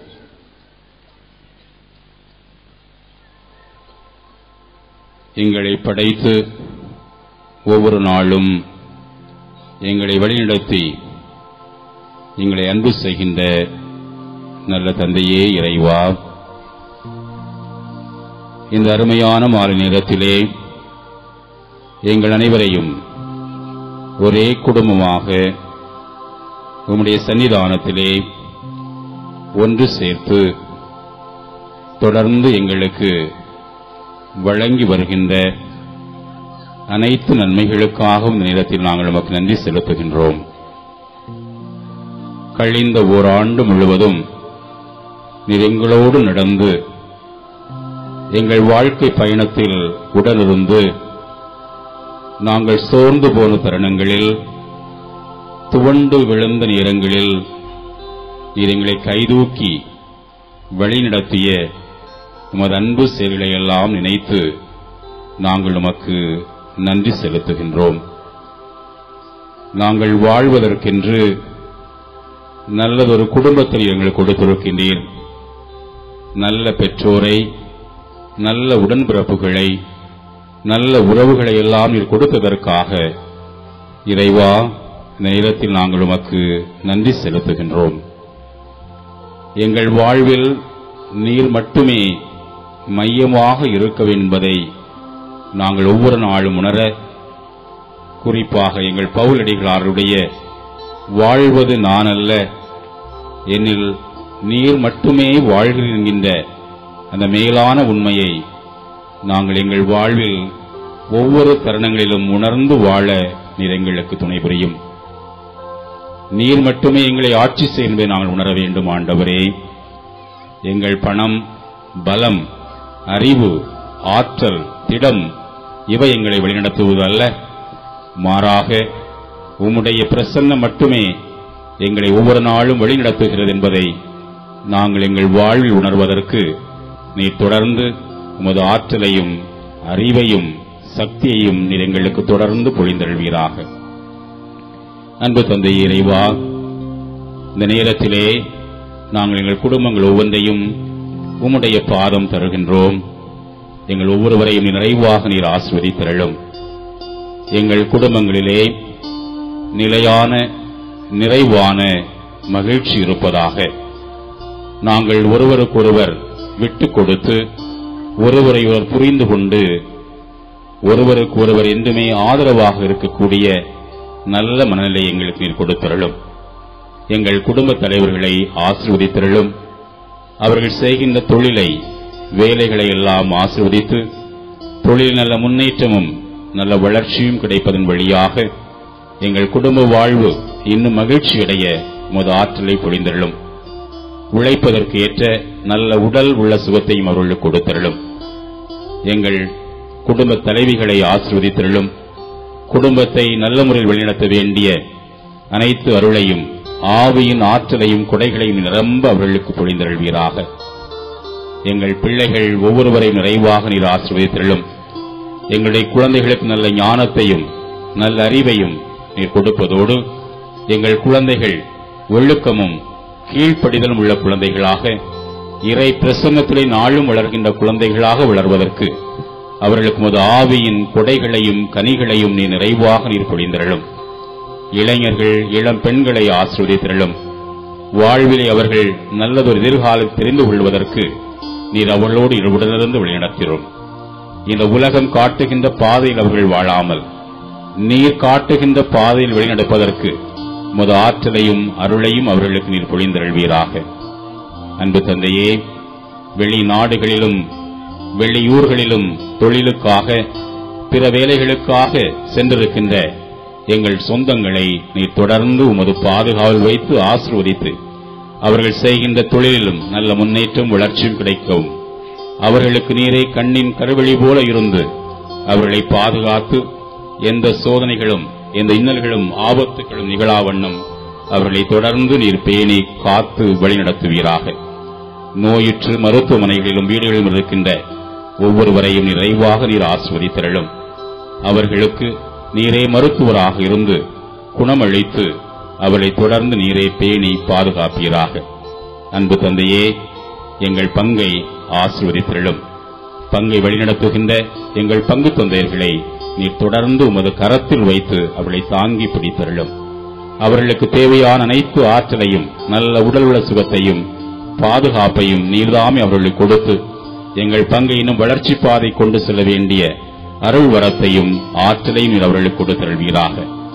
எங்களை படைத்து ஒவ்வொரு நாளும் எங்களை வழிநடத்தி எங்களை அன்பு செய்கின்ற நல்ல தந்தையே இறைவா, இந்த அருமையான மாலை நேரத்திலே எங்கள் அனைவரையும் ஒரே குடும்பமாக உம்முடைய சன்னிதானத்திலே ஒன்று சேர்த்து தொடர்ந்து எங்களுக்கு வழங்கி வருகின்ற அனைத்து நன்மைகளுக்காகவும் இந்த நேரத்தில் நாங்கள் நமக்கு நன்றி செலுத்துகின்றோம். கழிந்த ஓராண்டு முழுவதும் நீர் எங்களோடு நடந்து எங்கள் வாழ்க்கை பயணத்தில் உடனிருந்து நாங்கள் சோர்ந்து போன தருணங்களில், துவண்டு விழுந்த நேரங்களில் நீர் எங்களை கைதூக்கி வழிநடத்திய உமது அன்பு செயல்களை எல்லாம் நினைத்து நாங்கள் உமக்கு நன்றி செலுத்துகின்றோம். நாங்கள் வாழ்வதற்கென்று நல்லதொரு குடும்பத்தை எங்களுக்கு கொடுத்திருக்கின்றீர். நல்ல பெற்றோரை நல்ல உடன்பிறப்புகளை, நல்ல உறவுகளை எல்லாம் நீர் கொடுத்ததற்காக இறைவா, இந்த நேரத்தில் நாங்கள் உமக்கு நன்றி செலுத்துகின்றோம். எங்கள் வாழ்வில் நீர் மட்டுமே மையமாக இருக்க வேண்டும் என்பதை நாங்கள் ஒவ்வொரு நாளும் உணர, குறிப்பாக எங்கள் பவுலடிகளாருடைய வாழ்வது நான் அல்ல, என்னில் நீர் மட்டுமே வாழ்கிறீர் என்கின்ற அந்த மேலான உண்மையை நாங்கள் எங்கள் வாழ்வில் ஒவ்வொரு தருணங்களிலும் உணர்ந்து வாழ நீர் எங்களுக்கு துணை புரியும். நீர் மட்டுமே எங்களை ஆட்சி செய்ய என்பதை நாங்கள் உணர வேண்டும். ஆண்டவரே, எங்கள் பணம், பலம், அறிவு, ஆற்றல், திடம் இவை எங்களை வழிநடத்துவதல்ல, மாறாக உம்முடைய பிரசன்னம் மட்டுமே எங்களை ஒவ்வொரு நாளும் வழிநடத்துகிறது என்பதை நாங்கள் எங்கள் வாழ்வில் உணர்வதற்கு நீர் தொடர்ந்து உமது ஆற்றலையும் அறிவையும் சக்தியையும் நீர் எங்களுக்கு தொடர்ந்து பொழிந்தருள்வீராக. அன்பு தந்தை இறைவா, இந்த நேரத்திலே நாங்கள் எங்கள் குடும்பங்கள் ஒவ்வொன்றையும் உம்முடைய பாதம் தருகின்றோம். எங்கள் ஒவ்வொருவரையும் நிறைவாக நீர் ஆசீர்வதித்தருளும். எங்கள் குடும்பங்களிலே நிலையான நிறைவான மகிழ்ச்சி இருப்பதாக. நாங்கள் ஒருவருக்கொருவர் விட்டுக் கொடுத்து ஒருவரை ஒருவர் புரிந்து கொண்டு ஒருவருக்கு ஒருவர் என்றுமே ஆதரவாக இருக்கக்கூடிய நல்ல மனநிலை எங்களுக்கு நீர் கொடுத்தருளும். எங்கள் குடும்பத் தலைவர்களை ஆசீர்வதித்தருளும். அவர்கள் செய்கின்ற தொழிலை, வேலைகளை எல்லாம் ஆசீர்வதித்து தொழில் நல்ல முன்னேற்றமும் நல்ல வளர்ச்சியும் கிடைப்பதன் வழியாக எங்கள் குடும்ப வாழ்வு இன்னும் மகிழ்ச்சியடைய உமது ஆற்றலை பொழிந்தருளும். உழைப்பதற்கு ஏற்ற நல்ல உடல் உள்ள சுகத்தையும் அவர்களுக்கு கொடுத்தருளும். எங்கள் குடும்ப தலைவிகளை ஆசீர்வதித்தருளும். குடும்பத்தை நல்ல முறையில் வழிநடத்த வேண்டிய அனைத்து அருளையும் ஆவியின் ஆற்றலையும் கொடைகளையும் நிரம்ப அவர்களுக்கு பொழிந்தருள்வீராக. எங்கள் பிள்ளைகள் ஒவ்வொருவரையும் நிறைவாக நீர் ஆசீர்வதித்தருளும். எங்களுடைய குழந்தைகளுக்கு நல்ல ஞானத்தையும் நல்ல அறிவையும் நீர் கொடுப்பதோடு எங்கள் குழந்தைகள் ஒழுக்கமும் கீழ்ப்படிதலும் உள்ள குழந்தைகளாக, இறை பிரசன்னத்திலே நாளும் வளர்கின்ற குழந்தைகளாக வளர்வதற்கு அவர்களுக்கு முது ஆவியின் கொடைகளையும் கனிகளையும் நீர் நிறைவாக நீர் பொழிந்தருளும். இளைஞர்கள், இளம் பெண்களை ஆசீர்வதித்தருளும். வாழ்விலே அவர்கள் நல்லதொரு எதிர்காலம் தெரிந்து கொள்வதற்கு நீர் அவர்களோடு உடனிருந்து வழிநடத்திரும். இந்த உலகம் காட்டுகின்ற பாதையில் அவர்கள் வாழாமல் நீர் காட்டுகின்ற பாதையில் வழிநடப்பதற்கு முது ஆற்றலையும் அருளையும் அவர்களுக்கு நீர் பொழிந்தருள்வீராக. அன்பு தந்தையே, வெளிநாடுகளிலும் வெளியூர்களிலும் தொழிலுக்காக பிற வேலைகளுக்காக சென்றிருக்கின்ற எங்கள் சொந்தங்களை நீர் தொடர்ந்து உமது பாதுகாவல் வைத்து ஆசீர்வதித்து அவர்கள் செய்கின்ற தொழிலிலும் நல்ல முன்னேற்றம் வளர்ச்சியும் கிடைக்கவும் அவர்களுக்கு நீரே கண்ணின் கருவழி போல இருந்து அவர்களை பாதுகாத்து எந்த சோதனைகளும் எந்த இன்னல்களும் ஆபத்துகளும் நிகழாவண்ணம் அவர்களை தொடர்ந்து நீர் பேணி காத்து வழிநடத்துவீராக. நோயுற்று மருத்துவமனைகளிலும் வீடுகளிலும் இருக்கின்ற ஒவ்வொருவரையும் நிறைவாக நீர் ஆசீர்வதித்தருளும். அவர்களுக்கு நீரே மருத்துவராக இருந்து குணமளித்து அவர்களை தொடர்ந்து நீரே பேணி பாதுகாப்பீராக. அன்பு தந்தையே, எங்கள் பங்கை ஆசீர்வதித்தருளும். பங்கை வழிநடத்துகின்ற எங்கள் பங்கு தந்தையர்களை நீர் தொடர்ந்து உமது கரத்தில் வைத்து அவர்களை தாங்கி பிடித்தருளும். அவர்களுக்கு தேவையான அனைத்து ஆற்றலையும் நல்ல உடலுள்ள சுகத்தையும் பாதுகாப்பையும் நீர்தாமே அவர்களுக்கு கொடுத்து எங்கள் பங்கை இன்னும் வளர்ச்சி பாதை கொண்டு செல்ல வேண்டிய அருள் வரத்தையும் ஆற்றலையும் நீர் அவர்களுக்கு கொடுத்தருள்வீராக.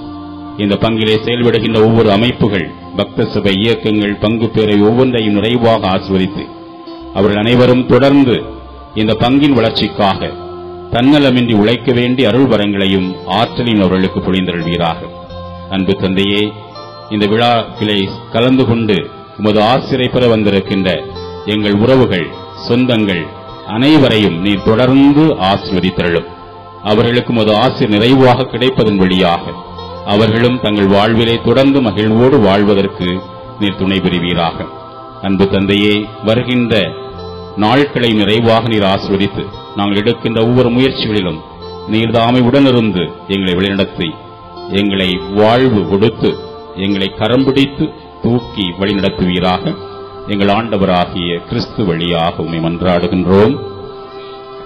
இந்த பங்கிலே செயல்படுகின்ற ஒவ்வொரு அமைப்புகள், பக்த சபை இயக்கங்கள், பங்கு பேரை ஒவ்வொன்றையும் நிறைவாக ஆசீர்வதித்து அவர்கள் அனைவரும் தொடர்ந்து இந்த பங்கின் வளர்ச்சிக்காக தன்னலமின்றி உழைக்க வேண்டிய அருள் வரங்களையும் ஆற்றலையும் அவர்களுக்கு பொழிந்தருள்வீராக. அன்பு தந்தையே, இந்த விழாக்களை கலந்து கொண்டு உமது ஆசிரை பெற வந்திருக்கின்ற எங்கள் உறவுகள், சொந்தங்கள் அனைவரையும் நீர் தொடர்ந்து ஆசீர்வதித்தருளும். அவர்களுக்கு உமது ஆசிர் நிறைவாக கிடைப்பதன் வழியாக அவர்களும் தங்கள் வாழ்விலே தொடர்ந்து மகிழ்வோடு வாழ்வதற்கு நீர் துணை புரிவீராக. அன்பு தந்தையே, வருகின்ற நாட்களை நிறைவாக நீர் ஆசீர்வதித்து நாங்கள் எடுக்கின்ற ஒவ்வொரு முயற்சிகளிலும் நீர்தாமை உடனிருந்து எங்களை வழிநடத்தி எங்களை வாழ்வு கொடுத்து எங்களை கரம் பிடித்து தூக்கி வழிநடத்துவீராக. எங்கள் ஆண்டவராகிய கிறிஸ்து வழியாக உம்மை மன்றாடுகின்றோம்.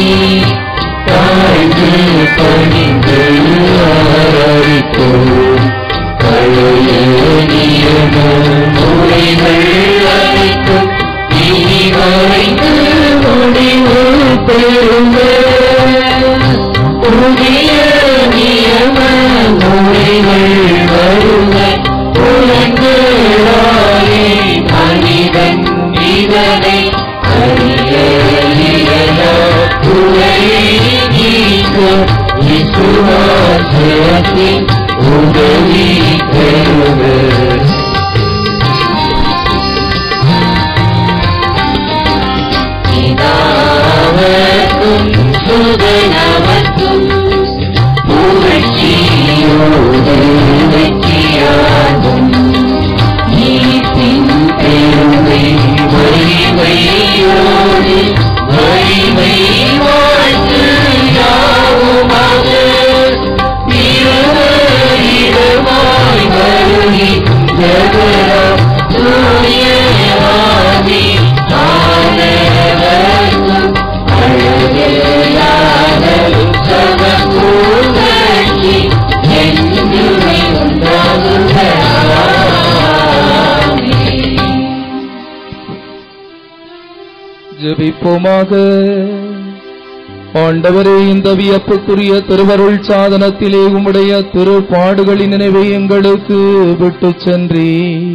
தாழ்ந்து பணிந்து ஆராதிப்போம். பழைய நியம முறைகள் அனைத்தும் இனி மறைந்து முடிவு பெறுங்க. புதிய நியம முறைகள் வருக. புலங்களாலே மனிதன் இதனை அறிய இயலா. துறையை நீக்க விசுவாசத்தின் உதவி பெறுக. பிதாவர்க்கும் சுதனவர்க்கும் புகழ்ச்சியோடு வெற்றியாகும். நீத்தின் பெருமை வலிமையோடு வலிமை வாழ்த்து யாவுமாக. இருவரிடமாய் வருகின்றவராம் சூரியவாதி ஆனவர்க்கும் அழகில்லாத சமபூர்த்தி என்றுமே உண்டாகுக. ஜெபிப்போமாக. ஆண்டவரே, இந்த வியப்புக்குரிய திருவருள் சாதனத்திலே உம்முடைய திருப்பாடுகளின் நினைவை எங்களுக்கு விட்டுச் சென்றீ.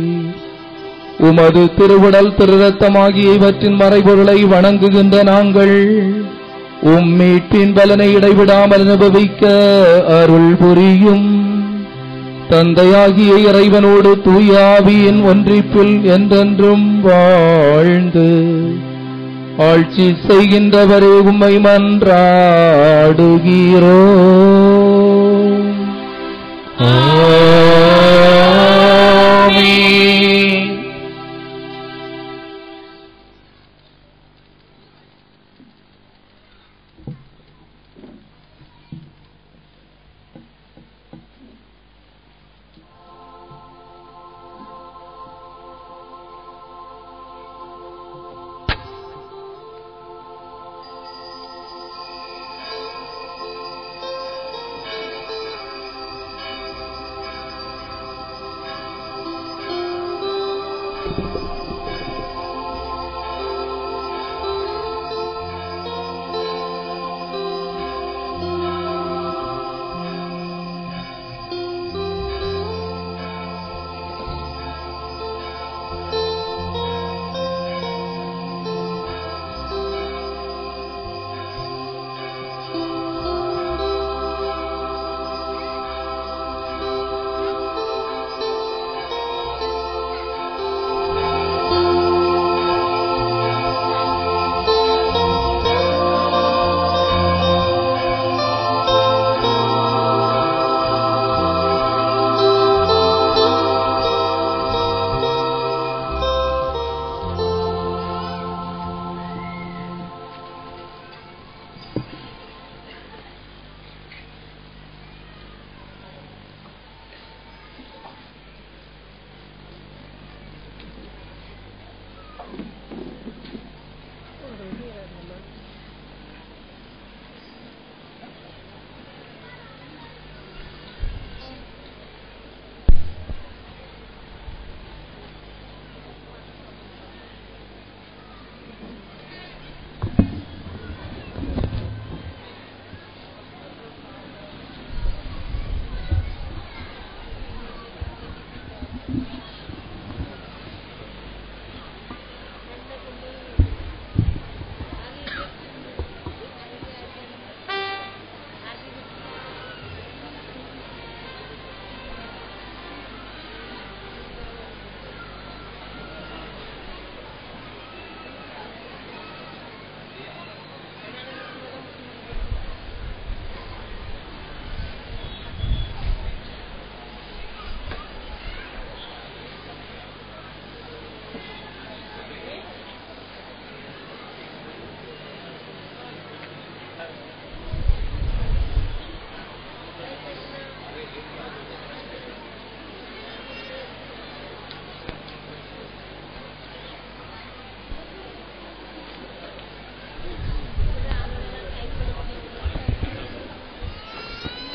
உமது திருவுடல் திருரத்தமாகிய இவற்றின் மறைபொருளை வணங்குகின்ற நாங்கள் உம் மீட்பின் பலனை இடைவிடாமல் அனுபவிக்க அருள் புரியும். தந்தையாகிய இறைவனோடு தூய ஆவியின் ஒன்றிப்பில் என்றென்றும் வாழ்ந்து ஆட்சி செய்கின்றவரே உம்மை மன்றாடுகிறோம். ஆமென்.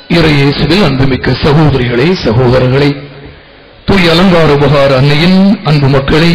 இறையேசுவில் அன்புமிக்க சகோதரிகளே, சகோதரர்களே, தூய் அலங்கார உபகார அன்னையின் அன்பு மக்களே,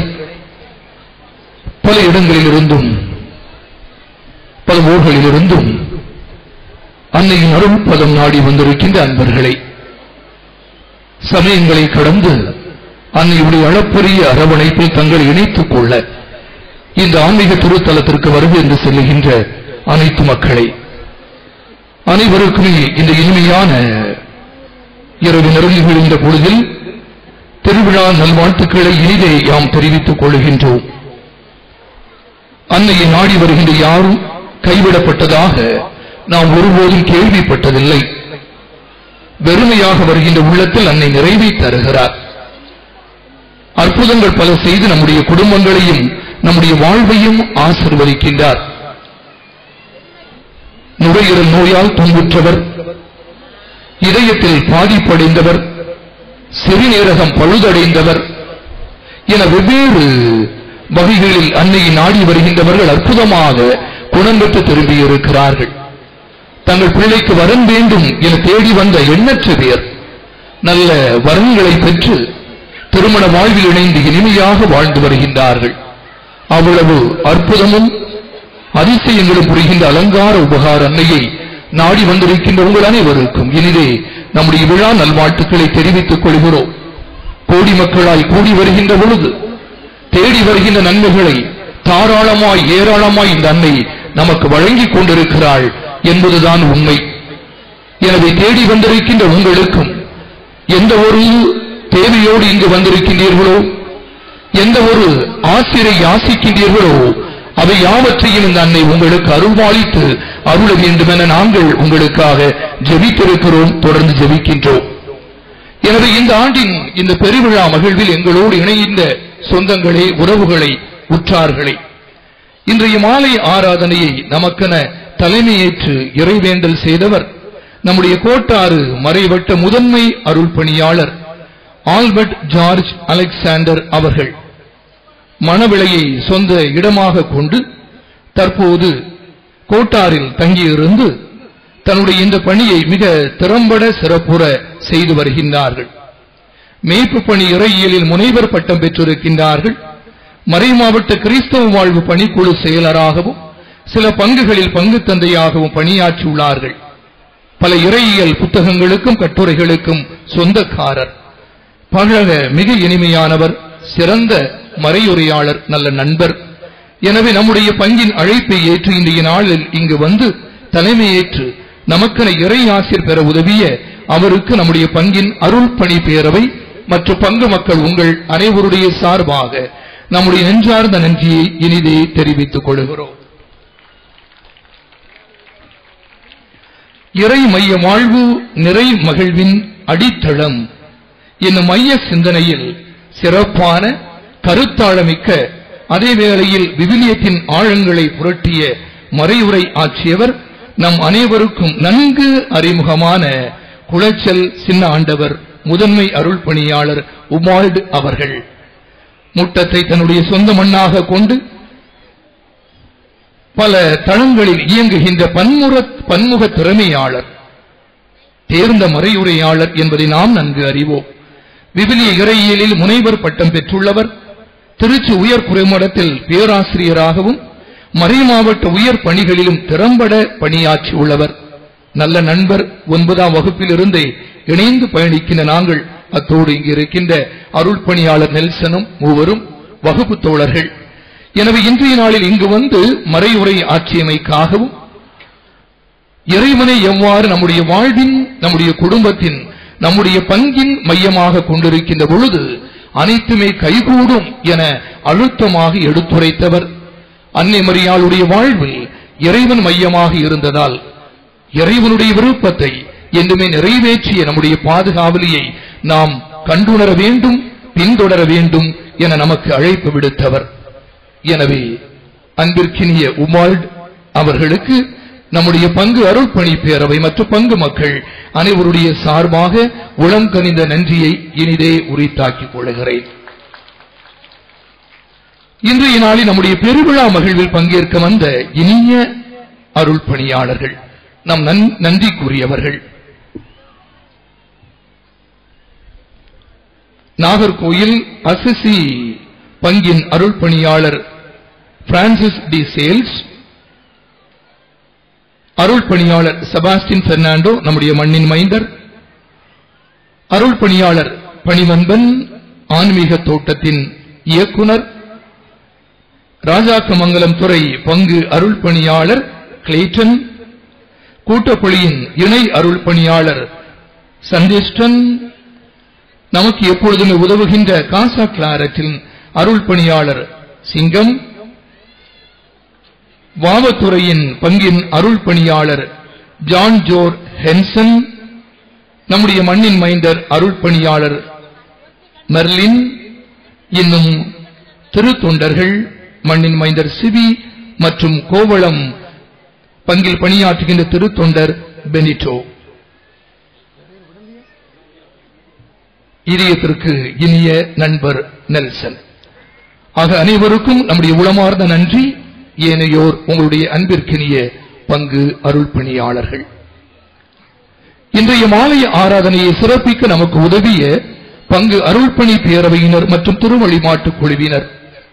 பல இடங்களிலிருந்தும் பல ஊர்களிலிருந்தும் அன்னையின் அருள் பதம் நாடி வந்திருக்கின்ற அன்பர்களே, சமயங்களை கடந்து அன்னையுடைய அளப்பரிய அரவணைப்பில் தங்களை இணைத்துக் கொள்ள இந்த ஆன்மீக திருத்தலத்திற்கு வருகை என்று செல்லுகின்ற அனைத்து மக்களை, அனைவருக்குமே இந்த இனிமையான இரவு நெருங்கி விழுந்த பொழுதில் திருவிழா நல்வாழ்த்துக்களை இனிதே யாம் தெரிவித்துக் கொள்கின்றோம். அன்னையை நாடி வருகின்ற யாரும் கைவிடப்பட்டதாக நாம் ஒருபோதும் கேள்விப்பட்டதில்லை. வெறுமையாக வருகின்ற உள்ளத்தில் அன்னை நிறைவை தருகிறார். அற்புதங்கள் பல செய்து நம்முடைய குடும்பங்களையும் நம்முடைய வாழ்வையும் ஆசீர்வதிக்கின்றார். நுரையீரல் நோயால் துன்புற்றவர், இதயத்தில் பாதிப்படைந்தவர், சிறுநீரகம் பழுதடைந்தவர் என வெவ்வேறு வகைகளில் அன்னையை நாடி வருகின்றவர்கள் அற்புதமாக குணம் பெற்று திரும்பியிருக்கிறார்கள். தங்கள் பிள்ளைக்கு வரம் வேண்டும் என தேடி வந்த எண்ணற்ற பேர் நல்ல வரங்களை பெற்று திருமண வாழ்வில் இணைந்து இனிமையாக வாழ்ந்து வருகின்றார்கள். அவ்வளவு அற்புதமும் அதிசயங்களும் புரிகின்ற அலங்கார உபகார அன்னையை நாடி வந்திருக்கின்ற உங்கள் அனைவருக்கும் இனிதே நம்முடைய விழா நல்வாழ்த்துக்களை தெரிவித்துக் கொள்கிறோம். கோடி மக்களாய் கூடி வருகின்ற பொழுது தேடி வருகின்ற நன்மைகளை தாராளமாய் ஏராளமாய் இந்த அன்னை நமக்கு வழங்கிக் கொண்டிருக்கிறாள் என்பதுதான் உண்மை. எனவே தேடி வந்திருக்கின்ற உங்களுக்கும் எந்த ஒரு தேவையோடு இங்கு வந்திருக்கின்றீர்களோ, எந்த ஒரு ஆசிரை யாசிக்கின்றீர்களோ, அவை யாவற்றையும் இந்த அன்னை உங்களுக்கு அருள்வாளித்து அருள வேண்டும் என நாங்கள் உங்களுக்காக ஜெபித்திருக்கிறோம், தொடர்ந்து ஜெபிக்கின்றோம். எனவே இந்த ஆண்டின் இந்த பெருவிழா மகிழ்வில் எங்களோடு இணைந்த சொந்தங்களே, உறவுகளை, உற்றார்களே, இன்றைய மாலை ஆராதனையை நமக்கென தலைமையேற்று இறைவேண்டல் செய்தவர் நம்முடைய கோட்டாறு மறைவட்ட முதன்மை அருள் பணியாளர் ஆல்பர்ட் ஜார்ஜ் அலெக்சாண்டர் அவர்கள் மணவிளையை சொந்த இடமாக கொண்டு தற்போது கோட்டாரில் தங்கியிருந்து தன்னுடைய இந்த பணியை மிக திறம்பட சிறப்புற செய்து வருகின்றார்கள். மேய்ப்பு பணி இறையியலில் முனைவர் பட்டம் பெற்றிருக்கின்றார்கள். மறைமாவட்ட கிறிஸ்தவ வாழ்வு பணிக்குழு செயலராகவும் சில பங்குகளில் பங்கு தந்தையாகவும் பணியாற்றியுள்ளார்கள். பல இறையியல் புத்தகங்களுக்கும் கட்டுரைகளுக்கும் சொந்தக்காரர். பழக மிக இனிமையானவர், சிறந்த மறையுரையாளர், நல்ல நண்பர். எனவே நம்முடைய பங்கின் அழைப்பை ஏற்று இன்றைய நாளில் இங்கு வந்து தலைமையேற்று நமக்கென இறை ஆசிர் பெற உதவிய அவருக்கு நம்முடைய பங்கின் அருள் பணி பேரவை மற்றும் பங்கு மக்கள் உங்கள் அனைவருடைய சார்பாக நம்முடைய நெஞ்சார்ந்த நன்றியை இனிதே தெரிவித்துக் கொள்கிறோம். இறை மைய வாழ்வு நிறை மகிழ்வின் அடித்தளம் என்னும் மைய சிந்தனையில் சிறப்பான கருத்தாழமிக்க அதே வேளையில் விவிலியத்தின் ஆழங்களை புரட்டிய மறையுரை ஆற்றியவர் நம் அனைவருக்கும் நன்கு அறிமுகமான குளச்சல் சின்ன ஆண்டவர் முதன்மை அருள் பணியாளர் உமால்டு அவர்கள். முட்டத்தை தன்னுடைய சொந்த மண்ணாக கொண்டு பல தளங்களில் இயங்குகின்ற பன்முக பன்முக திறமையாளர், தேர்ந்த மறையுரையாளர் என்பதை நாம் நன்கு அறிவோம். விவிலிய இறையியலில் முனைவர் பட்டம் பெற்றுள்ளவர். திருச்சி உயர் குறைமடத்தில் பேராசிரியராகவும் மறைமாவட்ட உயர் பணிகளிலும் திறம்பட பணியாற்றியுள்ளவர். நல்ல நண்பர். ஒன்பதாம் வகுப்பில் இருந்தே இணைந்து பயணிக்கின்ற நாங்கள் அத்தோடு இங்கு இருக்கின்ற அருள் பணியாளர் நெல்சனும் மூவரும் வகுப்பு தோழர்கள். எனவே இன்றைய நாளில் இங்கு வந்து மறையுரை ஆற்றியமைக்காகவும் இறைவனை எவ்வாறு நம்முடைய வாழ்வின், நம்முடைய குடும்பத்தின், நம்முடைய பங்கின் மையமாக கொண்டிருக்கின்ற பொழுது அனைத்துமே கைகூடும் என அழுத்தமாக எடுத்துரைத்தவர். அன்னை மரியாளுடைய வாழ்வில் இறைவன் மையமாக இருந்ததால் இறைவனுடைய விருப்பத்தை என்றுமே நிறைவேற்றிய நம்முடைய பாதுகாவலியை நாம் கண்டுணர வேண்டும், பின்தொடர வேண்டும் என நமக்கு அழைப்பு விடுத்தவர். எனவே அன்பிற்கினிய உமால்ட் அவர்களுக்கு நம்முடைய பங்கு அருள் பணி பேரவை மற்றும் பங்கு மக்கள் அனைவருடைய சார்பாக உளம் கனிந்த நன்றியை இனிதே உரித்தாக்கிக் கொள்கிறேன். இன்றைய நாளில் நம்முடைய பெருவிழா மகிழ்வில் பங்கேற்க வந்த இனிய அருள் பணியாளர்கள், நம் நன்றிக்குரியவர்கள். நாகர்கோயில் அசிசி பங்கின் அருள் பணியாளர் பிரான்சிஸ் டி சேல்ஸ், அருள் பணியாளர் செபாஸ்டின் பெர்னாண்டோ நம்முடைய மண்ணின் மைந்தர், அருள் பணியாளர் பணிவன்பன் ஆன்மீக தோட்டத்தின் இயக்குனர், ராஜாக்கமங்கலம் துறை பங்கு அருள் பணியாளர் கிளேட்டன், கூட்டப்பொழியின் இணை அருள் பணியாளர் சந்தேஷ்டன், நமக்கு எப்பொழுதுமே உதவுகின்ற காசா கிளாரட்டின் அருள் பணியாளர் சிங்கம், வாவத்துறையின் பங்கின் அருள் பணியாளர் ஜான் ஜோர் ஹென்சன், நம்முடைய மண்ணின் மைந்தர் அருள் பணியாளர் மெர்லின், இன்னும் திருத்தொண்டர்கள் மண்ணின் மைந்தர் சிபி மற்றும் கோவளம் பங்கில் பணியாற்றுகின்ற திருத்தொண்டர் பெனிட்டோ. இதயத்திற்கு இனிய நண்பர் நெல்சன். ஆக அனைவருக்கும் நம்முடைய உளமார்ந்த நன்றி. ஏனையோர் உங்களுடைய அன்பிற்கினிய பங்கு அருள் பணியாளர்கள். இன்றைய மாலை ஆராதனையை சிறப்பிக்க நமக்கு உதவிய பங்கு அருள்பணி பேரவையினர் மற்றும் திருவழிமாட்டு குழுவினர்,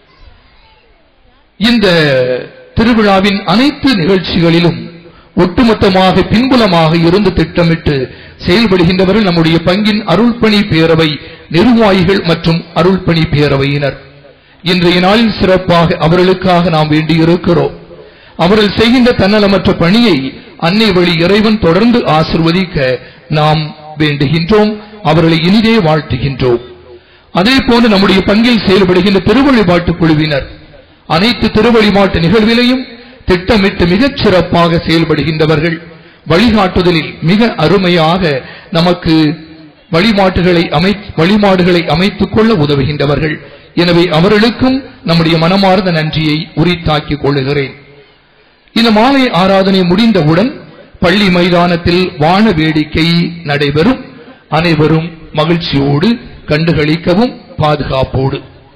இந்த திருவிழாவின் அனைத்து நிகழ்ச்சிகளிலும் ஒட்டுமொத்தமாக பின்புலமாக இருந்து திட்டமிட்டு செயல்படுகின்றவர்கள் நம்முடைய பங்கின் அருள்பணி பேரவை நிர்வாகிகள் மற்றும் அருள்பணி பேரவையினர். இன்றைய நாளில் சிறப்பாக அவர்களுக்காக நாம் வேண்டியிருக்கிறோம். அவர்கள் செய்கின்ற தன்னலமற்ற பணியை அன்னை வழி இறைவன் தொடர்ந்து ஆசிர்வதிக்க நாம் வேண்டுகின்றோம். அவர்களை இனிதே வாழ்த்துகின்றோம். அதே போன்று நம்முடைய பங்கில் செயல்படுகின்ற திருவழிபாட்டு குழுவினர் அனைத்து திருவழிபாட்டு நிகழ்விலையும் திட்டமிட்டு மிகச் சிறப்பாக செயல்படுகின்றவர்கள். வழிகாட்டுதலில் மிக அருமையாக நமக்கு வழிபாட்டுகளை அமை வழிபாடுகளை அமைத்துக் கொள்ள உதவுகின்றவர்கள். எனவே அவர்களுக்கும் நம்முடைய மனமார்ந்த நன்றியை உரித்தாக்கிக் கொள்ளுகிறேன். இந்த மாலை ஆராதனை முடிந்தவுடன் பள்ளி மைதானத்தில் வான வேடிக்கை நடைபெறும். அனைவரும் மகிழ்ச்சியோடு கண்டுகளிக்கவும் பாதுகாப்போடு.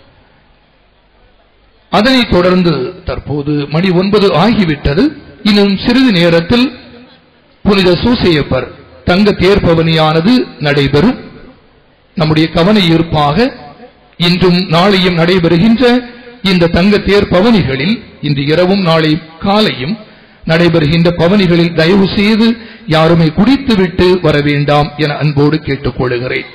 அதனைத் தொடர்ந்து தற்போது மணி ஒன்பது ஆகிவிட்டது. இன்னும் சிறிது நேரத்தில் புனித சூசையப்பர் தங்க தேர்பவனியானது நடைபெறும். நம்முடைய கவன ஈர்ப்பாக இன்றும் நாளையும் நடைபெறுகின்ற இந்த தங்க தேர் பவனிகளில் இன்று இரவும் நாளை காலையும் நடைபெறுகின்ற பவனிகளில் தயவு செய்து யாருமே குடித்துவிட்டு வர வேண்டாம் என அன்போடு கேட்டுக் கொள்கிறேன்.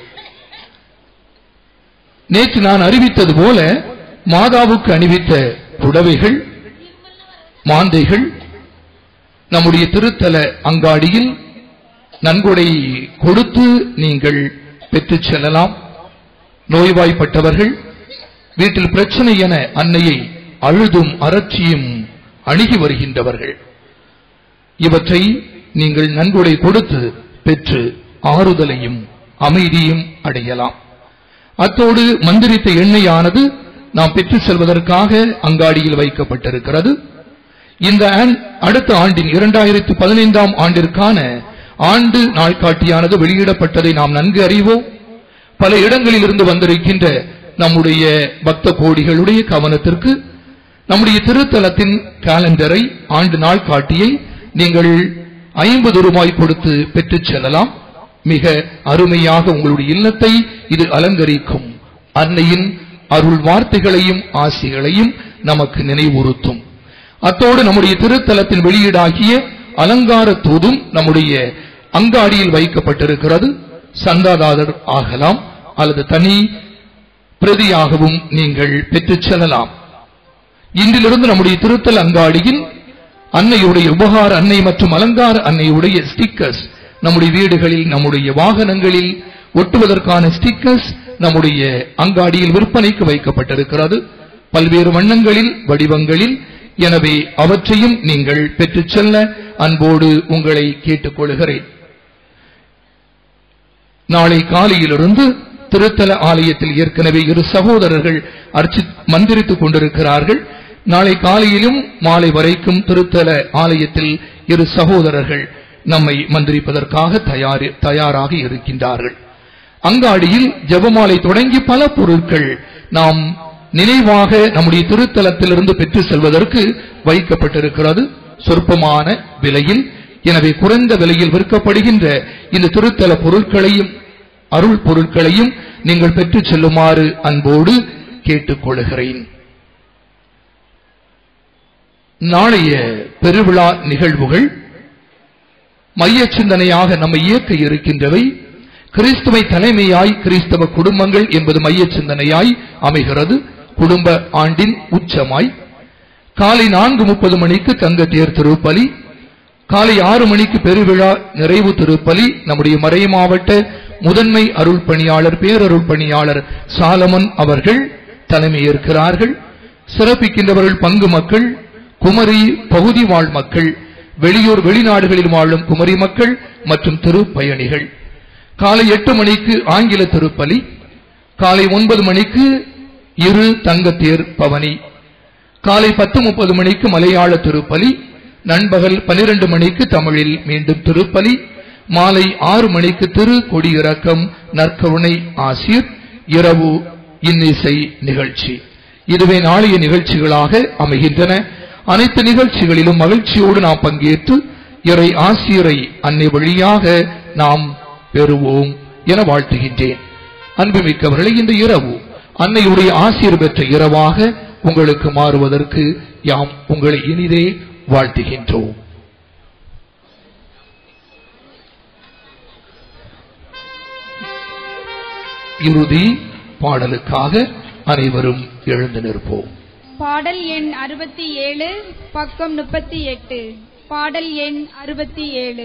நேற்று நான் அறிவித்தது போல மாதாவுக்கு அணிவித்த புடவைகள், மாந்தைகள் நம்முடைய திருத்தல அங்காடியில் நன்கொடை கொடுத்து நீங்கள் பெற்றுச் செல்லலாம். நோய்வாய்ப்பட்டவர்கள், வீட்டில் பிரச்சனை என அன்னையை அழுதும் அரட்சியும் அணுகி வருகின்றவர்கள், இவற்றை நீங்கள் நன்கொடை கொடுத்து பெற்று ஆறுதலையும் அமைதியும் அடையலாம். அத்தோடு மந்திரித்த எண்ணெயானது நாம் பெற்று செல்வதற்காக அங்காடியில் வைக்கப்பட்டிருக்கிறது. இந்த அடுத்த ஆண்டின் இரண்டாயிரத்தி பதினைந்தாம் ஆண்டிற்கான ஆண்டு நாள்காட்டியானது வெளியிடப்பட்டதை நாம் நன்கு அறிவோம். பல இடங்களில் இருந்து வந்திருக்கின்ற நம்முடைய பக்த கோடிகளுடைய கவனத்திற்கு நம்முடைய திருத்தலத்தின் காலண்டரை, ஆண்டு நாள் காட்டியை நீங்கள் ஐம்பது ரூபாய் கொடுத்து பெற்றுச் செல்லலாம். மிக அருமையாக உங்களுடைய இல்லத்தை இது அலங்கரிக்கும். அன்னையின் அருள் வார்த்தைகளையும் ஆசிகளையும் நமக்கு நினைவுறுத்தும். அத்தோடு நம்முடைய திருத்தலத்தின் வெளியீடாகிய அலங்கார தூதும் நம்முடைய அங்காடியில் வைக்கப்பட்டிருக்கிறது. சந்தாதாரர் ஆகலாம் அல்லது தனி பிரதியாகவும் நீங்கள் பெற்றுச் செல்லலாம். இன்றிலிருந்து நம்முடைய திருத்தல அங்காடியில் அன்னையுடைய உபகார அன்னை மற்றும் அலங்கார அன்னையுடைய ஸ்டிக்கர்ஸ் நம்முடைய வீடுகளில், நம்முடைய வாகனங்களில் ஒட்டுவதற்கான ஸ்டிக்கர்ஸ் நம்முடைய அங்காடியில் விற்பனைக்கு வைக்கப்பட்டிருக்கிறது, பல்வேறு வண்ணங்களில், வடிவங்களில். எனவே அவற்றையும் நீங்கள் பெற்றுச் செல்ல அன்போடு உங்களை கேட்டுக்கொள்கிறேன். நாளை காலையிலிருந்து திருத்தல ஆலயத்தில் ஏற்கனவே இரு சகோதரர்கள் அர்ச்சி மந்திரித்துக் கொண்டிருக்கிறார்கள். நாளை காலையிலும் மாலை வரைக்கும் திருத்தல ஆலயத்தில் இரு சகோதரர்கள் நம்மை மந்திரிப்பதற்காக தயார் தயாராக இருக்கின்றார்கள். அங்காடியில் ஜெபமாலை தொடங்கி பல பொருட்கள் நாம் நினைவாக நம்முடைய திருத்தலத்திலிருந்து பெற்று செல்வதற்கு வைக்கப்பட்டிருக்கிறது, சொற்பமான விலையில். எனவே குறைந்த விலையில் விற்கப்படுகின்ற இந்த திருத்தல பொருட்களையும் அருள் பொருட்களையும் நீங்கள் பெற்றுச் செல்லுமாறு அன்போடு கேட்டுக்கொள்கிறேன். நாளைய பெருவிழா நிகழ்வுகள் மைய சிந்தனையாக நம்மை இயக்க இருக்கின்றவை. கிறிஸ்துவை தலைமையாய் கிறிஸ்தவ குடும்பங்கள் என்பது மைய சிந்தனையாய் அமைகிறது. குடும்ப ஆண்டின் உச்சமாய் காலை நான்கு முப்பது மணிக்கு தங்க தேர் திருப்பலி, காலை ஆறு மணிக்கு பெருவிழா நிறைவு திருப்பலி நம்முடைய மறை மாவட்ட முதன்மை அருள் பணியாளர் பேரருள் பணியாளர் சாலமன் அவர்கள் தலைமையேற்கிறார்கள். சிறப்பிக்கின்றவர்கள் பங்கு மக்கள், குமரி பகுதி வாழ் மக்கள், வெளியூர் வெளிநாடுகளில் வாழும் குமரி மக்கள் மற்றும் திருப்பயணிகள். காலை எட்டு மணிக்கு ஆங்கில திருப்பலி, காலை ஒன்பது மணிக்கு இரு தங்கத்தேர் பவனி, காலை பத்து முப்பது மணிக்கு மலையாள திருப்பலி, நண்பகல் பனிரெண்டு மணிக்கு தமிழில் மீண்டும் திருப்பலி, மாலை ஆறு மணிக்கு திரு கொடியிறக்கம் நற்கருணை ஆசீர், இரவு இன்னிசை நிகழ்ச்சி. இதுவே நாளைய நிகழ்ச்சிகளாக அமைகின்றன. அனைத்து நிகழ்ச்சிகளிலும் மகிழ்ச்சியோடு நாம் பங்கேற்று இறை ஆசிரியரை அன்னை வழியாக நாம் பெறுவோம் என வாழ்த்துகின்றேன். அன்புமிக்கவர்களை, இந்த இரவு அன்னையுடைய ஆசிரியர் பெற்ற இரவாக உங்களுக்கு மாறுவதற்கு யாம் உங்களை இனிதே வாழ்த்துகின்றோம். இறுதி பாடலுக்காக அனைவரும் எழுந்து நிற்போம். பாடல் எண் அறுபத்தி ஏழு, பக்கம் முப்பத்தி எட்டு. பாடல் எண் அறுபத்தி ஏழு.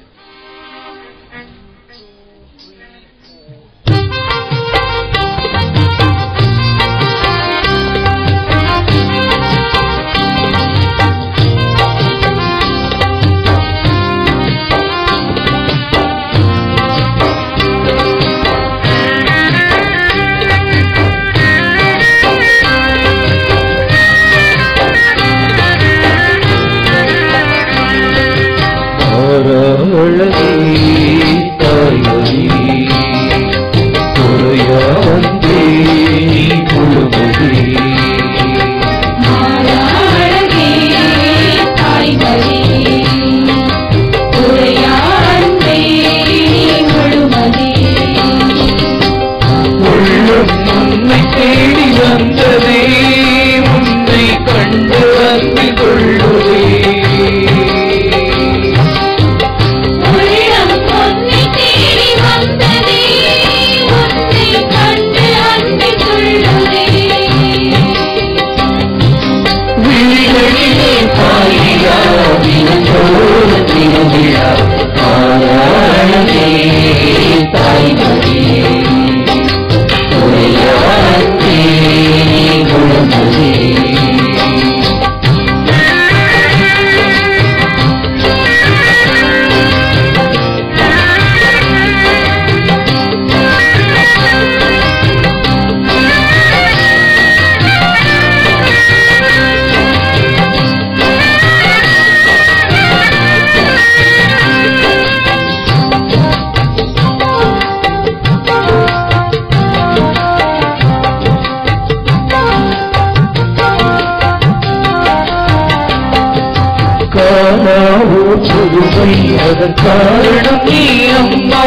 காரணம் நீ அம்மா,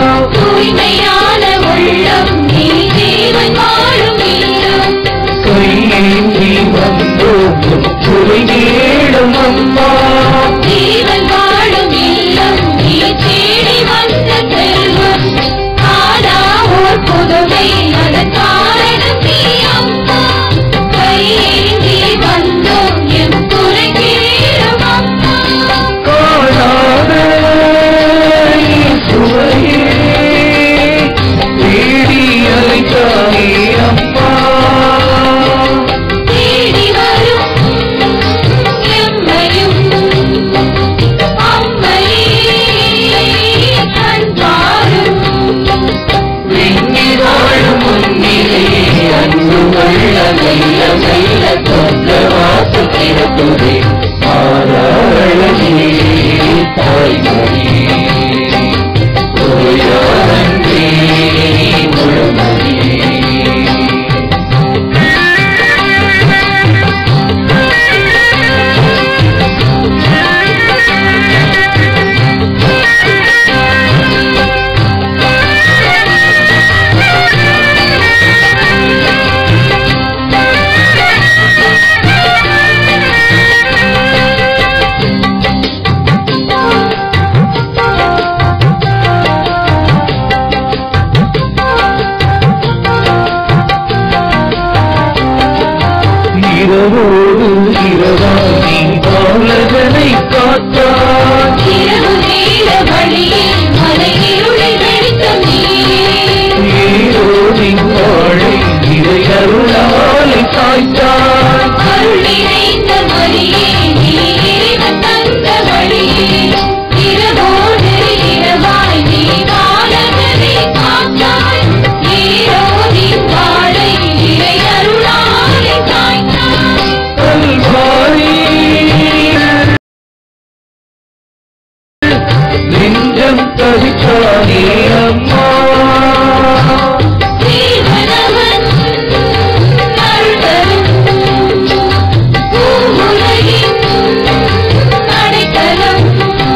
தூய்மையான உள்ளம் நீ தேவன் வாழும் இல்லம், கையேந்தி வந்தோம் துறை நேடும் அம்மா, தேவன் வாழும் இல்லம் நீ தேடி வந்த செல்வம், ஆனா ஓர் புதுமை அதன் காரணம் நீ அம்மா, கையேந்தி வந்தோம் எம் துறை கேடும் அம்மா, காணாத சுவையே தேடி அழைத்தாயே அம்மா, தேடி வரும் எம்மையும் இரவோடு இரவாகி பாலகனை காத்தார் இரவு நேர வழியில் மலை இருளை வெடித்த ஈரோடின் வாழை இறை அருளாலை சாய்த்தார் அருள் நிறைந்த மரியே நீ இறைவன் தந்த வழியே இரவோடு இரவாய் நீ பாலகனை காத்தாய் ஈரோடின் வாழை இறை அருளாலை சாய்த்தாய் கல்வாரி நெஞ்சம் தவித்தானே அம்மா தேவனவன் அருள்தரும் பூவுலகின் அடைக்கலம்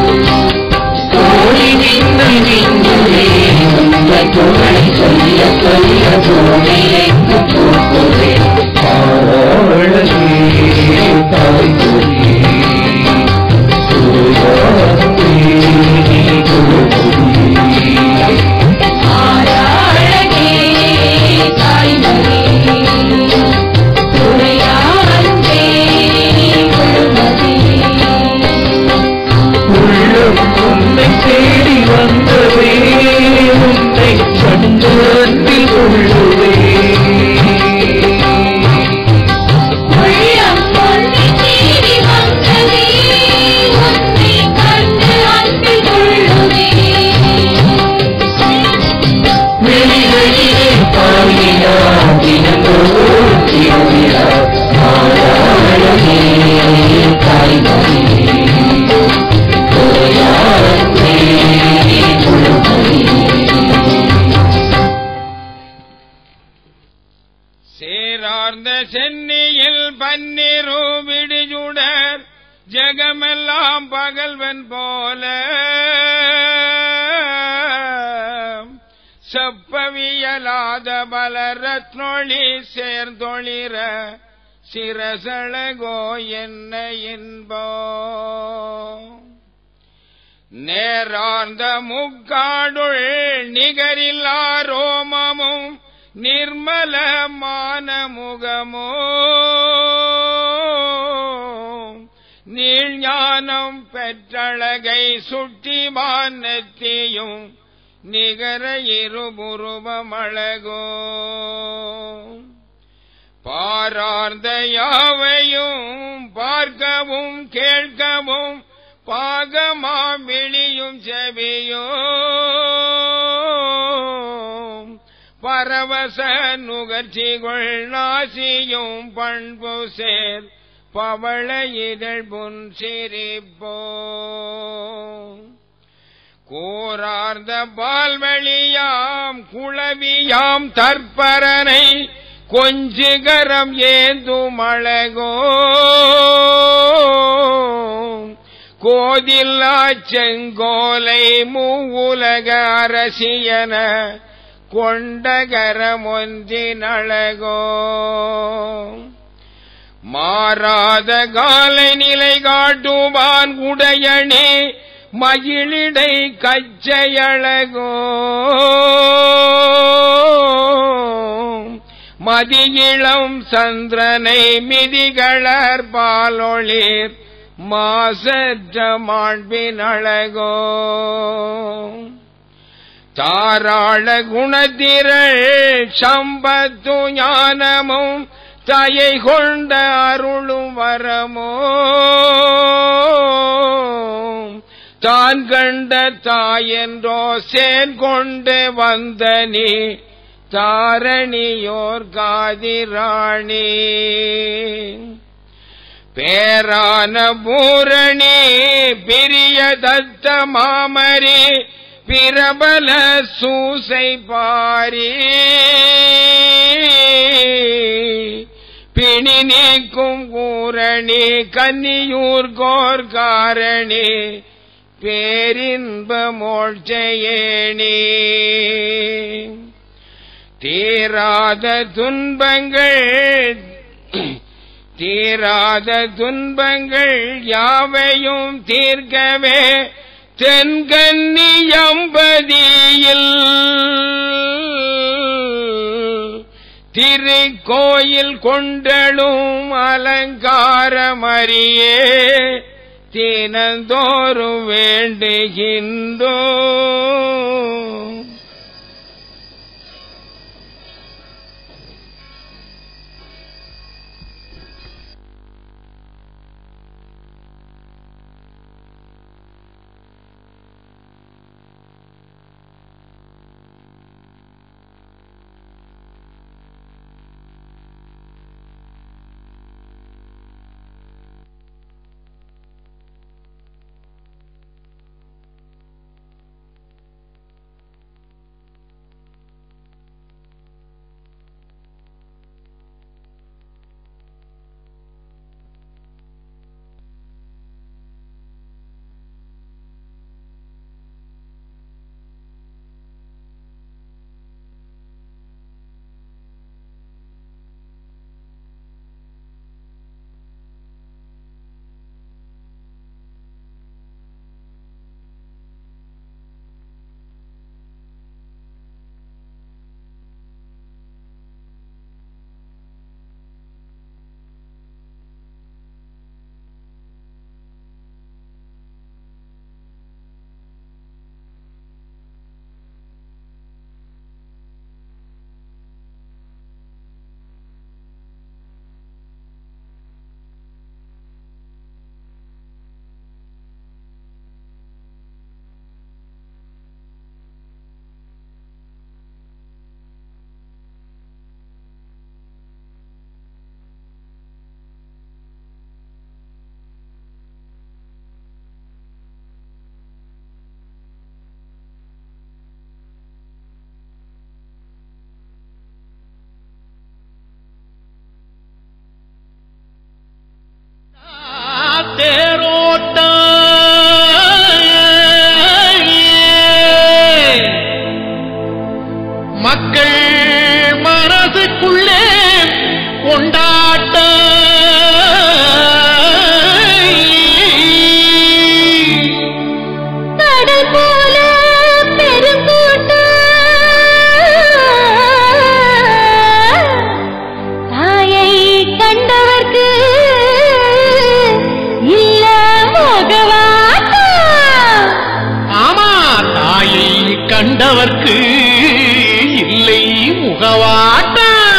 கோடி மின்னல் மின்னுமே உங்கள் புகழை சொல்ல சொல்ல பூமியைக்கு போக்குவே ஆராளமே தாய் சொல்லே சூயாமே ஆராளகே தாய்மொழி துறையாரும் தேவமதி உள்ளம் உன்னை தேடி வந்தவே உன்னை கண்டு அன்பில் கொள்ளுவே உள்ளம் பொன்னி தேடி வந்ததே உன்னை கண்டு அன்பில் கொள்ளுவே வெளிகளிலே பாடியா தினந்தோறும் திருவிழா ஆராளமே தாய்மொழி துறையாமே குழுமொழி சேரார்ந்த சென்னியில் பன்னிரு விடியுடர் ஜெகமெல்லாம் பகல்வன் போல செப்பவியலாத பல ரத்னொளி சேர்ந்தொளிர சிரசழகோ என்ன என்போ நேரார்ந்த முக்காடுள் நிகரில்லா ரோமமும் நிர்மலமான முகமோ நீழ்ஞானம் பெற்றழகை சுட்டி வானத்தியும் நிகர இருபுருவமழகோ பாரார்ந்த யாவையும் பார்க்கவும் கேட்கவும் பாகமா விழியும் செவியோ பரவச நுகர்ச்சிகள் நாசியும் பண்பு சேர் பவள இதழ் புன் சிரிப்போ கூரார்ந்த பால்வழியாம் குளவியாம் தற்பரனை கொஞ்சிகரம் ஏந்தும் அழகோ கோதில்லா செங்கோலை மூவுலக அரசியன கொண்டகரமொன்றின் அழகோ மாறாத காலை நிலை காட்டுவான் உடையணே மகிழிடை கச்சையழகோ மதியிளம் சந்திரனை மிதிகளர் பாலொளிர் மாசற்ற மாண்பின் அழகோ தாராள குணத்திரள் சம்பத்து ஞானமும் தயை கொண்ட அருளும் வரமோ தான் கண்ட தாயென்றோ சேன் கொண்டு வந்த நீ தாரணியோர் காதிராணி பேரான பூரணி பிரிய தத்த மாமரி பிரபல சூசை பாரி பிணி நீக்கும் கூரணி கன்னியூர் கோர்காரணி பேரின்ப மோட்சையேணி தீராத துன்பங்கள் தீராத துன்பங்கள் யாவையும் தீர்க்கவே தென்கன்னியம்பதியில் திருக்கோயில் கொண்டலும் அலங்காரமறியே தினந்தோறும் வேண்டுகின்றோ. மக்கள் மனதுக்குள்ளே கொண்டாட்ட கடல் போல பெருங்கூட்ட தாயை கண்டவர்க்கு இல்ல முகவாட்ட. ஆமா, தாயை கண்டவர்க்கு இல்லை முகவாட்ட.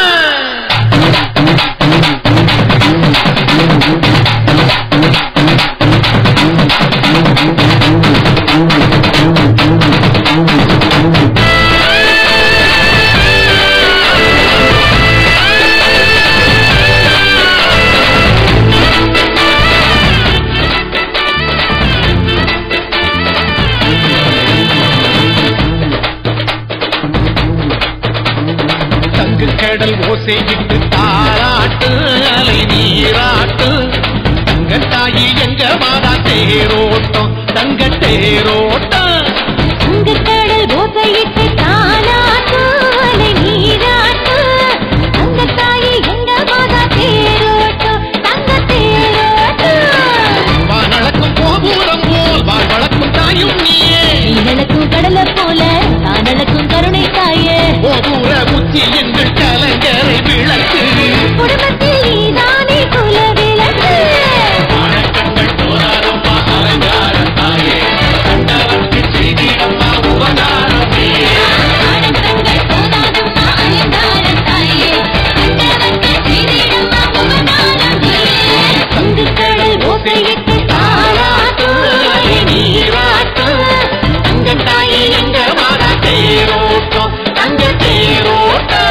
கடல் ஓசையிட்டு தாராட்டு அலை நீராட்டு தங்கத்தாயி எங்க மாதா தேரோட்டம் தங்க தேரோட்டம். தங்கக்கடல் ஓசையிட்டு தாராட்டு அலை நீராட்டு தங்கத்தாயி எங்க மாதா தேரோட்டம் தங்க தேரோட்டம். வானளக்கும் கோபுரம் போல் வாழ் வளர்க்கும் தாயும் நீயே, நீளக்கும் கடலை போல தானளக்கும் கருணை தாயே. கோபுர புத்தி எங்கள் கலைஞரை விளக்கு, குடும்பத்தில் நீதானே குல விளக்கு. கண்கள் தோறாரம்மா அலங்கார தாயே, கண்டவர்க்கு செய்திடம்மா உபகாரமே. கண்கள் தோறாரம்மா அலங்கார தாயே, கண்டவர்க்கு செய்திடம்மா உபகாரமே. தங்கக்கடல் ஓசையிட்டு தாராட்டு அலை நீராட்டு தங்கத்தாயி எங்க மாதா தேரோட்டம் தங்க தேரோட்டம்.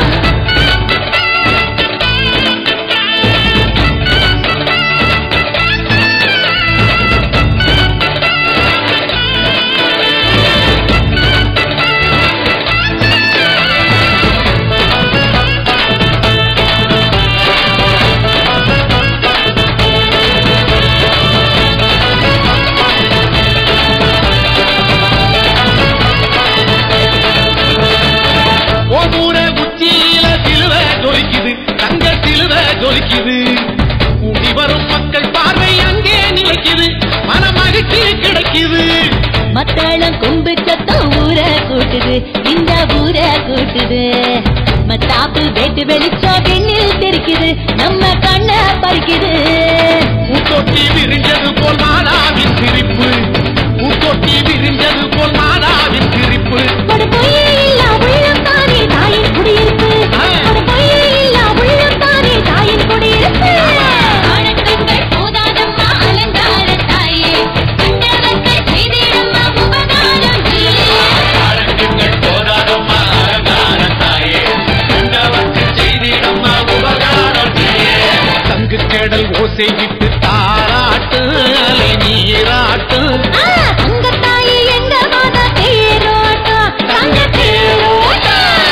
கோபுர உச்சியில சிலுவை ஜொலிக்குது, தங்க சிலுவை ஜொலிக்குது. கூடி வரும் மக்கள் பார்வை அங்கே நிலைக்குது, மன மகிழ்ச்சி கிடைக்குது. மத்தளம் கொம்பு சத்தம் ஊர கூட்டுது, இந்த ஊர கூட்டுது. தாப்பு வேட்டு வெளிச்சம் பெண்ணில் தெரிக்குது நம்ம கண்ண பறிக்குது பூத்தொட்டி விரிஞ்சது போல் மானாவின் சிரிப்பு பூத்தொட்டி விரிஞ்சது போல் மானாவின் சிரிப்பு ஒரு பொய்யே இல்லா உள்ளம் தானே தாயின் குடியிருப்பு ஒரு பொய்யே இல்லா உள்ளம் தானே தாயின் குடியிருப்பு ஆனந்தங்கள் போதாதம்மா அலங்கார தாயே கண்டவர்கள் செய்திடம்மா உபகாரம் நீயே ஆனந்தங்கள் போதாதம்மா அலங்கார தாயே கண்டவர்கள் செய்திடம்மா உபகாரம் நீயே தங்கு கடல் ஓசை விட்டு தாராட்டு அலை நீராட்டு தங்கத்தாயி எங்க மாதா தேரோட்டா தங்க தேரோட்டா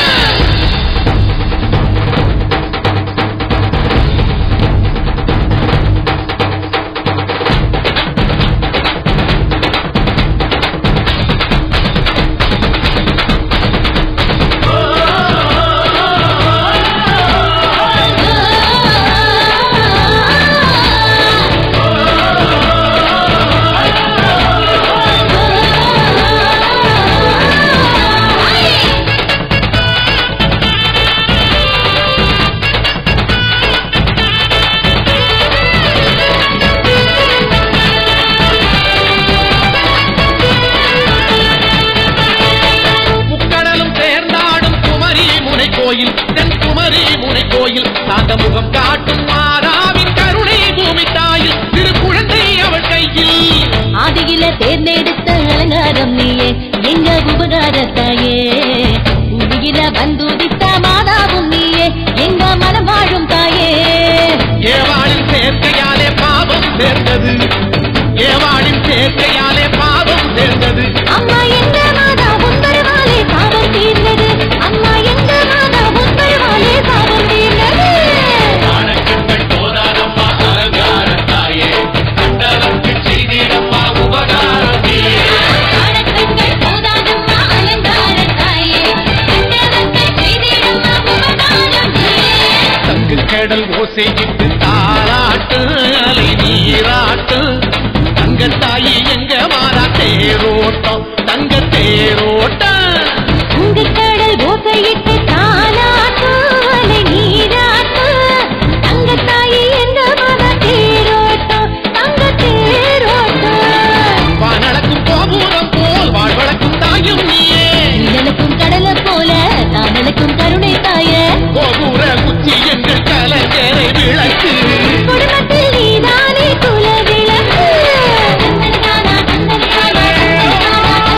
முகம் காட்டும் மாதாவின் கருணை பூமி தாயில் திரு குழந்தை அவள் கையில் ஆதியில தேர்ந்தெடுத்த அலங்காரம் நீயே எங்க உபகாரத்தாயே பூமியில வந்துதித்த மாதாவும் நீயே எங்க மனம் வாழும் தாயே ஏவாளின் சேர்க்கையாலே பாவம் சேர்ந்தது ஏவாளின் சேர்க்கையாலே பாவம் சேர்ந்தது அம்மா எங்க மாதா உன்பருவாலே பாவம் தீர்ந்தது அம்மா எங்க மாதா உன்பருவாலே பாவம் தீர்ந்தது கடல் ஓசையிட்டு தாராட்டு அலை நீராட்டு தங்கத்தாயி எங்க மாறா தேரோட்டம் தங்க தேரோட்டம் உங்க கடல் ஓசையிட்டு தாராட்டு அலை நீராட்டு தங்கத்தாயி எங்க மாறா தேரோட்டம் தங்க தேரோட்டம் வானளக்கும் கோபுரம் போல் வாழ்வழக்கும் தாயும் நீயே நிலனுக்கும் கடலை போல தானனுக்கும் கருணை தாயே கோபுர குச்சி எங்கள் கலைஞரை விளக்கு